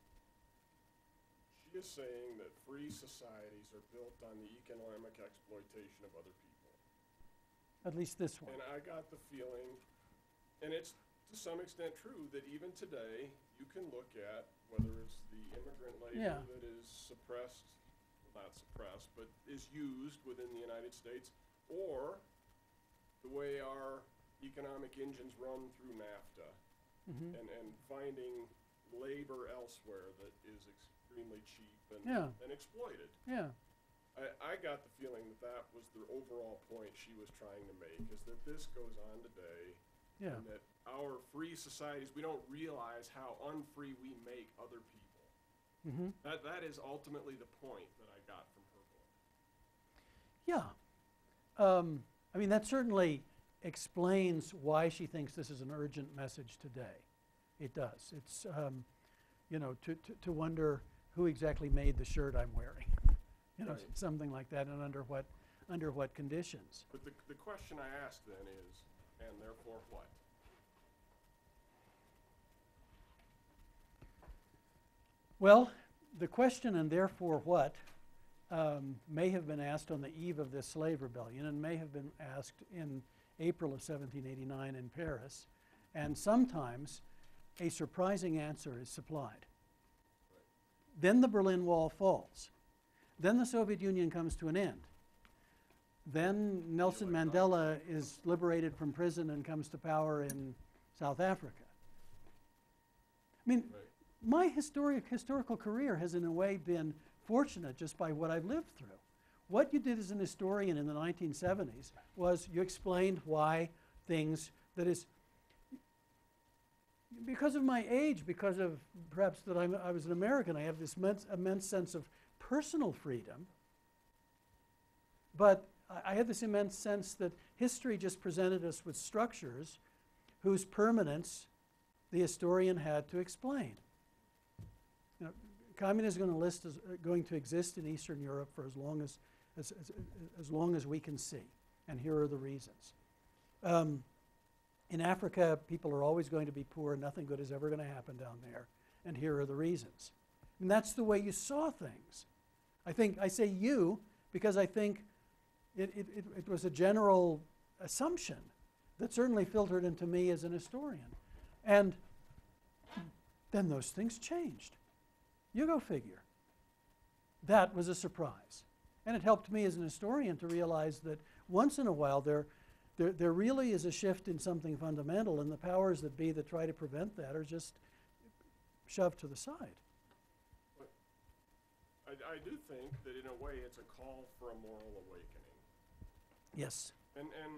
Speaker 6: She is saying that free societies are built on the economic exploitation of other people.
Speaker 1: At least this one.
Speaker 6: And I got the feeling, and it's to some extent true, that even today you can look at whether it's the immigrant labor
Speaker 1: Yeah.
Speaker 6: that is suppressed, well, not suppressed, but is used within the United States, or the way our economic engines run through NAFTA,
Speaker 1: Mhm.
Speaker 6: and, and finding labor elsewhere that is extremely cheap and,
Speaker 1: Yeah.
Speaker 6: and exploited.
Speaker 1: Yeah.
Speaker 6: I, I got the feeling that that was the overall point she was trying to make, is that this goes on today,
Speaker 1: Yeah.
Speaker 6: and that our free societies, we don't realize how unfree we make other people.
Speaker 1: Mm-hmm.
Speaker 6: That, that is ultimately the point that I got from her book.
Speaker 1: Yeah. Um, I mean, that certainly explains why she thinks this is an urgent message today. It does. It's, um, you know, to, to, to wonder who exactly made the shirt I'm wearing. You know,
Speaker 6: Right.
Speaker 1: something like that, and under what, under what conditions.
Speaker 6: But the, the question I asked then is, and therefore what?
Speaker 1: Well, the question, and therefore what, um, may have been asked on the eve of this slave rebellion, and may have been asked in April of seventeen eighty-nine in Paris, and sometimes a surprising answer is supplied. Then the Berlin Wall falls. Then the Soviet Union comes to an end. Then Nelson Mandela is liberated from prison and comes to power in South Africa. I mean,
Speaker 6: Right.
Speaker 1: my historic, historical career has in a way been fortunate just by what I've lived through. What you did as an historian in the nineteen seventies was you explained why things, that is, because of my age, because of perhaps that I'm, I was an American, I have this immense, immense sense of personal freedom, but I, I had this immense sense that history just presented us with structures whose permanence the historian had to explain. You know, communism is going to, list as, uh, going to exist in Eastern Europe for as long as, as, as, as long as we can see, and here are the reasons. Um, in Africa, people are always going to be poor, nothing good is ever going to happen down there, and here are the reasons. And that's the way you saw things. I think, I say you, because I think it, it, it, it was a general assumption that certainly filtered into me as an historian. And then those things changed. You go figure. That was a surprise. And it helped me as an historian to realize that once in a while there, there, there really is a shift in something fundamental, and the powers that be that try to prevent that are just shoved to the side.
Speaker 6: But I, I do think that in a way it's a call for a moral awakening.
Speaker 1: Yes.
Speaker 6: And, and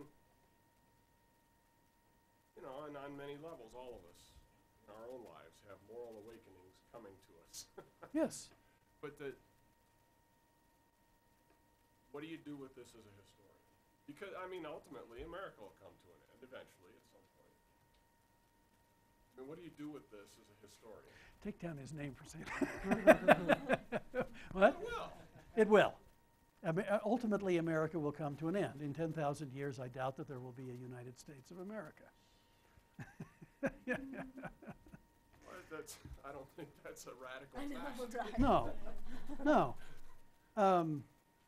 Speaker 6: you know, and on many levels, all of us in our own lives have moral awakenings coming to us.
Speaker 1: Yes.
Speaker 6: But the, what do you do with this as a historian? Because, I mean, ultimately, America will come to an end eventually at some point. I mean, what do you do with this as a historian?
Speaker 1: Take down his name for saying that. What?
Speaker 6: It will.
Speaker 1: It will. I mean, uh, ultimately, America will come to an end. In ten thousand years, I doubt that there will be a United States of America.
Speaker 6: Well, that's, I don't think that's a radical
Speaker 10: I know,
Speaker 6: fact.
Speaker 10: right?
Speaker 1: No, no. Um,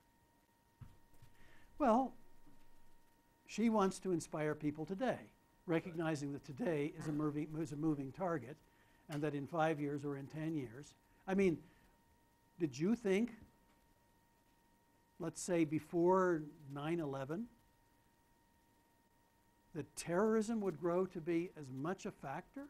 Speaker 1: well, she wants to inspire people today, recognizing that today is a moving, is a moving target, and that in five years or in ten years, I mean, did you think, let's say before nine eleven, that terrorism would grow to be as much a factor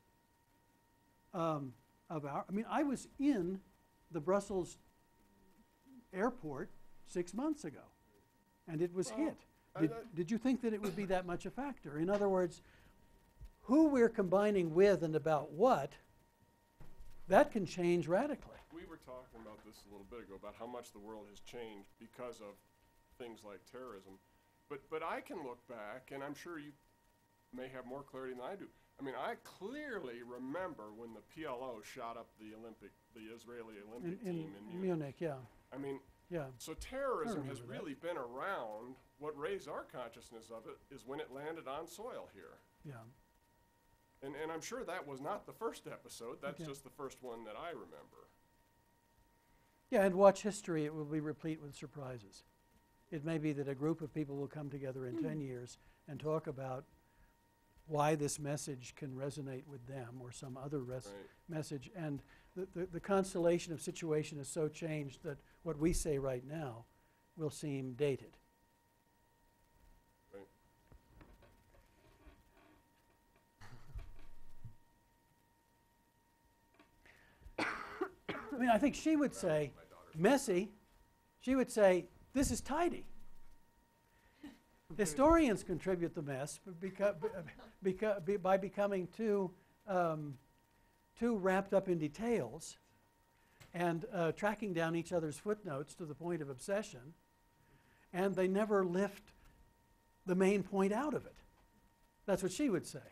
Speaker 1: um, of our, I mean, I was in the Brussels airport six months ago, and it was
Speaker 6: Well,
Speaker 1: hit.
Speaker 6: I-
Speaker 1: Did,
Speaker 6: I-
Speaker 1: did you think that it would be that much a factor? In other words, who we're combining with and about what, that can change radically.
Speaker 6: We were talking about this a little bit ago, about how much the world has changed because of things like terrorism. But, but I can look back, and I'm sure you may have more clarity than I do. I mean, I clearly remember when the P L O shot up the Olympic, the Israeli
Speaker 1: In,
Speaker 6: Olympic
Speaker 1: in
Speaker 6: team in Munich.
Speaker 1: Munich, yeah,
Speaker 6: I mean,
Speaker 1: yeah.
Speaker 6: so terrorism has
Speaker 1: remember that.
Speaker 6: really been around. What raised our consciousness of it is when it landed on soil here.
Speaker 1: Yeah.
Speaker 6: And, and I'm sure that was not the first episode. That's
Speaker 1: Okay.
Speaker 6: just the first one that I remember.
Speaker 1: Yeah, and watch history, it will be replete with surprises. It may be that a group of people will come together in ten years and talk about why this message can resonate with them or some other res-
Speaker 6: Right.
Speaker 1: message. And the, the, the constellation of situation is so changed that what we say right now will seem dated.
Speaker 6: Right.
Speaker 1: I mean, I think she would say,
Speaker 6: My daughter's
Speaker 1: messy. She would say, this is tidy. Historians contribute the mess beca- beca- be- by becoming too, um, too wrapped up in details and uh, tracking down each other's footnotes to the point of obsession, and they never lift the main point out of it. That's what she would say.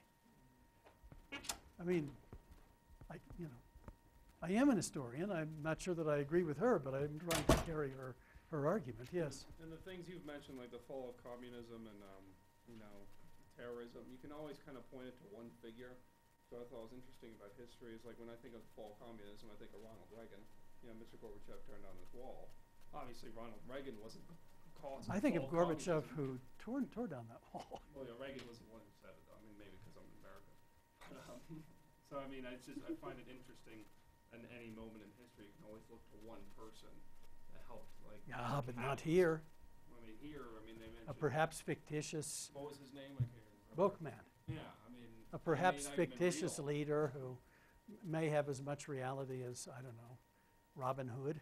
Speaker 1: I mean, I, you know, I am an historian. I'm not sure that I agree with her, but I'm trying to carry her, her argument, yes.
Speaker 9: And the things you've mentioned, like the fall of communism and, um, you know, terrorism, you can always kind of point it to one figure. So I thought was interesting about history is like when I think of the fall of communism, I think of Ronald Reagan. You know, Mister Gorbachev turned down his wall. Obviously, Ronald Reagan wasn't the cause of
Speaker 1: I
Speaker 9: the
Speaker 1: think of
Speaker 9: fall
Speaker 1: Gorbachev
Speaker 9: communism.
Speaker 1: who tore, tore down that wall.
Speaker 9: Well, yeah, Reagan was the one who said it. I mean, maybe because I'm American. um, so I mean, I just I find it interesting. In any moment in history, you can always look to one person that helped, like.
Speaker 1: Yeah, but not
Speaker 9: catalyst.
Speaker 1: here.
Speaker 9: I mean, here, I mean, they
Speaker 1: A
Speaker 9: mentioned.
Speaker 1: perhaps fictitious
Speaker 9: What was his name? I can't remember.
Speaker 1: bookman.
Speaker 9: Yeah, I mean.
Speaker 1: A
Speaker 9: he
Speaker 1: perhaps
Speaker 9: may not even been
Speaker 1: fictitious
Speaker 9: real.
Speaker 1: leader who may have as much reality as, I don't know, Robin Hood.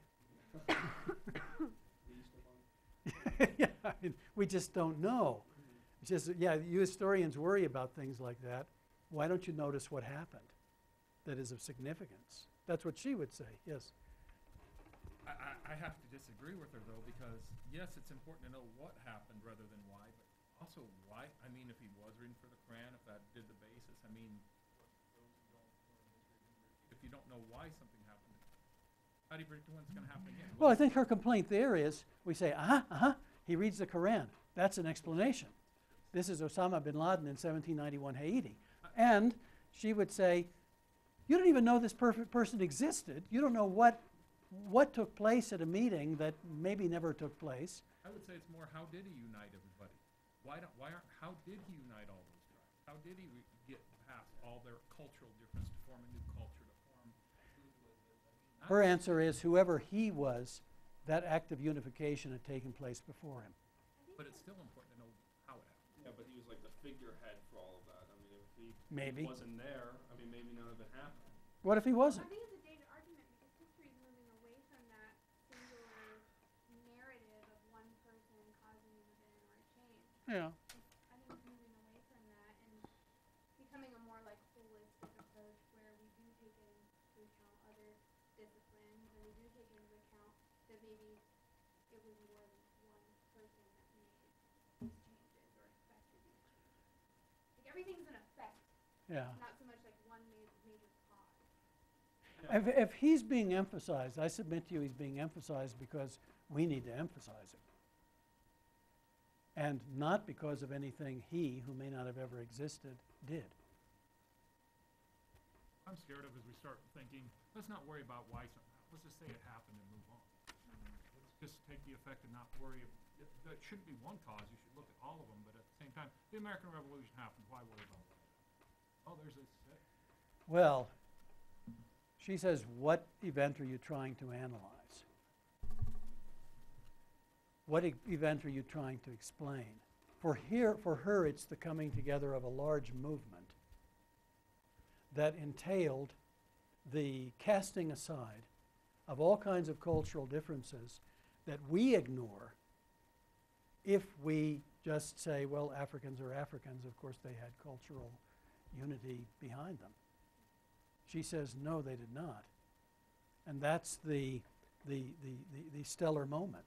Speaker 9: The Easter Bunny.
Speaker 1: Yeah, I mean, we just don't know. It's just, yeah, you historians worry about things like that. Why don't you notice what happened that is of significance? That's what she would say, yes.
Speaker 7: I, I, I have to disagree with her though, because yes, it's important to know what happened rather than why, but also why. I mean, if he was reading for the Quran, if that did the basis, I mean, those who don't learn history can repeat. If you don't know why something happened, how do you predict when it's going to happen again?
Speaker 1: Well, I think her complaint there is, we say, uh-huh, uh-huh, he reads the Quran. That's an explanation. This is Osama bin Laden in seventeen ninety-one Haiti. And she would say, you don't even know this perfect person existed. You don't know what, what took place at a meeting that maybe never took place.
Speaker 7: I would say it's more, how did he unite everybody? Why don't, why aren't, how did he unite all those tribes? How did he re- get past all their cultural difference to form a new culture, to form who was it? I mean,
Speaker 1: Her
Speaker 7: not-
Speaker 1: answer is whoever he was, that act of unification had taken place before him.
Speaker 7: But it's still important to know how it happened.
Speaker 9: Yeah, but he was like the figurehead for all of that. I mean, if he
Speaker 1: Maybe.
Speaker 9: wasn't there, I mean, maybe none of it happened.
Speaker 1: What if he wasn't?
Speaker 3: I think it's a dated argument because history is moving away from that singular narrative of one person causing an event or a change.
Speaker 1: Yeah.
Speaker 3: I think it's moving away from that and becoming a more like holistic approach where we do take into account other disciplines and we do take into account that maybe it was more than one person that made these changes or affected these changes. Like everything's an effect,
Speaker 1: Yeah.
Speaker 3: not so much like one ma- major cause.
Speaker 1: If, if he's being emphasized, I submit to you he's being emphasized because we need to emphasize it. And not because of anything he, who may not have ever existed, did.
Speaker 7: I'm scared of is we start thinking, let's not worry about why something happened. Let's just say it happened and move on. Let's just take the effect and not worry. Of, it, that shouldn't be one cause. You should look at all of them. But at the same time, the American Revolution happened. Why worry about that? Oh, there's this. Uh,
Speaker 1: Well, she says, what event are you trying to analyze? What e- event are you trying to explain? For, here, for her, it's the coming together of a large movement that entailed the casting aside of all kinds of cultural differences that we ignore if we just say, well, Africans are Africans. Of course, they had cultural unity behind them. She says, no, they did not. And that's the, the, the, the, the stellar moment.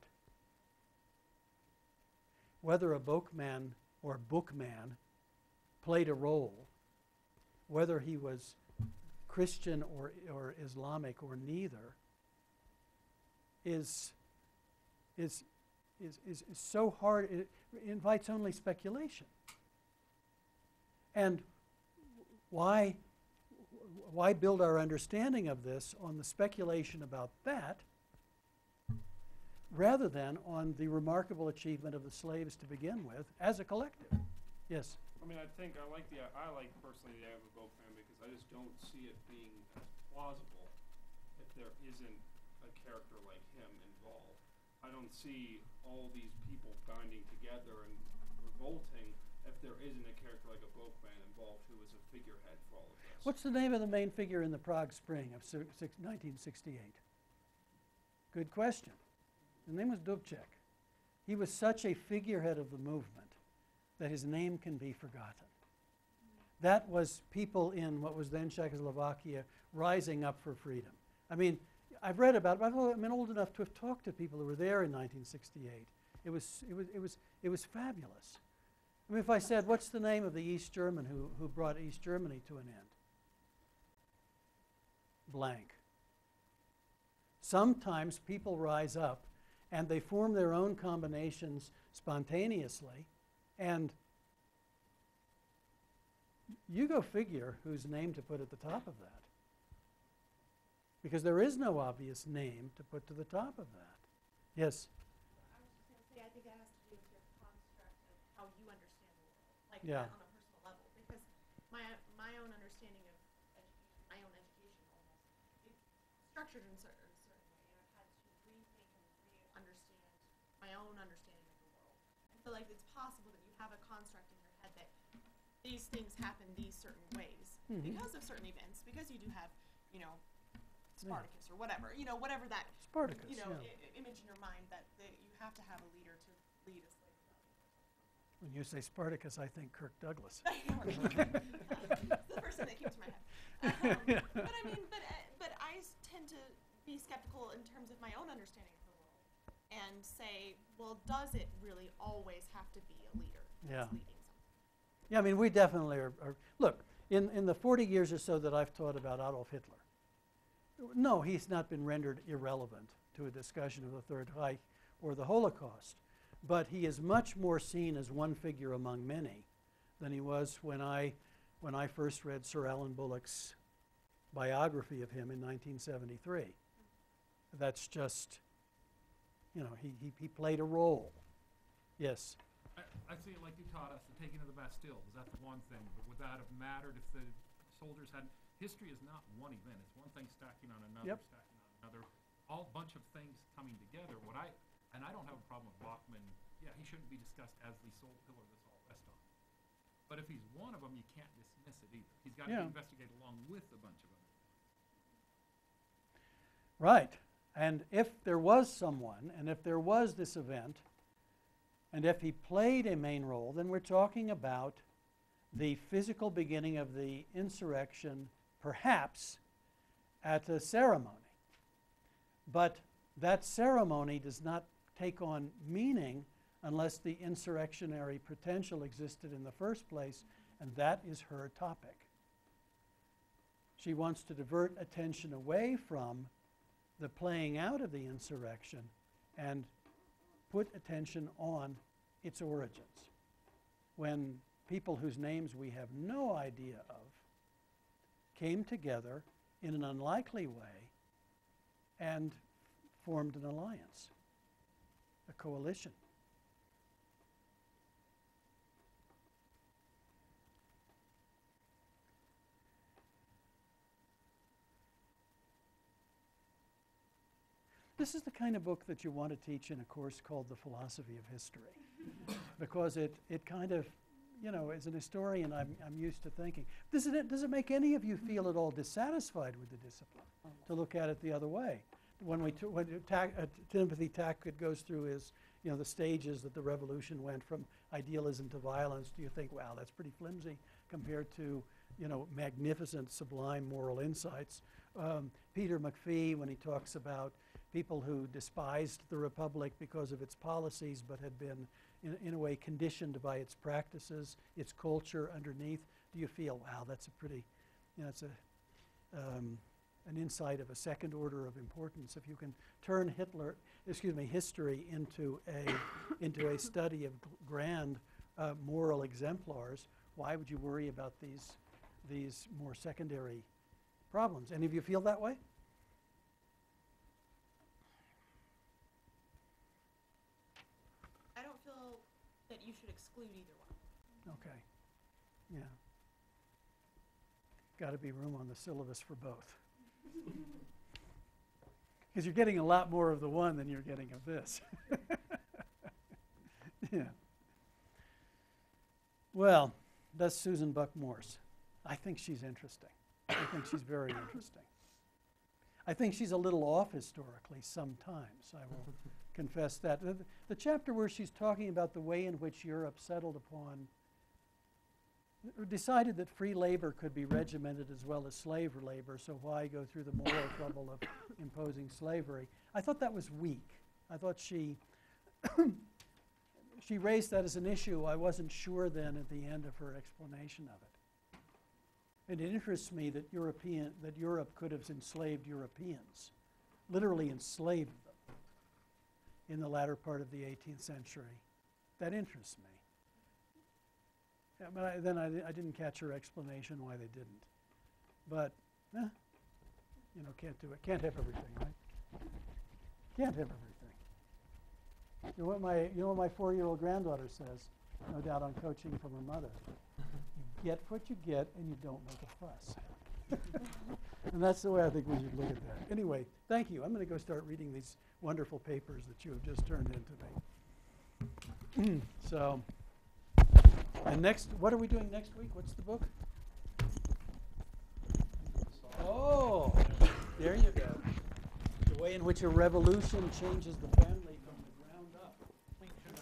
Speaker 1: Whether a bookman or bookman played a role, whether he was Christian or, or Islamic or neither, is, is, is, is, is so hard, it invites only speculation. And why, why build our understanding of this on the speculation about that rather than on the remarkable achievement of the slaves to begin with as a collective? Yes?
Speaker 9: I mean, I think I like the, I like personally the idea of a boatman because I just don't see it being as plausible if there isn't a character like him involved. I don't see all these people binding together and revolting if there isn't a character like a boatman involved who is a figurehead for all of this.
Speaker 1: What's the name of the main figure in the Prague Spring of nineteen sixty-eight? Good question. His name was Dubček. He was such a figurehead of the movement that his name can be forgotten. That was people in what was then Czechoslovakia rising up for freedom. I mean, I've read about it, but I've been old enough to have talked to people who were there in nineteen sixty-eight. It was, it was, it was, it was fabulous. I mean, if I said, what's the name of the East German who, who brought East Germany to an end? Blank. Sometimes people rise up and they form their own combinations spontaneously, and you go figure whose name to put at the top of that. Because there is no obvious name to put to the top of that. Yes?
Speaker 4: I was just going to say, I think it has to do with your construct of how you understand the world, like
Speaker 1: Yeah.
Speaker 4: on a personal level. Because my my own understanding of education, my own education almost, it's structured in a certain, certain way, and I've had to rethink and re-understand my own understanding of the world. I feel like it's possible that you have a construct in your head that these things happen these certain ways
Speaker 1: Mhm.
Speaker 4: because of certain events, because you do have, you know, Spartacus or whatever, you know, whatever that,
Speaker 1: Spartacus,
Speaker 4: you know,
Speaker 1: yeah.
Speaker 4: I- image in your mind that, that you have to have a leader to lead a slave rebellion.
Speaker 1: When you say Spartacus, I think Kirk Douglas.
Speaker 4: I know, right? It's the first thing that came to my head. Um, but I mean, but, uh, but I s- tend to be skeptical in terms of my own understanding of the world and say, well, does it really always have to be a leader
Speaker 1: Yeah.
Speaker 4: that's leading something?
Speaker 1: Yeah, I mean, we definitely are, are. Look, in, in the forty years or so that I've taught about Adolf Hitler, no, he's not been rendered irrelevant to a discussion of the Third Reich or the Holocaust. But he is much more seen as one figure among many than he was when I, when I first read Sir Alan Bullock's biography of him in nineteen seventy-three. That's just, you know, he, he, he played a role. Yes?
Speaker 7: I, I see it like you taught us, the taking of the Bastille. Was that the one thing? But would that have mattered if the soldiers had... History is not one event. It's one thing stacking on another,
Speaker 1: Yep.
Speaker 7: stacking on another. All bunch of things coming together. What I... And I don't have a problem with Bachman. Yeah, he shouldn't be discussed as the sole pillar this all rests on. But if he's one of them, you can't dismiss it either. He's got to
Speaker 1: Yeah.
Speaker 7: be investigated along with a bunch of others.
Speaker 1: Right. And if there was someone, and if there was this event, and if he played a main role, then we're talking about the physical beginning of the insurrection, perhaps at a ceremony. But that ceremony does not take on meaning unless the insurrectionary potential existed in the first place, and that is her topic. She wants to divert attention away from the playing out of the insurrection and put attention on its origins. When people whose names we have no idea of came together in an unlikely way and formed an alliance, a coalition. This is the kind of book that you want to teach in a course called The Philosophy of History, because it, it kind of, you know, as an historian, I'm, I'm used to thinking. Does it, does it make any of you feel at all dissatisfied with the discipline, to look at it the other way? When, we t when Tack, uh, Timothy Tackett goes through his, you know, the stages that the revolution went from idealism to violence, do you think, wow, that's pretty flimsy compared to, you know, magnificent, sublime moral insights? Um, Peter McPhee, when he talks about people who despised the Republic because of its policies but had been, in, in a way, conditioned by its practices, its culture underneath, do you feel, wow, that's a pretty, you know, it's a, um, an insight of a second order of importance. If you can turn Hitler, excuse me, history into a, into a study of grand uh, moral exemplars, why would you worry about these these more secondary problems. Any of you feel that way?
Speaker 4: I don't feel that you should exclude either one.
Speaker 1: Okay. Yeah. Got to be room on the syllabus for both. Because you're getting a lot more of the one than you're getting of this. Yeah. Well, that's Susan Buck Morse. I think she's interesting. I think she's very interesting. I think she's a little off historically sometimes. I will confess that. The, the chapter where she's talking about the way in which Europe settled upon, decided that free labor could be regimented as well as slave labor, so why go through the moral trouble of imposing slavery? I thought that was weak. I thought she she raised that as an issue. I wasn't sure then at the end of her explanation of it. And it interests me that European that Europe could have enslaved Europeans, literally enslaved them in the latter part of the eighteenth century. That interests me. Yeah, but I, then I, I didn't catch her explanation why they didn't. But, eh, you know, can't do it. Can't have everything, right? Can't have everything. You know what my, you know what my four-year-old granddaughter says, no doubt on coaching from her mother? You get what you get, and you don't make a fuss. And that's the way I think we should look at that. Anyway, thank you. I'm going to go start reading these wonderful papers that you have just turned into me. So. And next, what are we doing next week? What's the book? Oh, there you go. The way in which a revolution changes the family from the ground up.
Speaker 2: Wait, I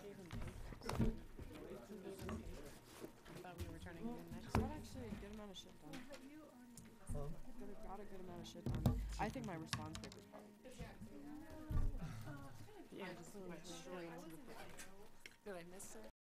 Speaker 2: thought we were returning again next. Got actually a good amount of shit done.
Speaker 1: Huh?
Speaker 2: Got a, got a good amount of shit done. I think my response paper is probably. Yeah, just like shrooms. Did I miss it?